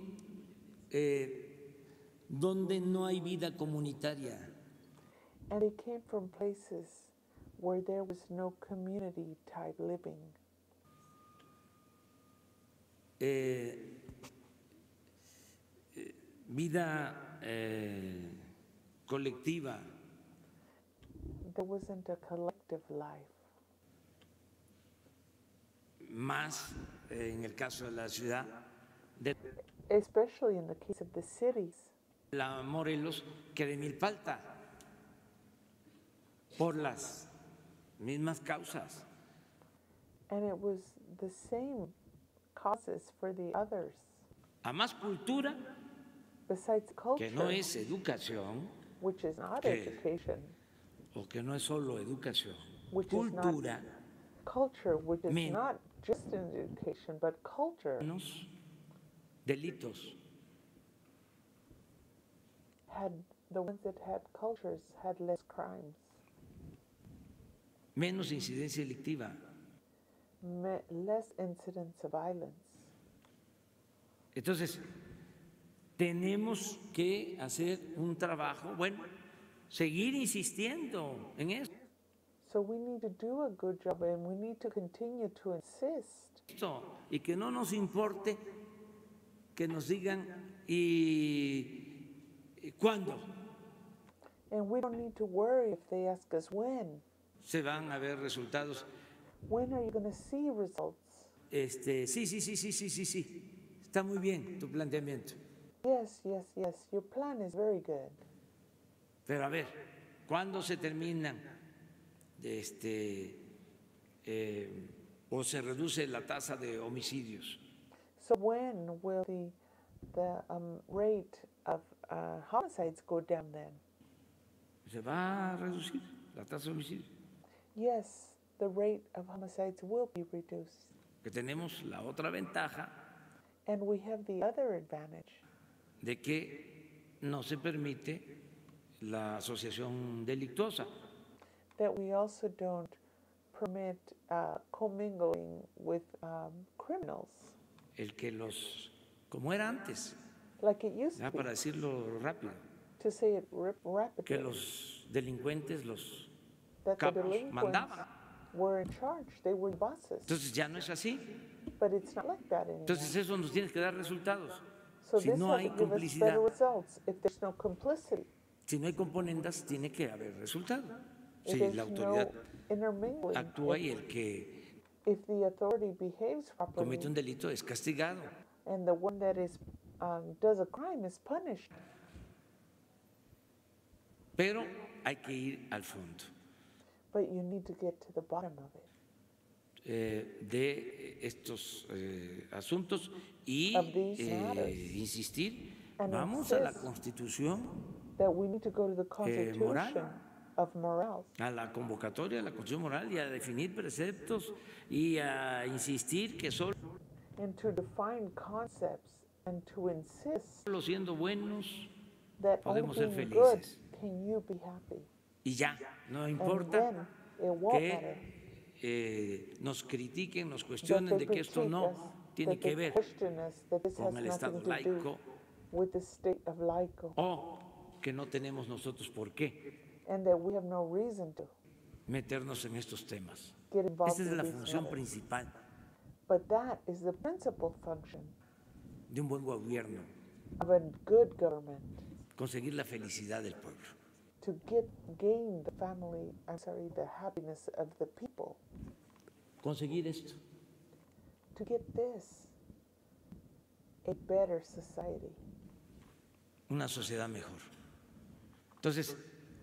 donde no hay vida comunitaria. And it came from places where there was no community type living. Vida colectiva. There wasn't a collective life. Más en el caso de la ciudad de Especially in the case of the cities. La Morelos que de Milpalta, por las mismas causas. And it was the same causes for the others. A más cultura, besides culture, que no es educación, which is not education, o que no es solo educación, which cultura, is not culture, which is not just an education, but culture. Menos delitos. Had the ones that had cultures had less crimes. Menos incidencia delictiva. Less incidents of violence. Entonces, tenemos que hacer un trabajo, bueno, seguir insistiendo en eso. So we need to do a good job and we need to continue to insist. Y que no nos importe que nos digan y cuándo And we don't need to worry if they ask us when. se van a ver resultados. When are you going to see results? Sí. Está muy bien tu planteamiento. Yes. Your plan is very good. Pero a ver, ¿cuándo se terminan o se reduce la tasa de homicidios? So when will the rate of homicides go down then? ¿Se va a reducir la tasa de homicidios? Yes, the rate of homicides will be reduced. Que tenemos la otra ventaja And we have the other advantage de que no se permite la asociación delictuosa. that we also don't permit commingling with criminals. El que los, como era antes, Like it used ya to para be, decirlo rápido, to say it rapidly, que los delincuentes, los that the capos delinquents mandaban. were in charge, they were bosses. Entonces ya no es así. But it's not like that anymore. Entonces eso nos tiene que dar resultados. So Si this no has hay to give us complicidad, better results. If there's no complicity, si no hay componendas, tiene que haber resultados. if Si there's la autoridad no intermingling, actúa y el que if the authority behaves properly, comete un delito es castigado. and the one that is does a crime is punished. Pero hay que ir al fondo But you need to get to the bottom of it. de estos asuntos y Of these matters. insistir, And vamos a la insist Constitución, that we need to go to the Constitution moral. of morals a la convocatoria de la Constitución Moral y a definir preceptos y a insistir que solo and to define concepts and to insist siendo buenos that only podemos ser being good felices. can you be happy. Y ya, no And importa then it won't matter que nos critiquen, nos that cuestionen they de que esto critique no us, tiene that que they ver question us, that this has con el Estado nothing to do laico with the state of laico, o que no tenemos nosotros por qué and that we have no reason to meternos en estos temas. get involved Esta es in la these función matters. principal But that is the principal function de un buen gobierno, of a good government, conseguir la felicidad del pueblo. to gain the happiness of the people, Conseguir esto, to get this, a better society. una sociedad mejor. Entonces,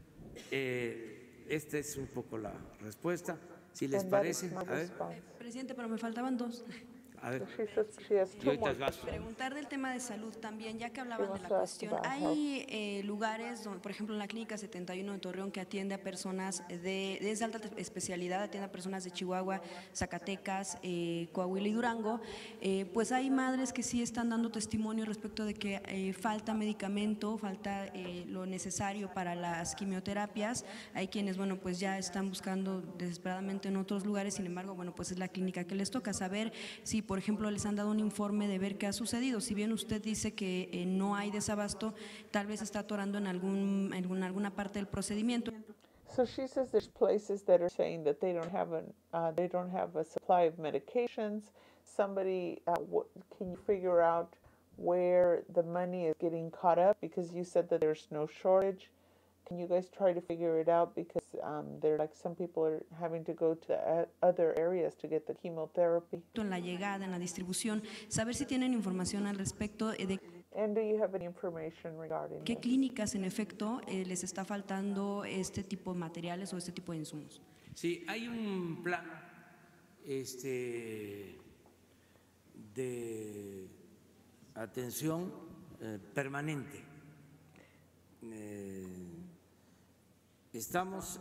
esta es un poco la respuesta. Si les And that is parece, my a ver, response. Presidente, pero me faltaban dos. a ver. She says she has Y two ahorita more gasto. Preguntar del tema de salud también, ya que hablaban de la wants to ask cuestión. about Hay lugares, donde, por ejemplo, en la Clínica 71 de Torreón, que atiende a personas de alta especialidad, atiende a personas de Chihuahua, Zacatecas, Coahuila y Durango. Pues hay madres que sí están dando testimonio respecto de que falta medicamento, falta lo necesario para las quimioterapias. Hay quienes, bueno, pues ya están buscando desesperadamente en otros lugares, sin embargo, bueno, pues es la clínica que les toca. Saber si, por ejemplo, les han dado un informe de ver qué ha sucedido. Si bien usted dice que no hay desabasto, tal vez está atorando en alguna parte del procedimiento. So she says there's places that are saying that they don't have a supply of medications. Somebody, can you figure out where the money is getting caught up? Because you said that there's no shortage. Can you guys try to figure it out? Because some people are having to go to other areas to get the chemotherapy. En la llegada, en la distribución, saber si tienen información al respecto de And do you have any information regarding qué this? clínicas en efecto les está faltando este tipo de materiales o este tipo de insumos. Sí, hay un plan de atención permanente. Estamos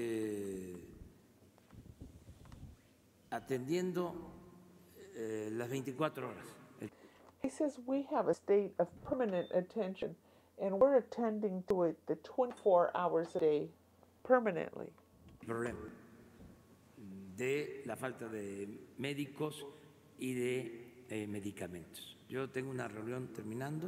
atendiendo las 24 horas. He says we have a state of permanent attention and we're attending to it the 24 hours a day permanently. Problema de la falta de médicos y de medicamentos. Yo tengo una reunión terminando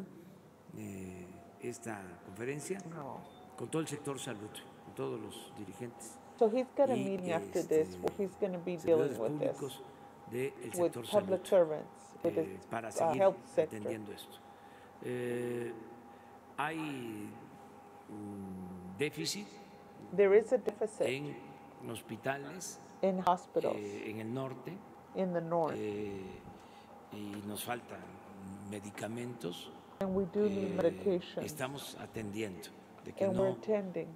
esta conferencia con todo el sector salud, con todos los dirigentes So he's got a y meeting after this where he's going to be dealing servidores with this, públicos del with sector public salud, servants, with the para seguir health sector. atendiendo esto. Hay déficit There is a deficit en hospitales in hospitals en el norte in the north, y nos faltan medicamentos. and we do need medication, Estamos atendiendo de que and we're no attending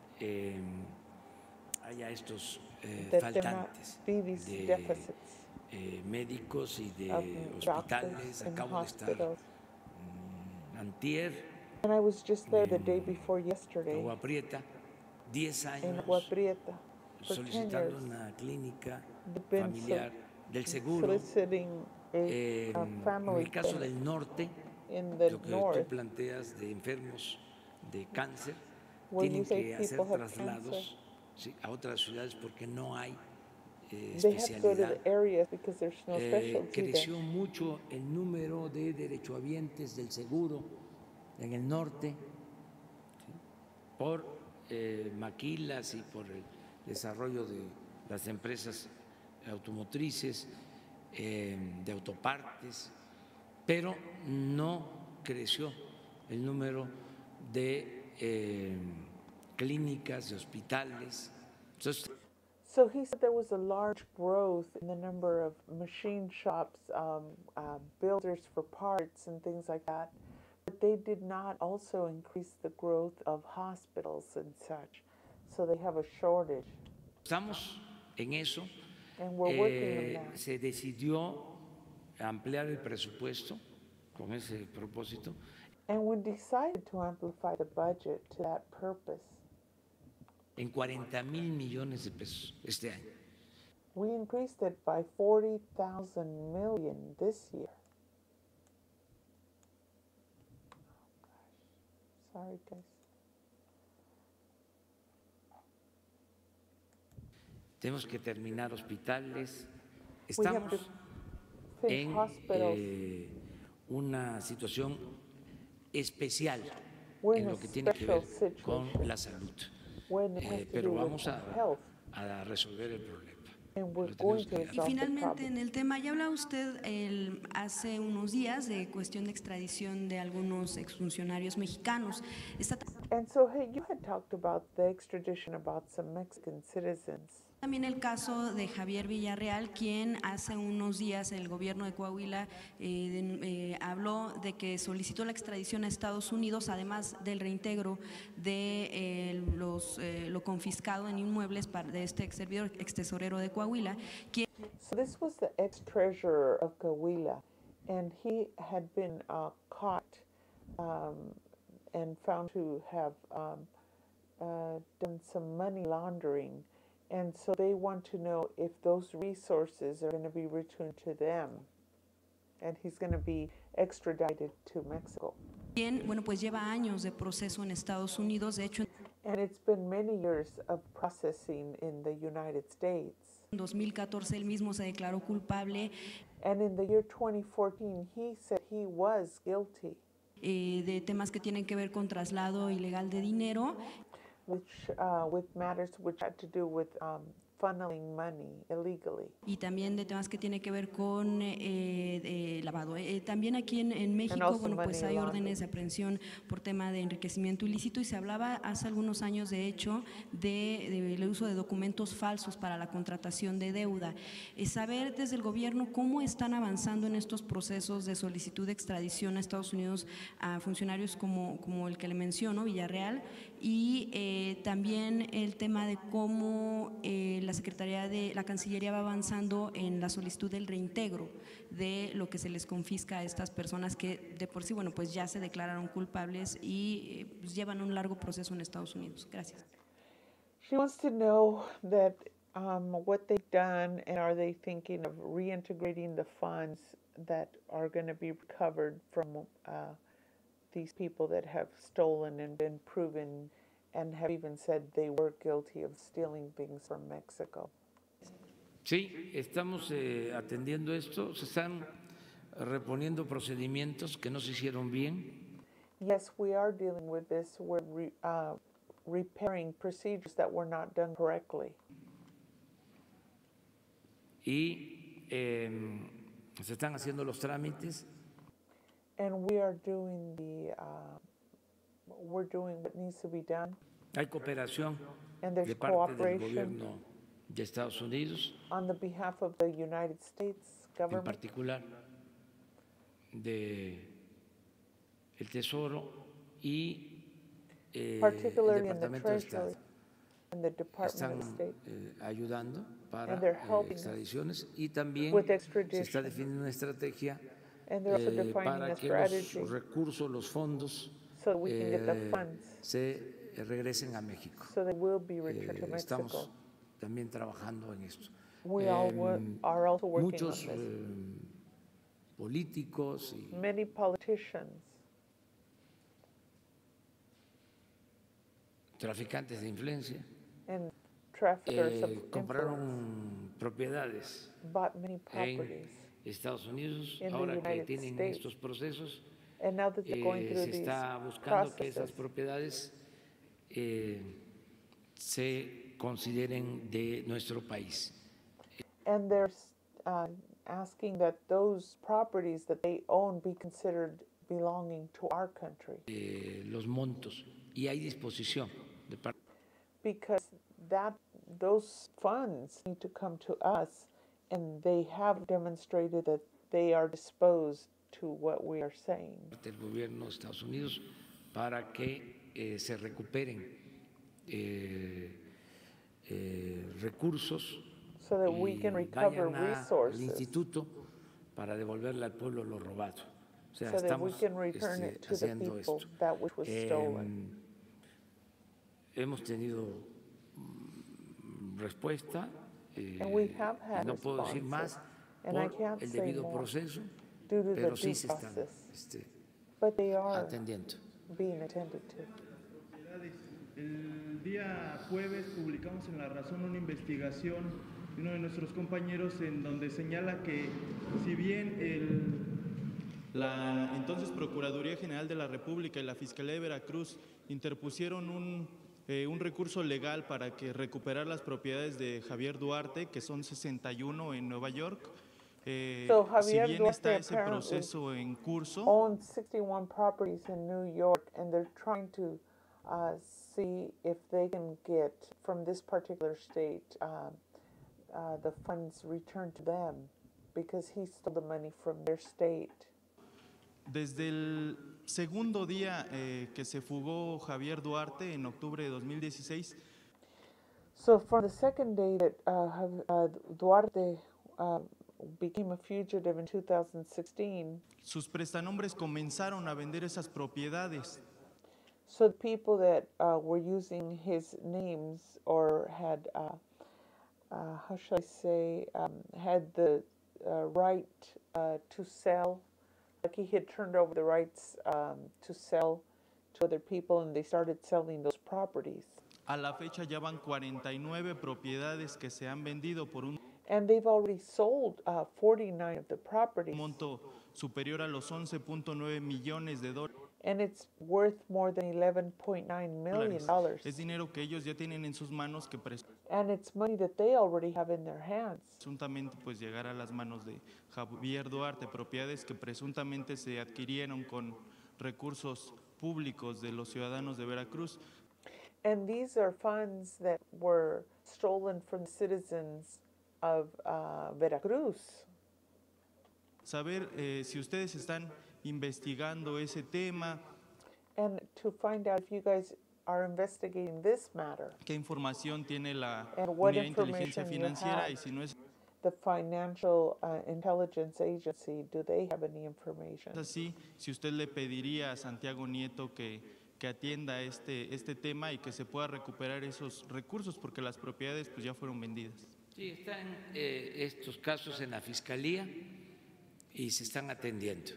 haya estos that there not faltantes be these de deficits médicos y de of hospitales. doctors in Acabo de estar hospitals. antier And I was just there the day before yesterday Agua Prieta, 10 in años Agua Prieta for 10 solicitando years. una clínica They've been familiar del seguro. soliciting a En family el caso clinic. del norte, In the lo que tú north, planteas de enfermos de cáncer, where tienen you say que hacer people have traslados a otras ciudades porque no hay they have to go to especialidad. the areas because there's no specialty there. Creció mucho el número de derechohabientes del seguro en el norte, ¿sí? Por maquilas y por el desarrollo de las empresas automotrices, de autopartes, pero no creció el número de clínicas, de hospitales. Entonces, So he said there was a large growth in the number of machine shops, builders for parts and things like that, but they did not also increase the growth of hospitals and such. So they have a shortage. estamos en eso. And we're working on that. Se decidió ampliar el presupuesto con ese propósito. And we decided to amplify the budget to that purpose. En 40,000 millones de pesos este año. We increased it by 40,000 million this year. Oh, gosh. Sorry, guys. Tenemos que terminar hospitales. We have to Estamos finish en hospitals. una situación especial We're en in a lo que tiene que ver special con situation la salud. when it has to Pero do with vamos health, a resolver el problema. and we're Lo tenemos going to que Y resolve the finalmente, problem. en el tema, ya hablaba usted hace unos días de cuestión de extradición de algunos exfuncionarios mexicanos. Está And so, hey, you had talked about the extradition about some Mexican citizens. también el caso de Javier Villarreal, quien hace unos días el gobierno de Coahuila habló de que solicitó la extradición a Estados Unidos, además del reintegro de lo confiscado en inmuebles de este ex tesorero de Coahuila, quien So this was the ex-treasurer of Coahuila, and he had been caught and found to have done some money laundering. And so they want to know if those resources are going to be returned to them. And he's going to be extradited to Mexico. bueno, pues lleva años de proceso en Estados Unidos. De hecho, And it's been many years of processing in the United States. en 2014 él mismo se declaró culpable. And in the year 2014, he said he was guilty. De temas que tienen que ver con traslado ilegal de dinero. With matters which had to do with funneling money illegally. Y también de temas que tienen que ver con lavado. También aquí en México, bueno, pues hay órdenes de aprehensión por tema de enriquecimiento ilícito y se hablaba hace algunos años, de hecho, del uso de documentos falsos para la contratación de deuda. Saber desde el gobierno cómo están avanzando en estos procesos de solicitud de extradición a Estados Unidos a funcionarios como el que le menciono, Villarreal, y también el tema de cómo la Cancillería va avanzando en la solicitud del reintegro de lo que se les confisca a estas personas que de por sí, bueno, pues ya se declararon culpables y pues llevan un largo proceso en Estados Unidos. Gracias. She wants to know that what they've done, and are they thinking of reintegrating the funds that are going to be recovered from these people that have stolen and been proven and have even said they were guilty of stealing things from Mexico. Sí, estamos atendiendo esto. Se están reponiendo procedimientos que no se hicieron bien. Yes, we are dealing with this. We're repairing procedures that were not done correctly. y se están haciendo los trámites. And we are doing we're doing what needs to be done. Hay cooperación And there's de parte del cooperation gobierno de Estados Unidos, on the behalf of the United States en government, particular de el Tesoro y el particularly in the Departamento de Treasury Estado. and the Department Están of State. ayudando para And they're helping us extradiciones y también with se extradition. está definiendo una estrategia And they're also defining para a que strategy los recursos, los fondos so that we can get the funds, se regresen a México. so they will be returned to Estamos Mexico. también trabajando en esto. We all are also working Muchos on this. políticos y Many politicians traficantes de influencia and traffickers of influence compraron propiedades bought many en properties. Estados Unidos. in the Ahora que United tienen States. estos procesos, And now that they're going through se these está buscando que esas processes, propiedades se consideren de nuestro país. and they're asking that those properties that they own be considered belonging to our country, Los montos, y hay disposición de parte because those funds need to come to us, and they have demonstrated that they are disposed to what we are saying. del gobierno de Estados Unidos para que se recuperen recursos So that we can y recover vayan al resources, instituto para devolverle al pueblo lo robado. O sea, so that we estamos can return it to the haciendo people esto. that which was stolen. Hemos tenido respuesta, And we have y had no puedo decir responses, más and I por can't el say debido more proceso, due to pero the sí due se están process, but they are atendiendo. being attended to. El día jueves publicamos en La Razón una investigación de uno de nuestros compañeros en donde señala que si bien la entonces Procuraduría General de la República y la Fiscalía de Veracruz interpusieron un recurso legal para que recuperar las propiedades de Javier Duarte, que son 61 en Nueva York, So si Javier bien Duarte está ese apparently proceso en curso, owns 61 properties in New York, and they're trying to see if they can get from this particular state the funds returned to them, because he stole the money from their state. desde el segundo día que se fugó Javier Duarte en octubre de 2016, So from the second day that Duarte became a fugitive in 2016, sus prestanombres comenzaron a vender esas propiedades. so the people that were using his names or had, how shall I say, had the right to sell, like he had turned over the rights to sell to other people, and they started selling those properties. A la fecha ya van 49 propiedades que se han vendido por un And they've already sold 49 of the properties, monto superior a los 11.9 millones de dólares. and it's worth more than $11.9 million. Es dinero que ellos ya tienen en sus manos que And it's money that they already have in their hands. presuntamente pues llegar a las manos de Javier Duarte, propiedades que presuntamente se adquirieron con recursos públicos de los ciudadanos de Veracruz. And these are funds that were stolen from citizens of Veracruz. Saber si ustedes están investigando ese tema, And to find out if you guys are investigating this matter, qué información tiene la and what Unidad de Inteligencia information you Financiera have. y si no es The Financial Intelligence Agency, do they have any information? así, si usted le pediría a Santiago Nieto que atienda este tema y que se pueda recuperar esos recursos porque las propiedades pues ya fueron vendidas. Sí, están estos casos en la Fiscalía y se están atendiendo.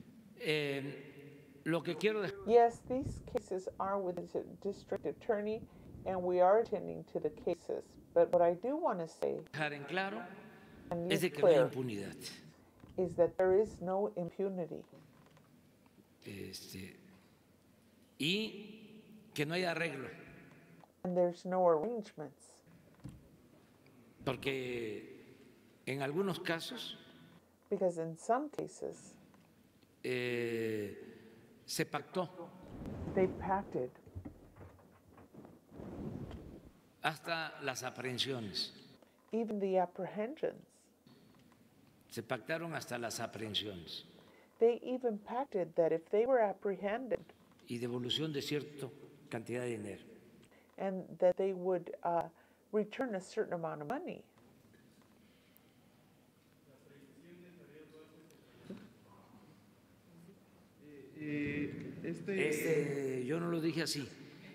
Lo que quiero dejar Yes, these cases are with the district attorney, and we are attending to the cases. But what I do want to say en claro and es be de que no hay clear impunidad. is that there is no impunity, Y que no hay arreglo, and there's no arrangements, porque En algunos casos Because in some cases, se pactó they pacted hasta las aprehensiones. even the apprehensions. Se pactaron hasta las aprehensiones They even pacted that if they were apprehended y devolución de cierta cantidad de dinero. and that they would return a certain amount of money. Yo no lo dije así.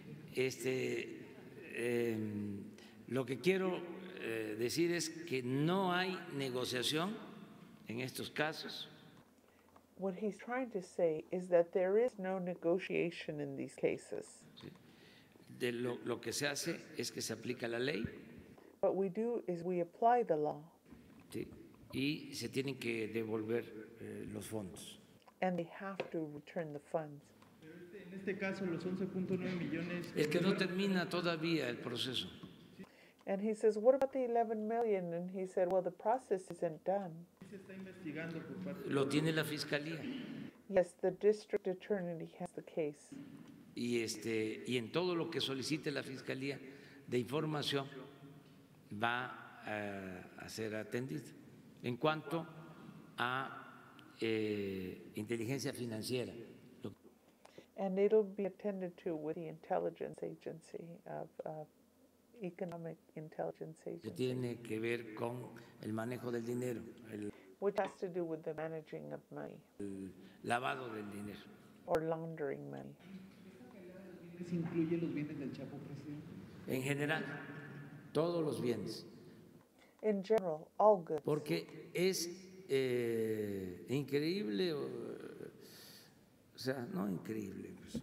Lo que quiero decir es que no hay negociación en estos casos. What he's trying to say is that there is no negotiation in these cases. De lo que se hace es que se aplica la ley. What we do is we apply the law. ¿Sí? Y se tienen que devolver los fondos. And they have to return the funds. En este caso, los 11.9 millones. El que no termina todavía el proceso. And he says, what about the 11 million? And he said, well, the process isn't done. Se está investigando por parte. Lo tiene la fiscalía. Yes, the district attorney has the case. Y en todo lo que solicite la fiscalía de información va a ser atendido. En cuanto a inteligencia financiera. And it'll be attended to with the intelligence agency of Economic Intelligence Que Agency, tiene que ver con el manejo del dinero, which has to do with the managing of money el lavado del dinero. or laundering money. ¿Se incluye los bienes del Chapo, presidente? En general, todos los bienes. In general, all goods. Porque es increíble, o sea, no increíble, pues,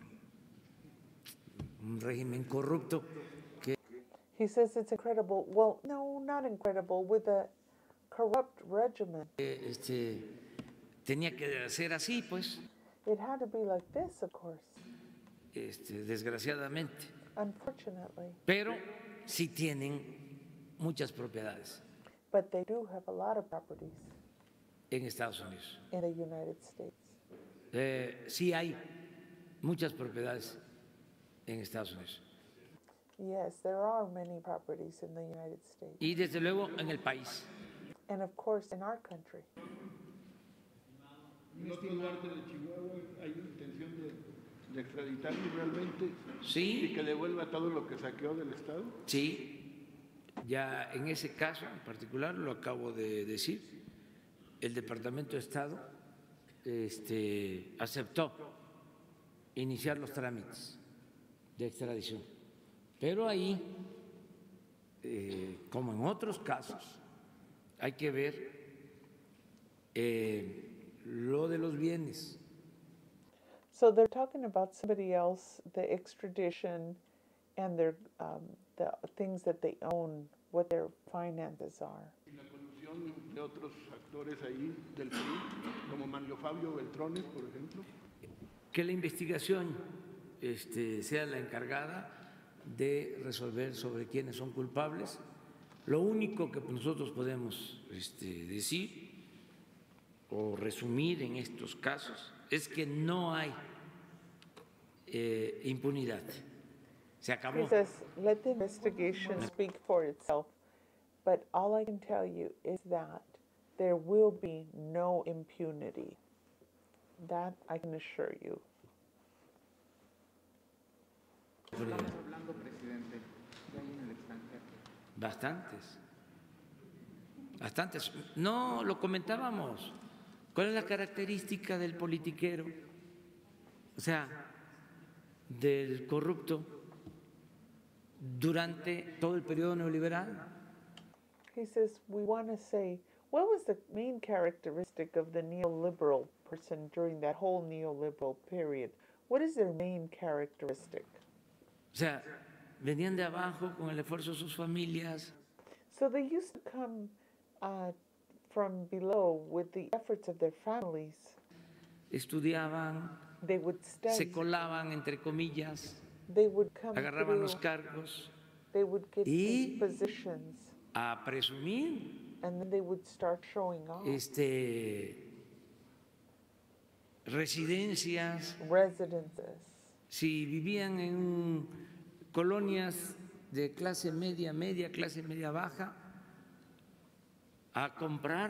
un régimen corrupto que He says it's incredible. Well, no, not incredible. With a corrupt regimen, tenía que ser así, pues, it had to be like this, of course, desgraciadamente. unfortunately. Pero sí tienen muchas propiedades But they do have a lot of properties en Estados Unidos. in the United States. Sí hay muchas propiedades en Estados Unidos. Yes, there are many properties in the United States. Y desde luego en el país. And of course, in our country. En otro lugar de Chihuahua hay intención de extraditarlo realmente. Sí. Y que devuelva todo lo que saqueó del Estado. Sí, ya en ese caso en particular, lo acabo de decir, el Departamento de Estado aceptó iniciar los trámites de extradición. Pero ahí, como en otros casos, hay que ver lo de los bienes. So they're talking about somebody else, the extradition, and their the things that they own, what their finances are. La colusión de otros actores ahí del PRI, como Manlio Fabio Beltrones, por ejemplo. Que la investigación sea la encargada de resolver sobre quiénes son culpables. Lo único que nosotros podemos decir o resumir en estos casos es que no hay impunidad. Se acabó. He says, let the investigation speak for itself, but all I can tell you is that there will be no impunity. That I can assure you. Hablando, presidente, de ahí en el extranjero. Bastantes. No, lo comentábamos. ¿Cuál es la característica del politiquero? O sea, del corrupto durante todo el periodo neoliberal. He says, we want to say, what was the main characteristic of the neoliberal person during that whole neoliberal period? What is their main characteristic? O sea, venían de abajo con el esfuerzo de sus familias. So they used to come from below with the efforts of their families. Estudiaban, they would study, se colaban, entre comillas, they would come agarraban through, los cargos they would get y these positions, a presumir And then they would start showing off. Residencias. Residences. Si vivían en colonias de clase media, clase media baja, a comprar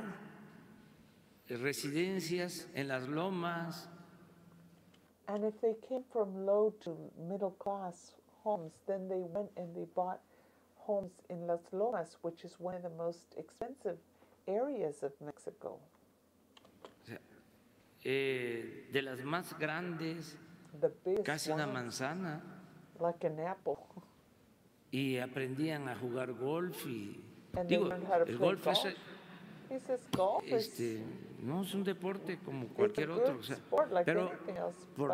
residencias en las lomas. And if they came from low to middle class homes, then they went and they bought homes in Las Lomas, which is one of the most expensive areas of Mexico. O sea, de las más grandes, casi una manzana. Like an apple. Y aprendían a jugar golf y And digo, they learned how to el play golf golf. He says golf no es un deporte como cualquier otro, o sea, pero por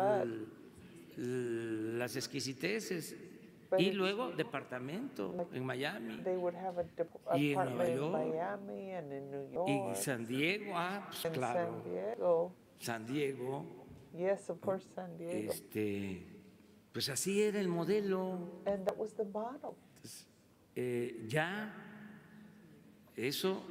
las exquisiteces. Y luego departamento en Miami y en Nueva York y San Diego, pues claro, San Diego. Yes, of course, San Diego. Pues así era el modelo. And that was the model. Ya eso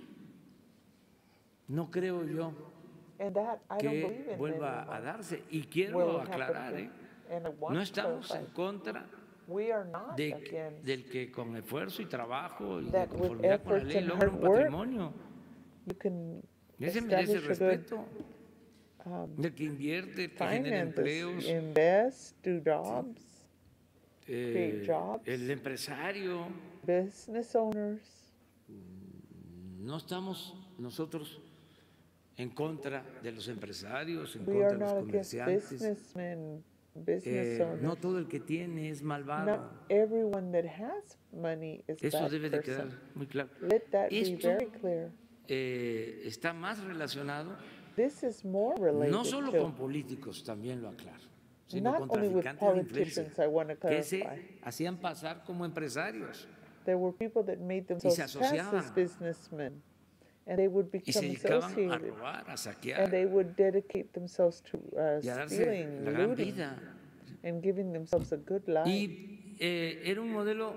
no creo yo que vuelva a darse. Y quiero aclarar, no estamos en contra del que con esfuerzo y trabajo y de conformidad con la ley logra un patrimonio. Ese merece respeto. Del que invierte, que genera empleos. Invest, do jobs, create jobs. El empresario. Business owners. No estamos nosotros en contra de los empresarios, en contra de los comerciantes. No todo el que tiene es malvado. Not everyone that has money is Eso bad debe de person. quedar muy claro. Let that be Esto very clear. Está más relacionado This is more related no solo to, con políticos, también lo aclaro, sino not con only with traficantes de influencia, politicians, I want to que se clarify. hacían pasar como empresarios There were people that made themselves pass as businessmen, and they would y se become dedicaban a associated, robar, a and saquear they would dedicate themselves to y a darse stealing, la gran looting, vida. and giving themselves a good life. Y era un modelo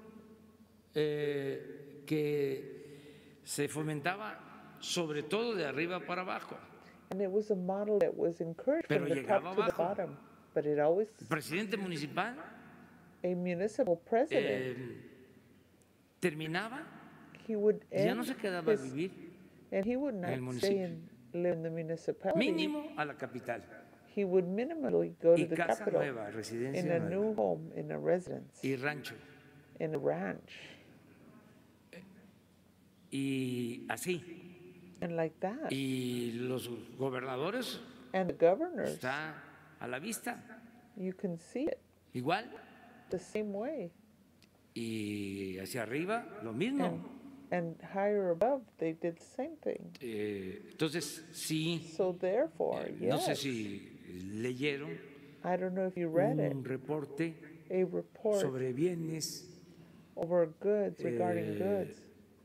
que se fomentaba sobre todo de arriba para abajo. And it was a model that was encouraged Pero from the llegaba top to the abajo. bottom. But it always, El presidente municipal a municipal president, terminaba he would y ya end no se quedaba a his, vivir and he would en el not stay municipio. and live in the municipality. Mínimo a la capital. He would minimally go Y to the casa capital nueva, residencia in a nueva. new home, in a residence, Y rancho. in a ranch. Y así. And like that. Y los gobernadores And the governors, está a la vista. you can see it Igual. the same way. Y hacia arriba lo mismo. And higher above, they did the same thing. Entonces, sí. So therefore, No sé yes, si leyeron I don't know if you read it, un reporte a report sobre bienes over goods, regarding goods,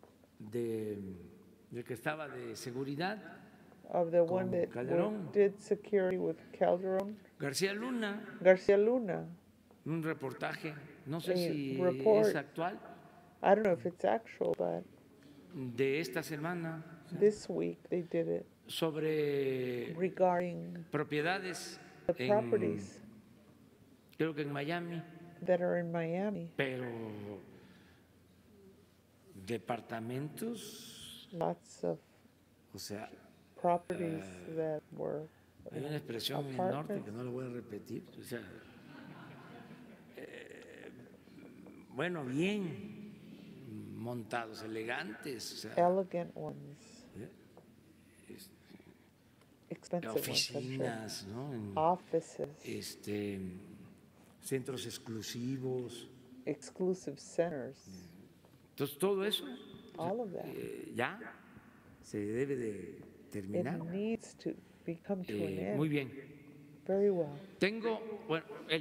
del que estaba de seguridad, of the one that Calderón. did security with Calderon, García Luna, Garcia Luna. un reportaje, no sé A si report. es actual, I don't know if it's actual, but de esta semana, this week they did it sobre regarding propiedades the properties creo que en Miami, that are in Miami. pero departamentos, Lots of o sea, properties that were hay una expresión en el norte que no lo voy a repetir, o sea, bueno, bien montados, elegantes, o sea, elegant ones, expensive oficinas, ones, ¿no? En, offices, centros exclusivos. exclusive centers, Entonces todo eso all of that. Ya se debe de terminar. It needs to become to an end. Muy bien. Very well. Tengo, bueno, él.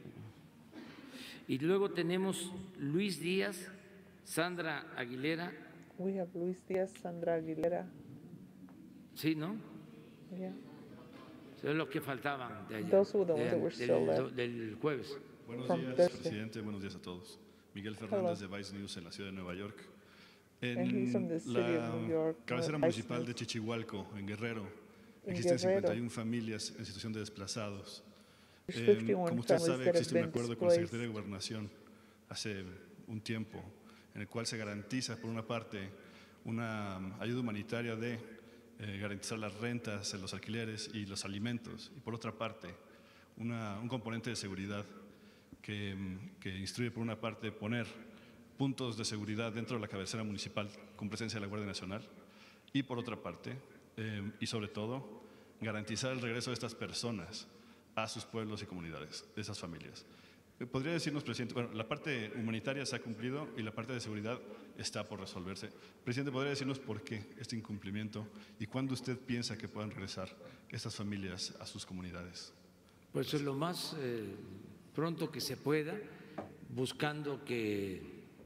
Y luego tenemos Luis Díaz, Sandra Aguilera. We have Luis Díaz, Sandra Aguilera. Sí, ¿no? Yeah. Eso es lo que faltaban de ayer. Those were the ones that were still left. Del jueves. Buenos From días, Thursday. presidente. Buenos días a todos. Miguel Fernández de Vice News en la ciudad de Nueva York. And he's from the city of New York. Cabecera municipal de Chichihualco, en Guerrero, existen 51 familias en situación de desplazados. Como usted sabe, existe un acuerdo con la Secretaría de Gobernación hace un tiempo, en el cual se garantiza, por una parte, una ayuda humanitaria de garantizar las rentas, los alquileres y los alimentos, y por otra parte, un componente de seguridad que instruye, por una parte, poner puntos de seguridad dentro de la cabecera municipal con presencia de la Guardia Nacional, y por otra parte, y sobre todo, garantizar el regreso de estas personas a sus pueblos y comunidades, de esas familias. ¿Podría decirnos, presidente, bueno, la parte humanitaria se ha cumplido y la parte de seguridad está por resolverse? Presidente, ¿podría decirnos por qué este incumplimiento y cuándo usted piensa que puedan regresar estas familias a sus comunidades? Pues lo más pronto que se pueda, buscando que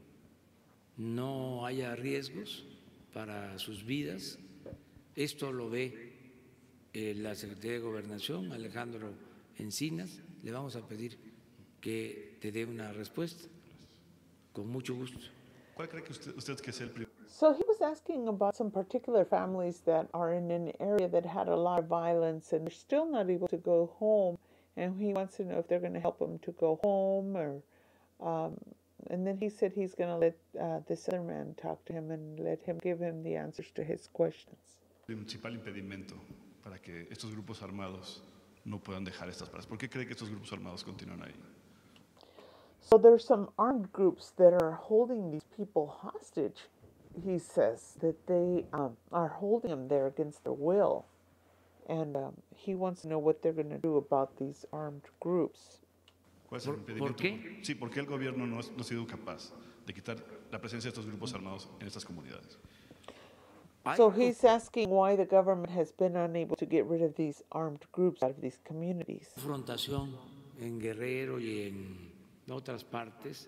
no haya riesgos para sus vidas. Esto lo ve la Secretaría de Gobernación, Alejandro Encinas. Le vamos a pedir que te dé una respuesta, con mucho gusto. ¿Cuál cree que usted que es el primero? So he was asking about some particular families that are in an area that had a lot of violence and they're still not able to go home, and he wants to know if they're going to help them to go home, or and then he said he's going to let this other man talk to him and let him give him the answers to his questions. El principal impedimento para que estos grupos armados no puedan dejar estas plazas. ¿Por qué cree que estos grupos armados continúan ahí? So there's some armed groups that are holding these people hostage. He says that they are holding them there against their will, and he wants to know what they're going to do about these armed groups. ¿Cuál es el impedimento? ¿Por qué? Sí, ¿por qué el gobierno no ha sido capaz de quitar la presencia de estos grupos armados en estas comunidades? So he's asking why the government has been unable to get rid of these armed groups out of these communities. Confrontación en Guerrero y en otras partes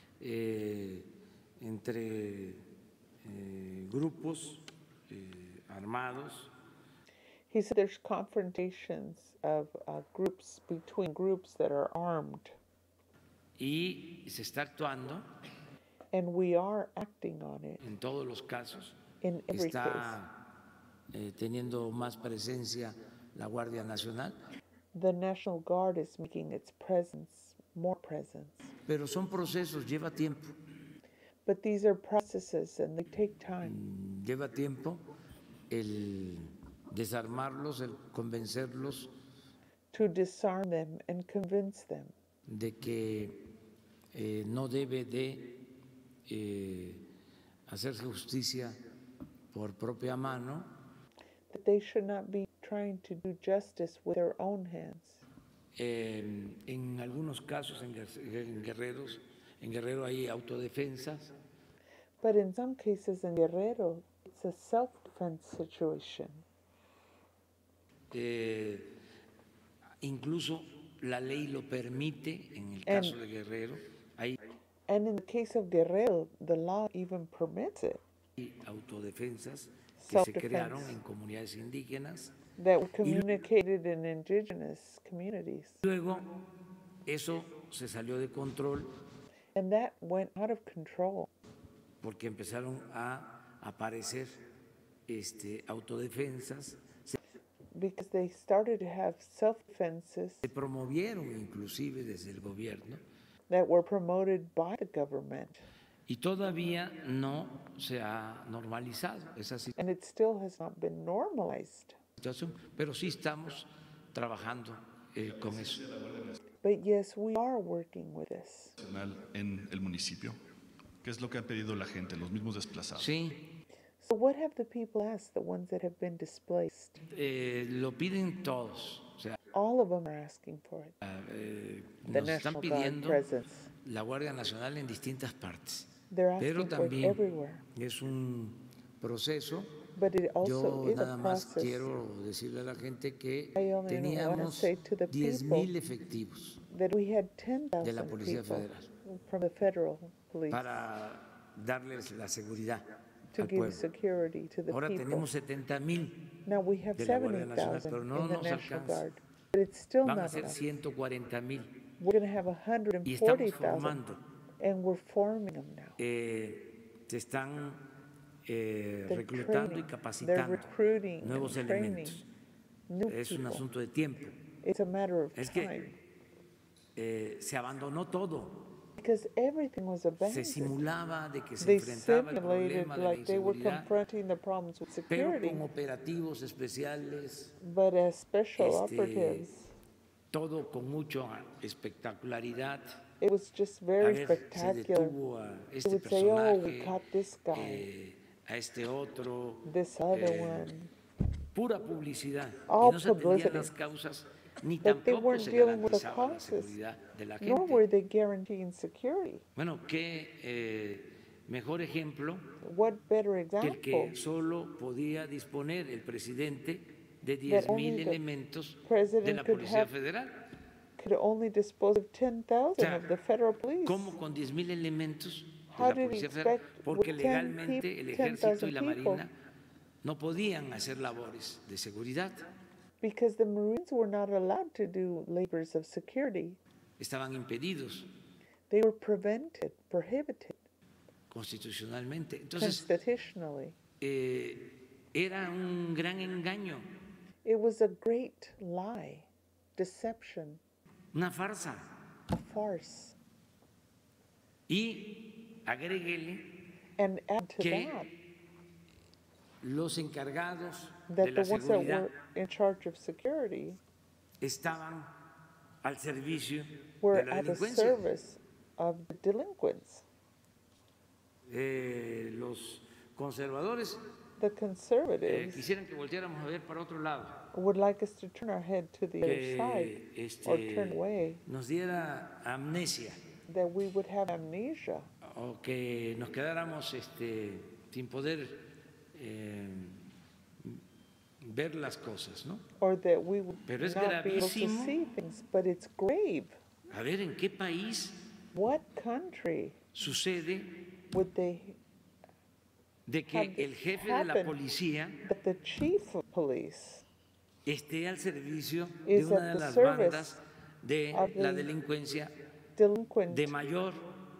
entre grupos armados. He said there's confrontations of groups between groups that are armed. Y se está actuando. And we are acting on it. En todos los casos. In every está teniendo más presencia la Guardia Nacional. The National Guard is making its presence more presence. Pero son procesos, lleva tiempo. But these are processes and they take time. Lleva tiempo el desarmarlos, el convencerlos. To disarm them and convince them. De que no debe de hacerse justicia por propia mano. That they should not be trying to do justice with their own hands. En algunos casos en Guerrero hay autodefensas. But in some cases in Guerrero, it's a self-defense situation. Incluso la ley lo permite en el caso de Guerrero. And in the case of Guerrero, the law even permits it. Hay autodefensas que se crearon en comunidades indígenas. That were communicated in indigenous communities. Luego, eso se salió de control. And that went out of control. Porque empezaron a aparecer autodefensas. Because they started to have self-defenses. Se promovieron inclusive desde el gobierno. That were promoted by the government. Y todavía no se ha normalizado esa situación. And it still has not been normalized. Pero sí estamos trabajando con eso. But yes, we are working with this. En el municipio, ¿qué es lo que ha pedido la gente, los mismos desplazados? Sí. So what have the people asked, the ones that have been displaced? Lo piden todos. O sea, all of them are asking for it. Nos están pidiendo la Guardia Nacional en distintas partes. Pero también es un proceso. Yo nada más quiero decirle a la gente que teníamos 10,000 efectivos de la Policía Federal para darles la seguridad al pueblo. Ahora tenemos 70,000 de la Guardia Nacional, pero no nos alcanza. Van a ser 140,000 y estamos formando. Se están reclutando y capacitando nuevos elementos. Es un asunto de tiempo. Es que se abandonó todo. Se simulaba de que se enfrentaba el problema de la inseguridad, pero con operativos especiales, todo con mucha espectacularidad. It was just very spectacular. Se detuvo a este It would say, oh, we personaje, caught this guy, a este otro, this other one. pura publicidad. All Y no se atendían publicity. las causas, ni But they tampoco weren't se dealing with the garantizaba la causes, seguridad de la nor gente. were they guaranteeing security. Bueno, qué mejor ejemplo What better que el example que solo podía disponer el presidente de that only 10,000 the elementos de president la could Policía have, Federal. could only dispose of 10,000 O sea, of the federal police. ¿Cómo con 10,000 elementos de How la did he Policía Federal? expect Porque with 10 legalmente el people, Ejército y la 10,000 people? Marina no podían hacer labores de seguridad. Because the Marines were not allowed to do labors of security. Estaban impedidos They were prohibited constitucionalmente. Entonces, constitutionally. era un gran engaño, It was a great lie, deception, una farsa. a farce. Y agréguele And add to que that, los encargados de that la the ones that seguridad were in charge of security estaban al servicio were de la at the delincuencia. service of the delinquents. Los conservadores The conservatives quisieran que volteáramos a ver para otro lado, would like us to turn our head to the other side or turn que away, nos diera amnesia that we would have amnesia, o que nos quedáramos sin poder ver las cosas, ¿no? or that we would Pero es not be able to gravísimo. see things. But it's grave. A ver, ¿en qué país What country sucede would they de que have el jefe de la happen policía that the chief of police esté al servicio de is una at de the las service bandas de of la the delincuencia delinquent de mayor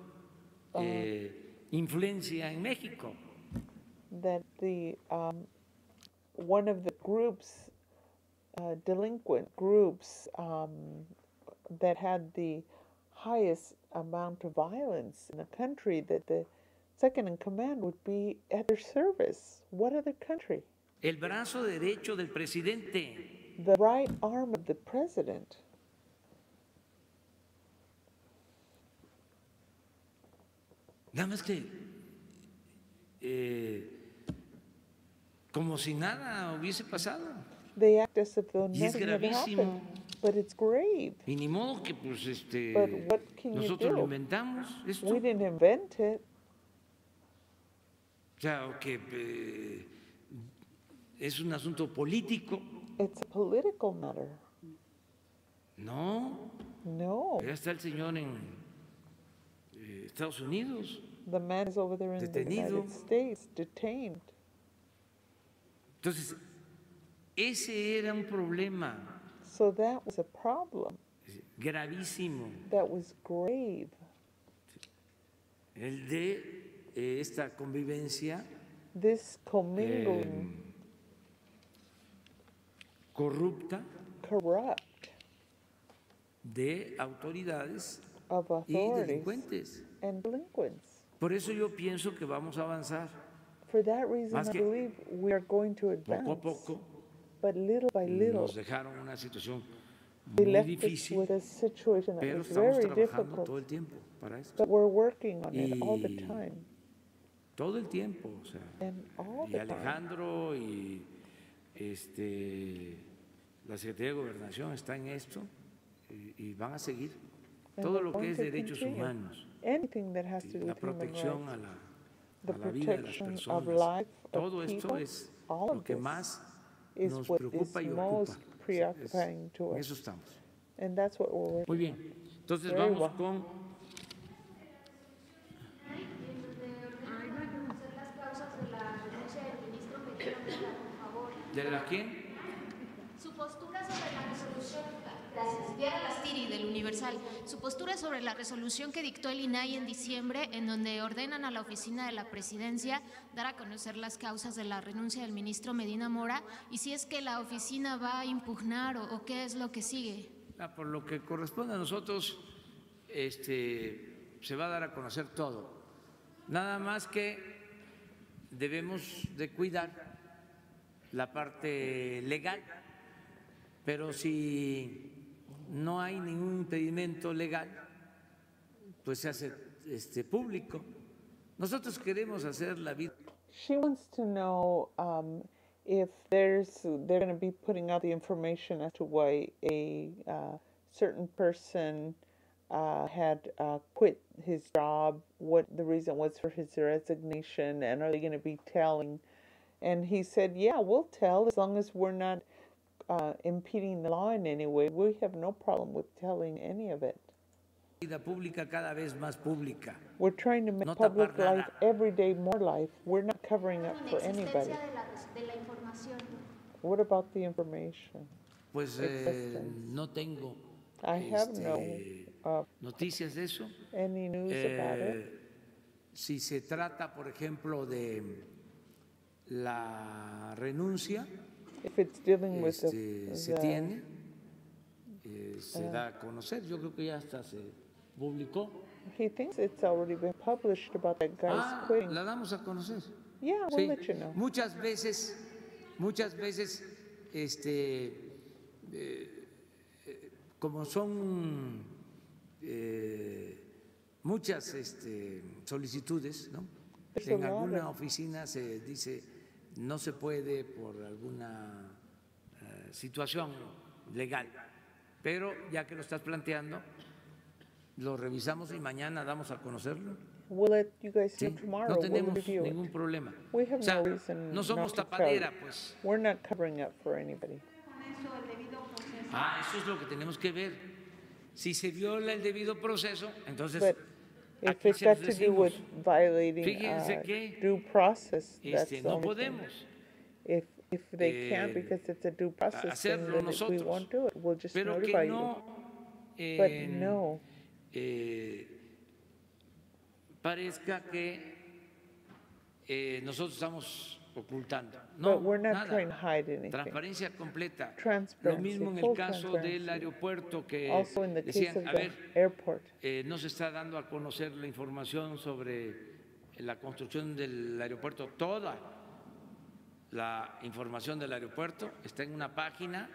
influencia en México? that the one of the groups, delinquent groups, that had the highest amount of violence in the country, that the second in command would be at their service. What other country? El brazo derecho del presidente. The right arm of the president. Nada más que como si nada hubiese pasado. They act as if though Y es nothing had gravísimo. happened, but it's grave. Y ni modo que pues But what can you nosotros lo do? inventamos esto. We didn't invent it. O sea, o que es un asunto político. It's a political matter. No. No. Ya está el señor en Estados Unidos. The man is over there in the Detenido. United States, detained. Entonces, ese era un problema So that was a problem. gravísimo, That was grave. el de esta convivencia This commingling, corrupta corrupt de autoridades of y authorities delincuentes. and delinquents. Por eso yo pienso que vamos a avanzar For that reason, Más I que believe we are going to advance. poco a poco. But little by little, Nos dejaron una situación we muy left us difícil, with a situation that pero was estamos very trabajando todo difficult. el tiempo para esto. But we're working on it all the Y time. Todo el tiempo, o sea, And all y the time. Alejandro y la Secretaría de Gobernación está en esto y van a seguir. And Todo we're lo que going es to derechos continue. humanos, Anything that has to do la with human protección rights, a la vida de las protection of personas, life of todo esto people, es all lo of que this más is nos what is preocupa y most ocupa. preoccupying to En us. eso estamos. And that's what we're working Muy bien, entonces Very vamos well. con ¿de la quién? Su postura sobre la resolución Gracias. Diana Bastiri, del Universal. Su postura sobre la resolución que dictó el INAI en diciembre, en donde ordenan a la oficina de la presidencia dar a conocer las causas de la renuncia del ministro Medina Mora, y si es que la oficina va a impugnar o qué es lo que sigue. Por lo que corresponde a nosotros, se va a dar a conocer todo. Nada más que debemos de cuidar la parte legal, pero si no hay ningún impedimento legal, pues se hace público. Nosotros queremos hacer la vida. She wants to know if they're going to be putting out the information as to why a certain person had quit his job, what the reason was for his resignation, and are they going to be telling? And he said, yeah, we'll tell as long as we're not impeding the law in any way. We have no problem with telling any of it. Vida pública cada vez más pública. We're trying to make public life every day more life. We're not covering up for anybody. What about the information? Pues no tengo I have no noticias de eso. Any news about it? Si se trata, por ejemplo, de la renuncia, if it's dealing with se tiene, se da a conocer. Yo creo que ya hasta se publicó. He thinks it's already been published about that guy's quitting. La damos a conocer. Yeah, we'll let you know. Muchas veces, como son muchas solicitudes, ¿no? En alguna oficina se dice no se puede por alguna situación legal, pero ya que lo estás planteando, lo revisamos y mañana damos a conocerlo. We'll let you guys know tomorrow. No tenemos we'll review ningún it. problema. We have O sea, no reason no somos not to tapadera, tell. pues. We're not covering up for anybody. Eso es lo que tenemos que ver. Si se viola el debido proceso, entonces But if aquí it's se los got to do with decimos. violating Fíjense que due process, that's the no only thing. podemos If they can't because it's a due process thing, hacerlo then we nosotros, won't do it. We'll just pero notify que no But no, parezca que nosotros estamos ocultando. No, but we're not nada. trying to hide anything. Transparencia completa. Lo Transparency, mismo en el full caso transparency. del aeropuerto que Also in the case decían, of a the ver, airport. no se está dando a conocer la información sobre la construcción del aeropuerto. Toda la información del aeropuerto está en una página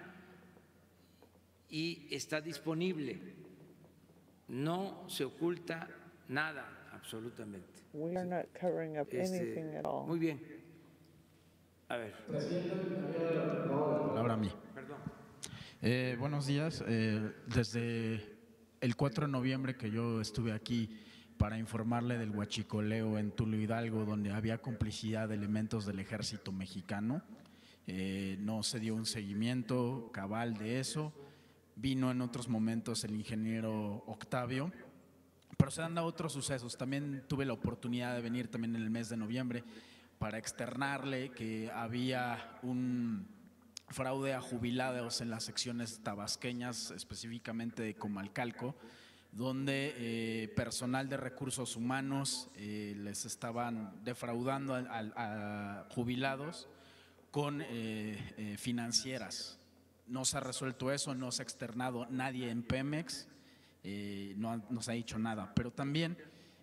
y está disponible. No se oculta nada, absolutamente. We are not covering up anything at all. Muy bien. A ver. Ahora a mí. Perdón. Buenos días. Desde el 4 de noviembre que yo estuve aquí para informarle del huachicoleo en Tulo Hidalgo, donde había complicidad de elementos del ejército mexicano. No se dio un seguimiento cabal de eso. Vino en otros momentos el ingeniero Octavio, pero se han dado otros sucesos. También tuve la oportunidad de venir también en el mes de noviembre para externarle que había un fraude a jubilados en las secciones tabasqueñas, específicamente de Comalcalco, donde personal de recursos humanos les estaban defraudando a jubilados con financieras. No se ha resuelto eso, no se ha externado nadie en Pemex, no se ha dicho nada, pero también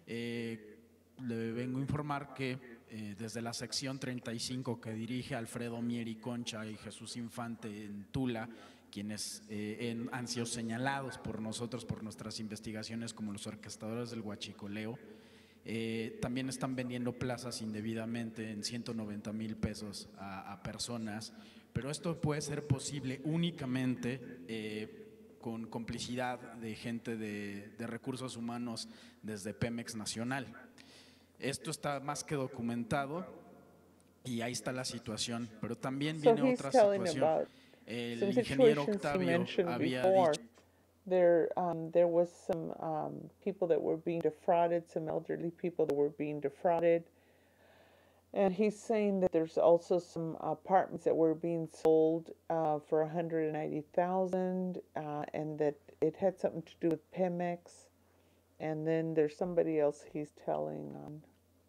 le vengo a informar que desde la sección 35 que dirige Alfredo Mieri Concha y Jesús Infante en Tula, quienes han sido señalados por nosotros, por nuestras investigaciones como los orquestadores del huachicoleo, también están vendiendo plazas indebidamente en 190,000 pesos a personas, pero esto puede ser posible únicamente con complicidad de gente de recursos humanos desde Pemex Nacional. Esto está más que documentado y ahí está la situación, pero también viene otra situación. El ingeniero Octavio había dicho. There was some people that were being defrauded, some elderly people that were being defrauded. And he's saying that there's also some apartments that were being sold for $190,000, and that it had something to do with Pemex. And then there's somebody else he's telling on.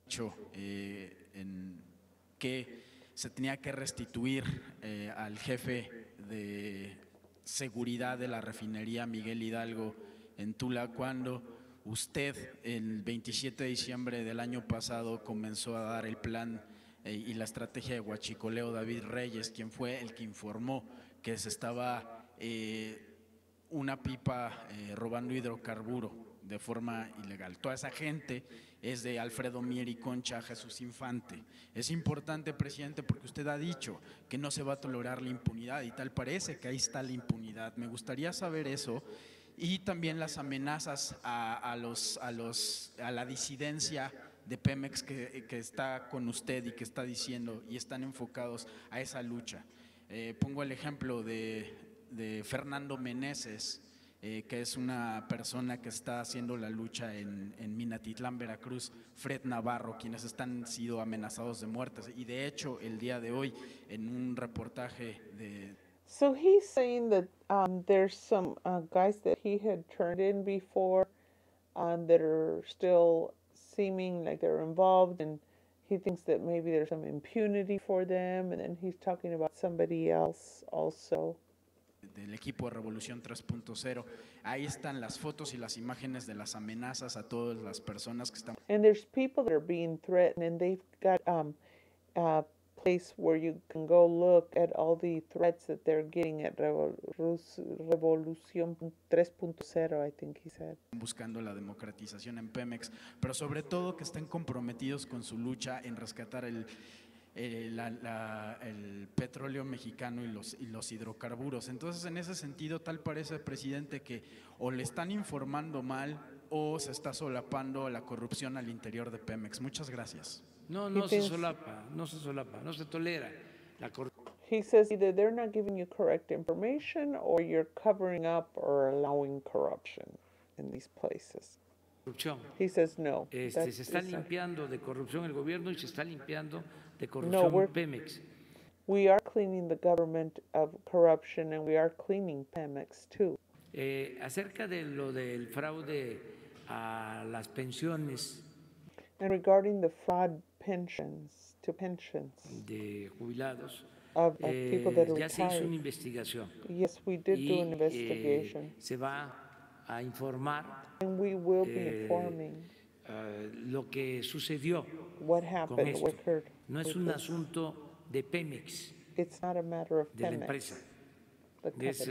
Que se tenía que restituir al jefe de seguridad de la refinería Miguel Hidalgo en Tula cuando usted el 27 de diciembre del año pasado comenzó a dar el plan y la estrategia de huachicoleo. David Reyes, quien fue el que informó que se estaba una pipa robando hidrocarburo de forma ilegal. Toda esa gente es de Alfredo Mier y Concha Jesús Infante. Es importante, presidente, porque usted ha dicho que no se va a tolerar la impunidad y tal parece que ahí está la impunidad. Me gustaría saber eso y también las amenazas a la disidencia de Pemex que está con usted y que está diciendo y están enfocados a esa lucha. Pongo el ejemplo de Fernando Meneses, que es una persona que está haciendo la lucha en Minatitlán, Veracruz, Fred Navarro, quienes han sido amenazados de muerte. Y de hecho, el día de hoy, en un reportaje de... So he's saying that there's some guys that he had turned in before that are still seeming like they're involved, and he thinks that maybe there's some impunity for them, and then he's talking about somebody else also. Del equipo de Revolución 3.0. Ahí están las fotos y las imágenes de las amenazas a todas las personas que están. And there's people that are being threatened, and they've got a place where you can go look at all the threats that they're getting at Revolución 3.0, I think he said. Buscando la democratización en Pemex, pero sobre todo que estén comprometidos con su lucha en rescatar el petróleo mexicano y los hidrocarburos. Entonces, en ese sentido, tal parece, presidente, que o le están informando mal o se está solapando la corrupción al interior de Pemex. Muchas gracias. No se solapa, no se tolera la corrupción. He says either they're not giving you correct information or you're covering up or allowing corruption in these places. He says no. Se está limpiando de corrupción el gobierno y se está limpiando de corrupción Pemex. We are cleaning the government of corruption and we are cleaning Pemex too. Acerca de lo del fraude a las pensiones. And regarding the fraud pensions de jubilados. Of people that are ya retired. se hizo una investigación. Yes, we did do an investigation. Se va a informar. And we will be informing lo que sucedió what happened, con what esto. occurred. No es un asunto de Pemex, It's not a matter of de la Pemex, empresa. the Es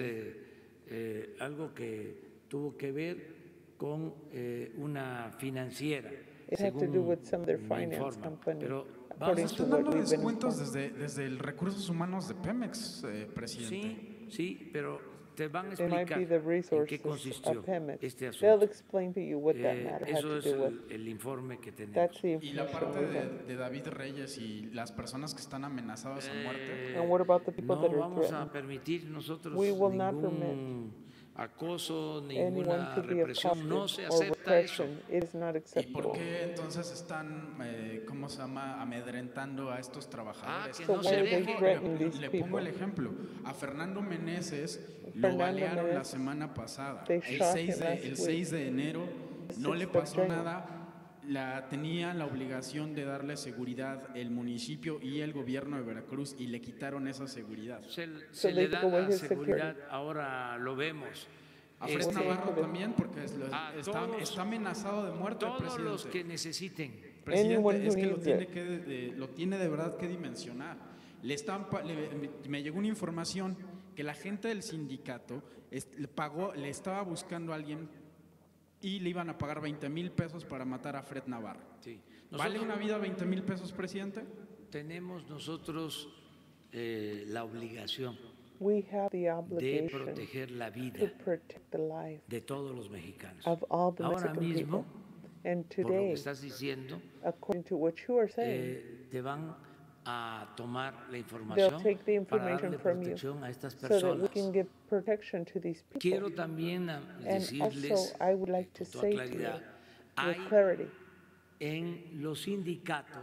algo que tuvo que ver con una financiera. It had to do with some of their finance company. Pero according to Están what dando we've been descuentos informed. desde el Recursos Humanos de Pemex, presidente. Sí, pero te van a It might be explicar the en resources qué consistió of Pemex. este They'll asunto. explain to you what that matter had Eso to es do with. el informe que tenemos. That's the Y la information parte we have. de David Reyes y las personas que están amenazadas a muerte. And what about the people No that are vamos a threatened? permitir nosotros We will not ningún acoso, Anyone ninguna to be represión. No se accosted or acepta eso. repression. It is not ¿Y acceptable. por qué entonces están, cómo se llama, amedrentando a estos trabajadores? que no So se why are they deje. threatening these Le pongo el people? ejemplo. A Fernando Meneses lo Fernando balearon la Meneses, semana pasada. they El shot 6 him last el week. 6 de enero no 6th le of pasó January. nada. Tenía la obligación de darle seguridad el municipio y el gobierno de Veracruz y le quitaron esa seguridad. Se So le they da took away la his seguridad, ahora lo vemos. A Fred Este, Navarro también, porque a está todos- amenazado de muerte, Todos presidente. los que necesiten. Anyone Presidente, who es que needs lo tiene de verdad que dimensionar. Me llegó una información que la gente del sindicato le estaba buscando a alguien y le iban a pagar 20,000 pesos para matar a Fred Navarro. Sí. ¿Vale Nosotros una vida 20,000 pesos, presidente? tenemos nosotros la obligación We have the de obligation proteger la to vida protect the life de todos los mexicanos. of all the Ahora Mexican mismo, people. And por lo today, que estás diciendo, according to what you are saying, te van a tomar la they'll información take the para information darle from you protección a estas so that we personas. can give protection to these people. Quiero también And decirles also, I would like to con toda say to you, claridad, with hay clarity, en los sindicatos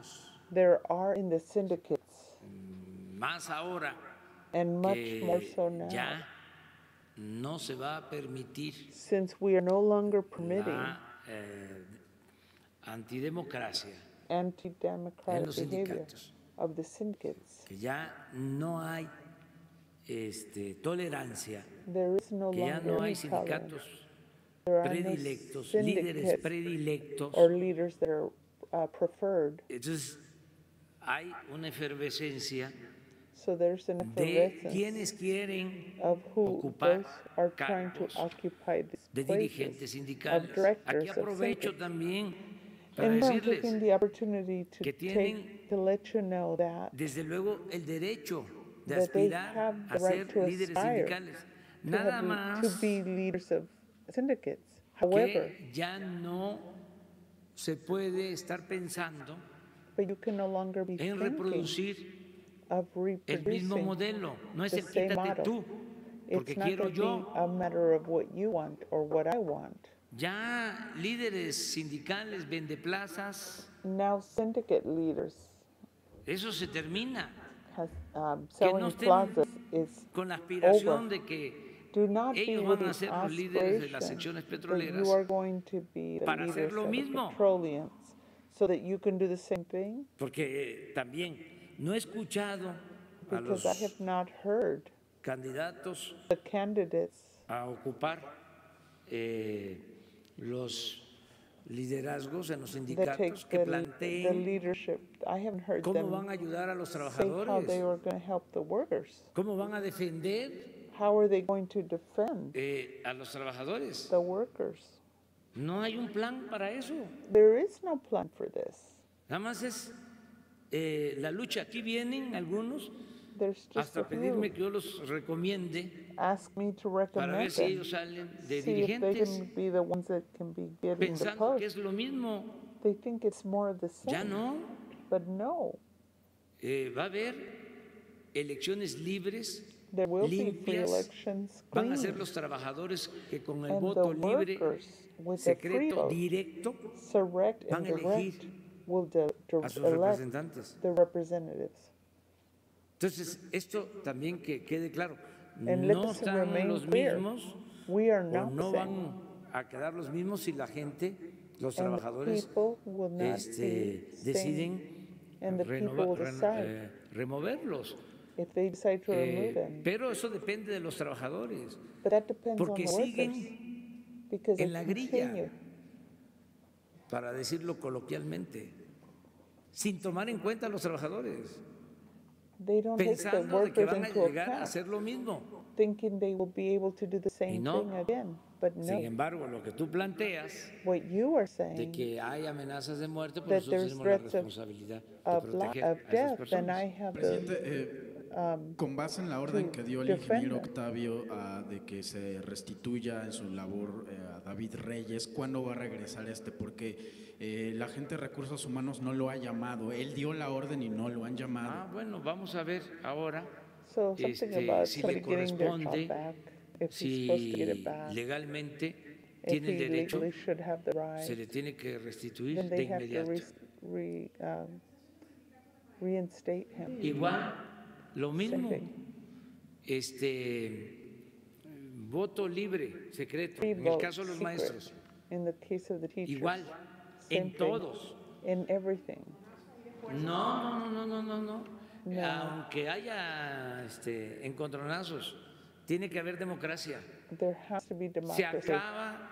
there are in the syndicates, más ahora and much que more so now, ya no se va a permitir since we are no longer permitting la antidemocracia anti-democratic en los behavior sindicatos, of the syndicates. que ya no hay tolerancia, There is no que ya longer no hay any tolerance. sindicatos There are no predilectos, líderes syndicates predilectos. or leaders that are preferred. Entonces, hay una efervescencia So there's an de effervescence quienes quieren of who ocupar those are trying to cargos occupy these de places dirigentes sindicales. of directors Aquí of aprovecho syndicates. también para And I'm decirles taking the opportunity to que tienen to let you know that desde luego el derecho de that they aspirar have a the right ser to líderes aspire sindicales. to, Nada have, to más be leaders of syndicates. However, que ya no se puede estar pensando but you can no longer be en thinking reproducir of el mismo reproducing modelo. No es the el same quítate model. tú, porque It's not quiero going to yo. be a matter of what you want or what I want. Ya líderes sindicales, vendeplazas, Now syndicate leaders eso se termina. has Que selling no estén plazas is con la aspiración over. de que Do not be ellos with van a the ser los líderes de las aspiration secciones that petroleras you are going to be the para leaders hacer lo of the mismo. petroleums so that you can do the same thing. Porque también no he escuchado a los Because I have not heard candidatos the candidates a ocupar los liderazgos en los that sindicatos take que the planteen leadership. I haven't heard cómo them van a ayudar a los say how trabajadores, they were going to help the workers. cómo van a defender How are they going to defend a los trabajadores. the workers? No hay un plan para eso. There is no plan for this. Nada más es la lucha. Aquí vienen algunos There's just hasta a pedirme few. que yo los recomiende Ask me to para recommend ver si them. ellos salen de See if they dirigentes, can be the ones that can be getting the pensando que post. es lo mismo. They think it's more of the same. Ya no. But no, Va a haber elecciones libres, there will be free limpias. elections, Van a clean, ser los trabajadores que con el and voto the libre, workers with the free secreto, vote, directo, direct van and a elegir direct, will a sus elect representantes. the representatives. Entonces, esto también que quede claro, And let no this están remain los clear. mismos We are o not no saying, van a quedar los mismos si la gente, los and the trabajadores, people will not be deciden and the people will decide removerlos. if they decide to remove them. Pero eso depende de los trabajadores, But that depends on porque the workers, siguen because en they la grilla, continue. para decirlo coloquialmente, sin tomar en cuenta a los trabajadores, They don't take the pensando de que workers van a into llegar a account, hacer lo mismo. thinking they will be able to do the Y same no. thing again. But Sin no, embargo, lo que tú planteas what you are de saying que hay amenazas de muerte, pues that nosotros there's tenemos la threats of, responsabilidad de of proteger a esas death, then personas. I have Presidente, con base en la orden to que dio el defend ingeniero them. Octavio de que se restituya en su labor a David Reyes, ¿cuándo va a regresar Porque la gente de Recursos Humanos no lo ha llamado. Él dio la orden y no lo han llamado. Bueno, vamos a ver ahora So something about si somebody le getting their job corresponde, back, if he's supposed to get it si back, legalmente if tiene el he derecho, legally should have the right, se le tiene que restituir then de they have to inmediato. reinstate him. Igual, lo mismo, Same voto libre, secreto, Free en el vote, caso de los secret. maestros, In the case of the teachers, igual, same en thing. todos. In everything. No. No. Aunque haya encontronazos, tiene que haber democracia. There has to be Se democracy. acaba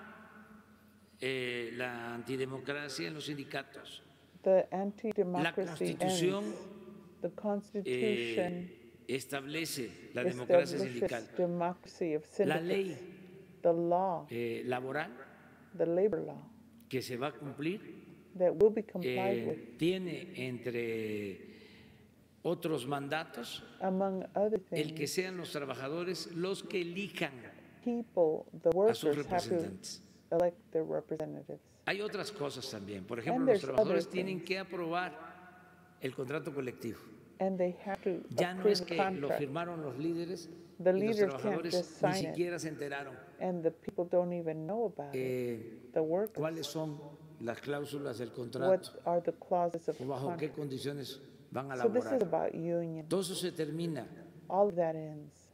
la antidemocracia en los sindicatos. The La anti-democracy Constitución ends. The Constitution establece la democracia sindical. establishes democracy of La syndicates. ley The law, laboral the labor law, que se va a cumplir that will be complied with, tiene entre otros mandatos among other el que things, sean los trabajadores los que elijan people, the a sus workers, have to representantes. elect their representatives. Hay otras cosas también. Por ejemplo, And los there's trabajadores other tienen things. que aprobar el contrato colectivo. And they have to Ya no approve es the que lo contract. firmaron los líderes The y los leaders can't trabajadores just ni sign it, siquiera se enteraron and the people don't even know about it. The workers, cuáles son las cláusulas del what contrato are the clauses of o bajo qué contract. condiciones van a So this is laborar. about union. Todo eso se termina. All of that ends.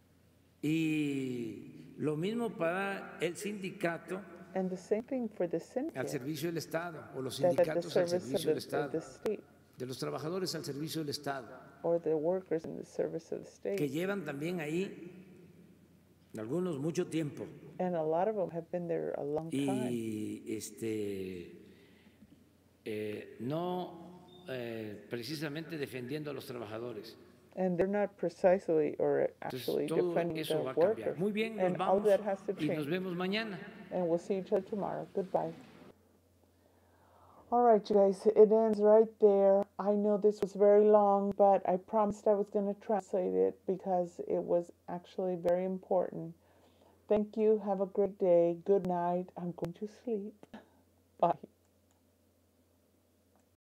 Y lo mismo para el sindicato And the same thing for the al syndicate, servicio del Estado o los that's at the sindicatos al service servicio del of Estado, the state, de los trabajadores al servicio del Estado, or the workers in the service of the que state. llevan también ahí algunos mucho tiempo And a lot of them have been there a long time. y no precisamente defendiendo a los trabajadores. And they're not precisely or actually Entonces, todo defending eso the va a cambiar. workers. Muy bien, nos And all vamos that has to y nos change. vemos mañana. And we'll see each other tomorrow. Goodbye. All right, you guys, it ends right there. I know this was very long, but I promised I was going to translate it because it was actually very important. Thank you. Have a great day. Good night. I'm going to sleep. Bye.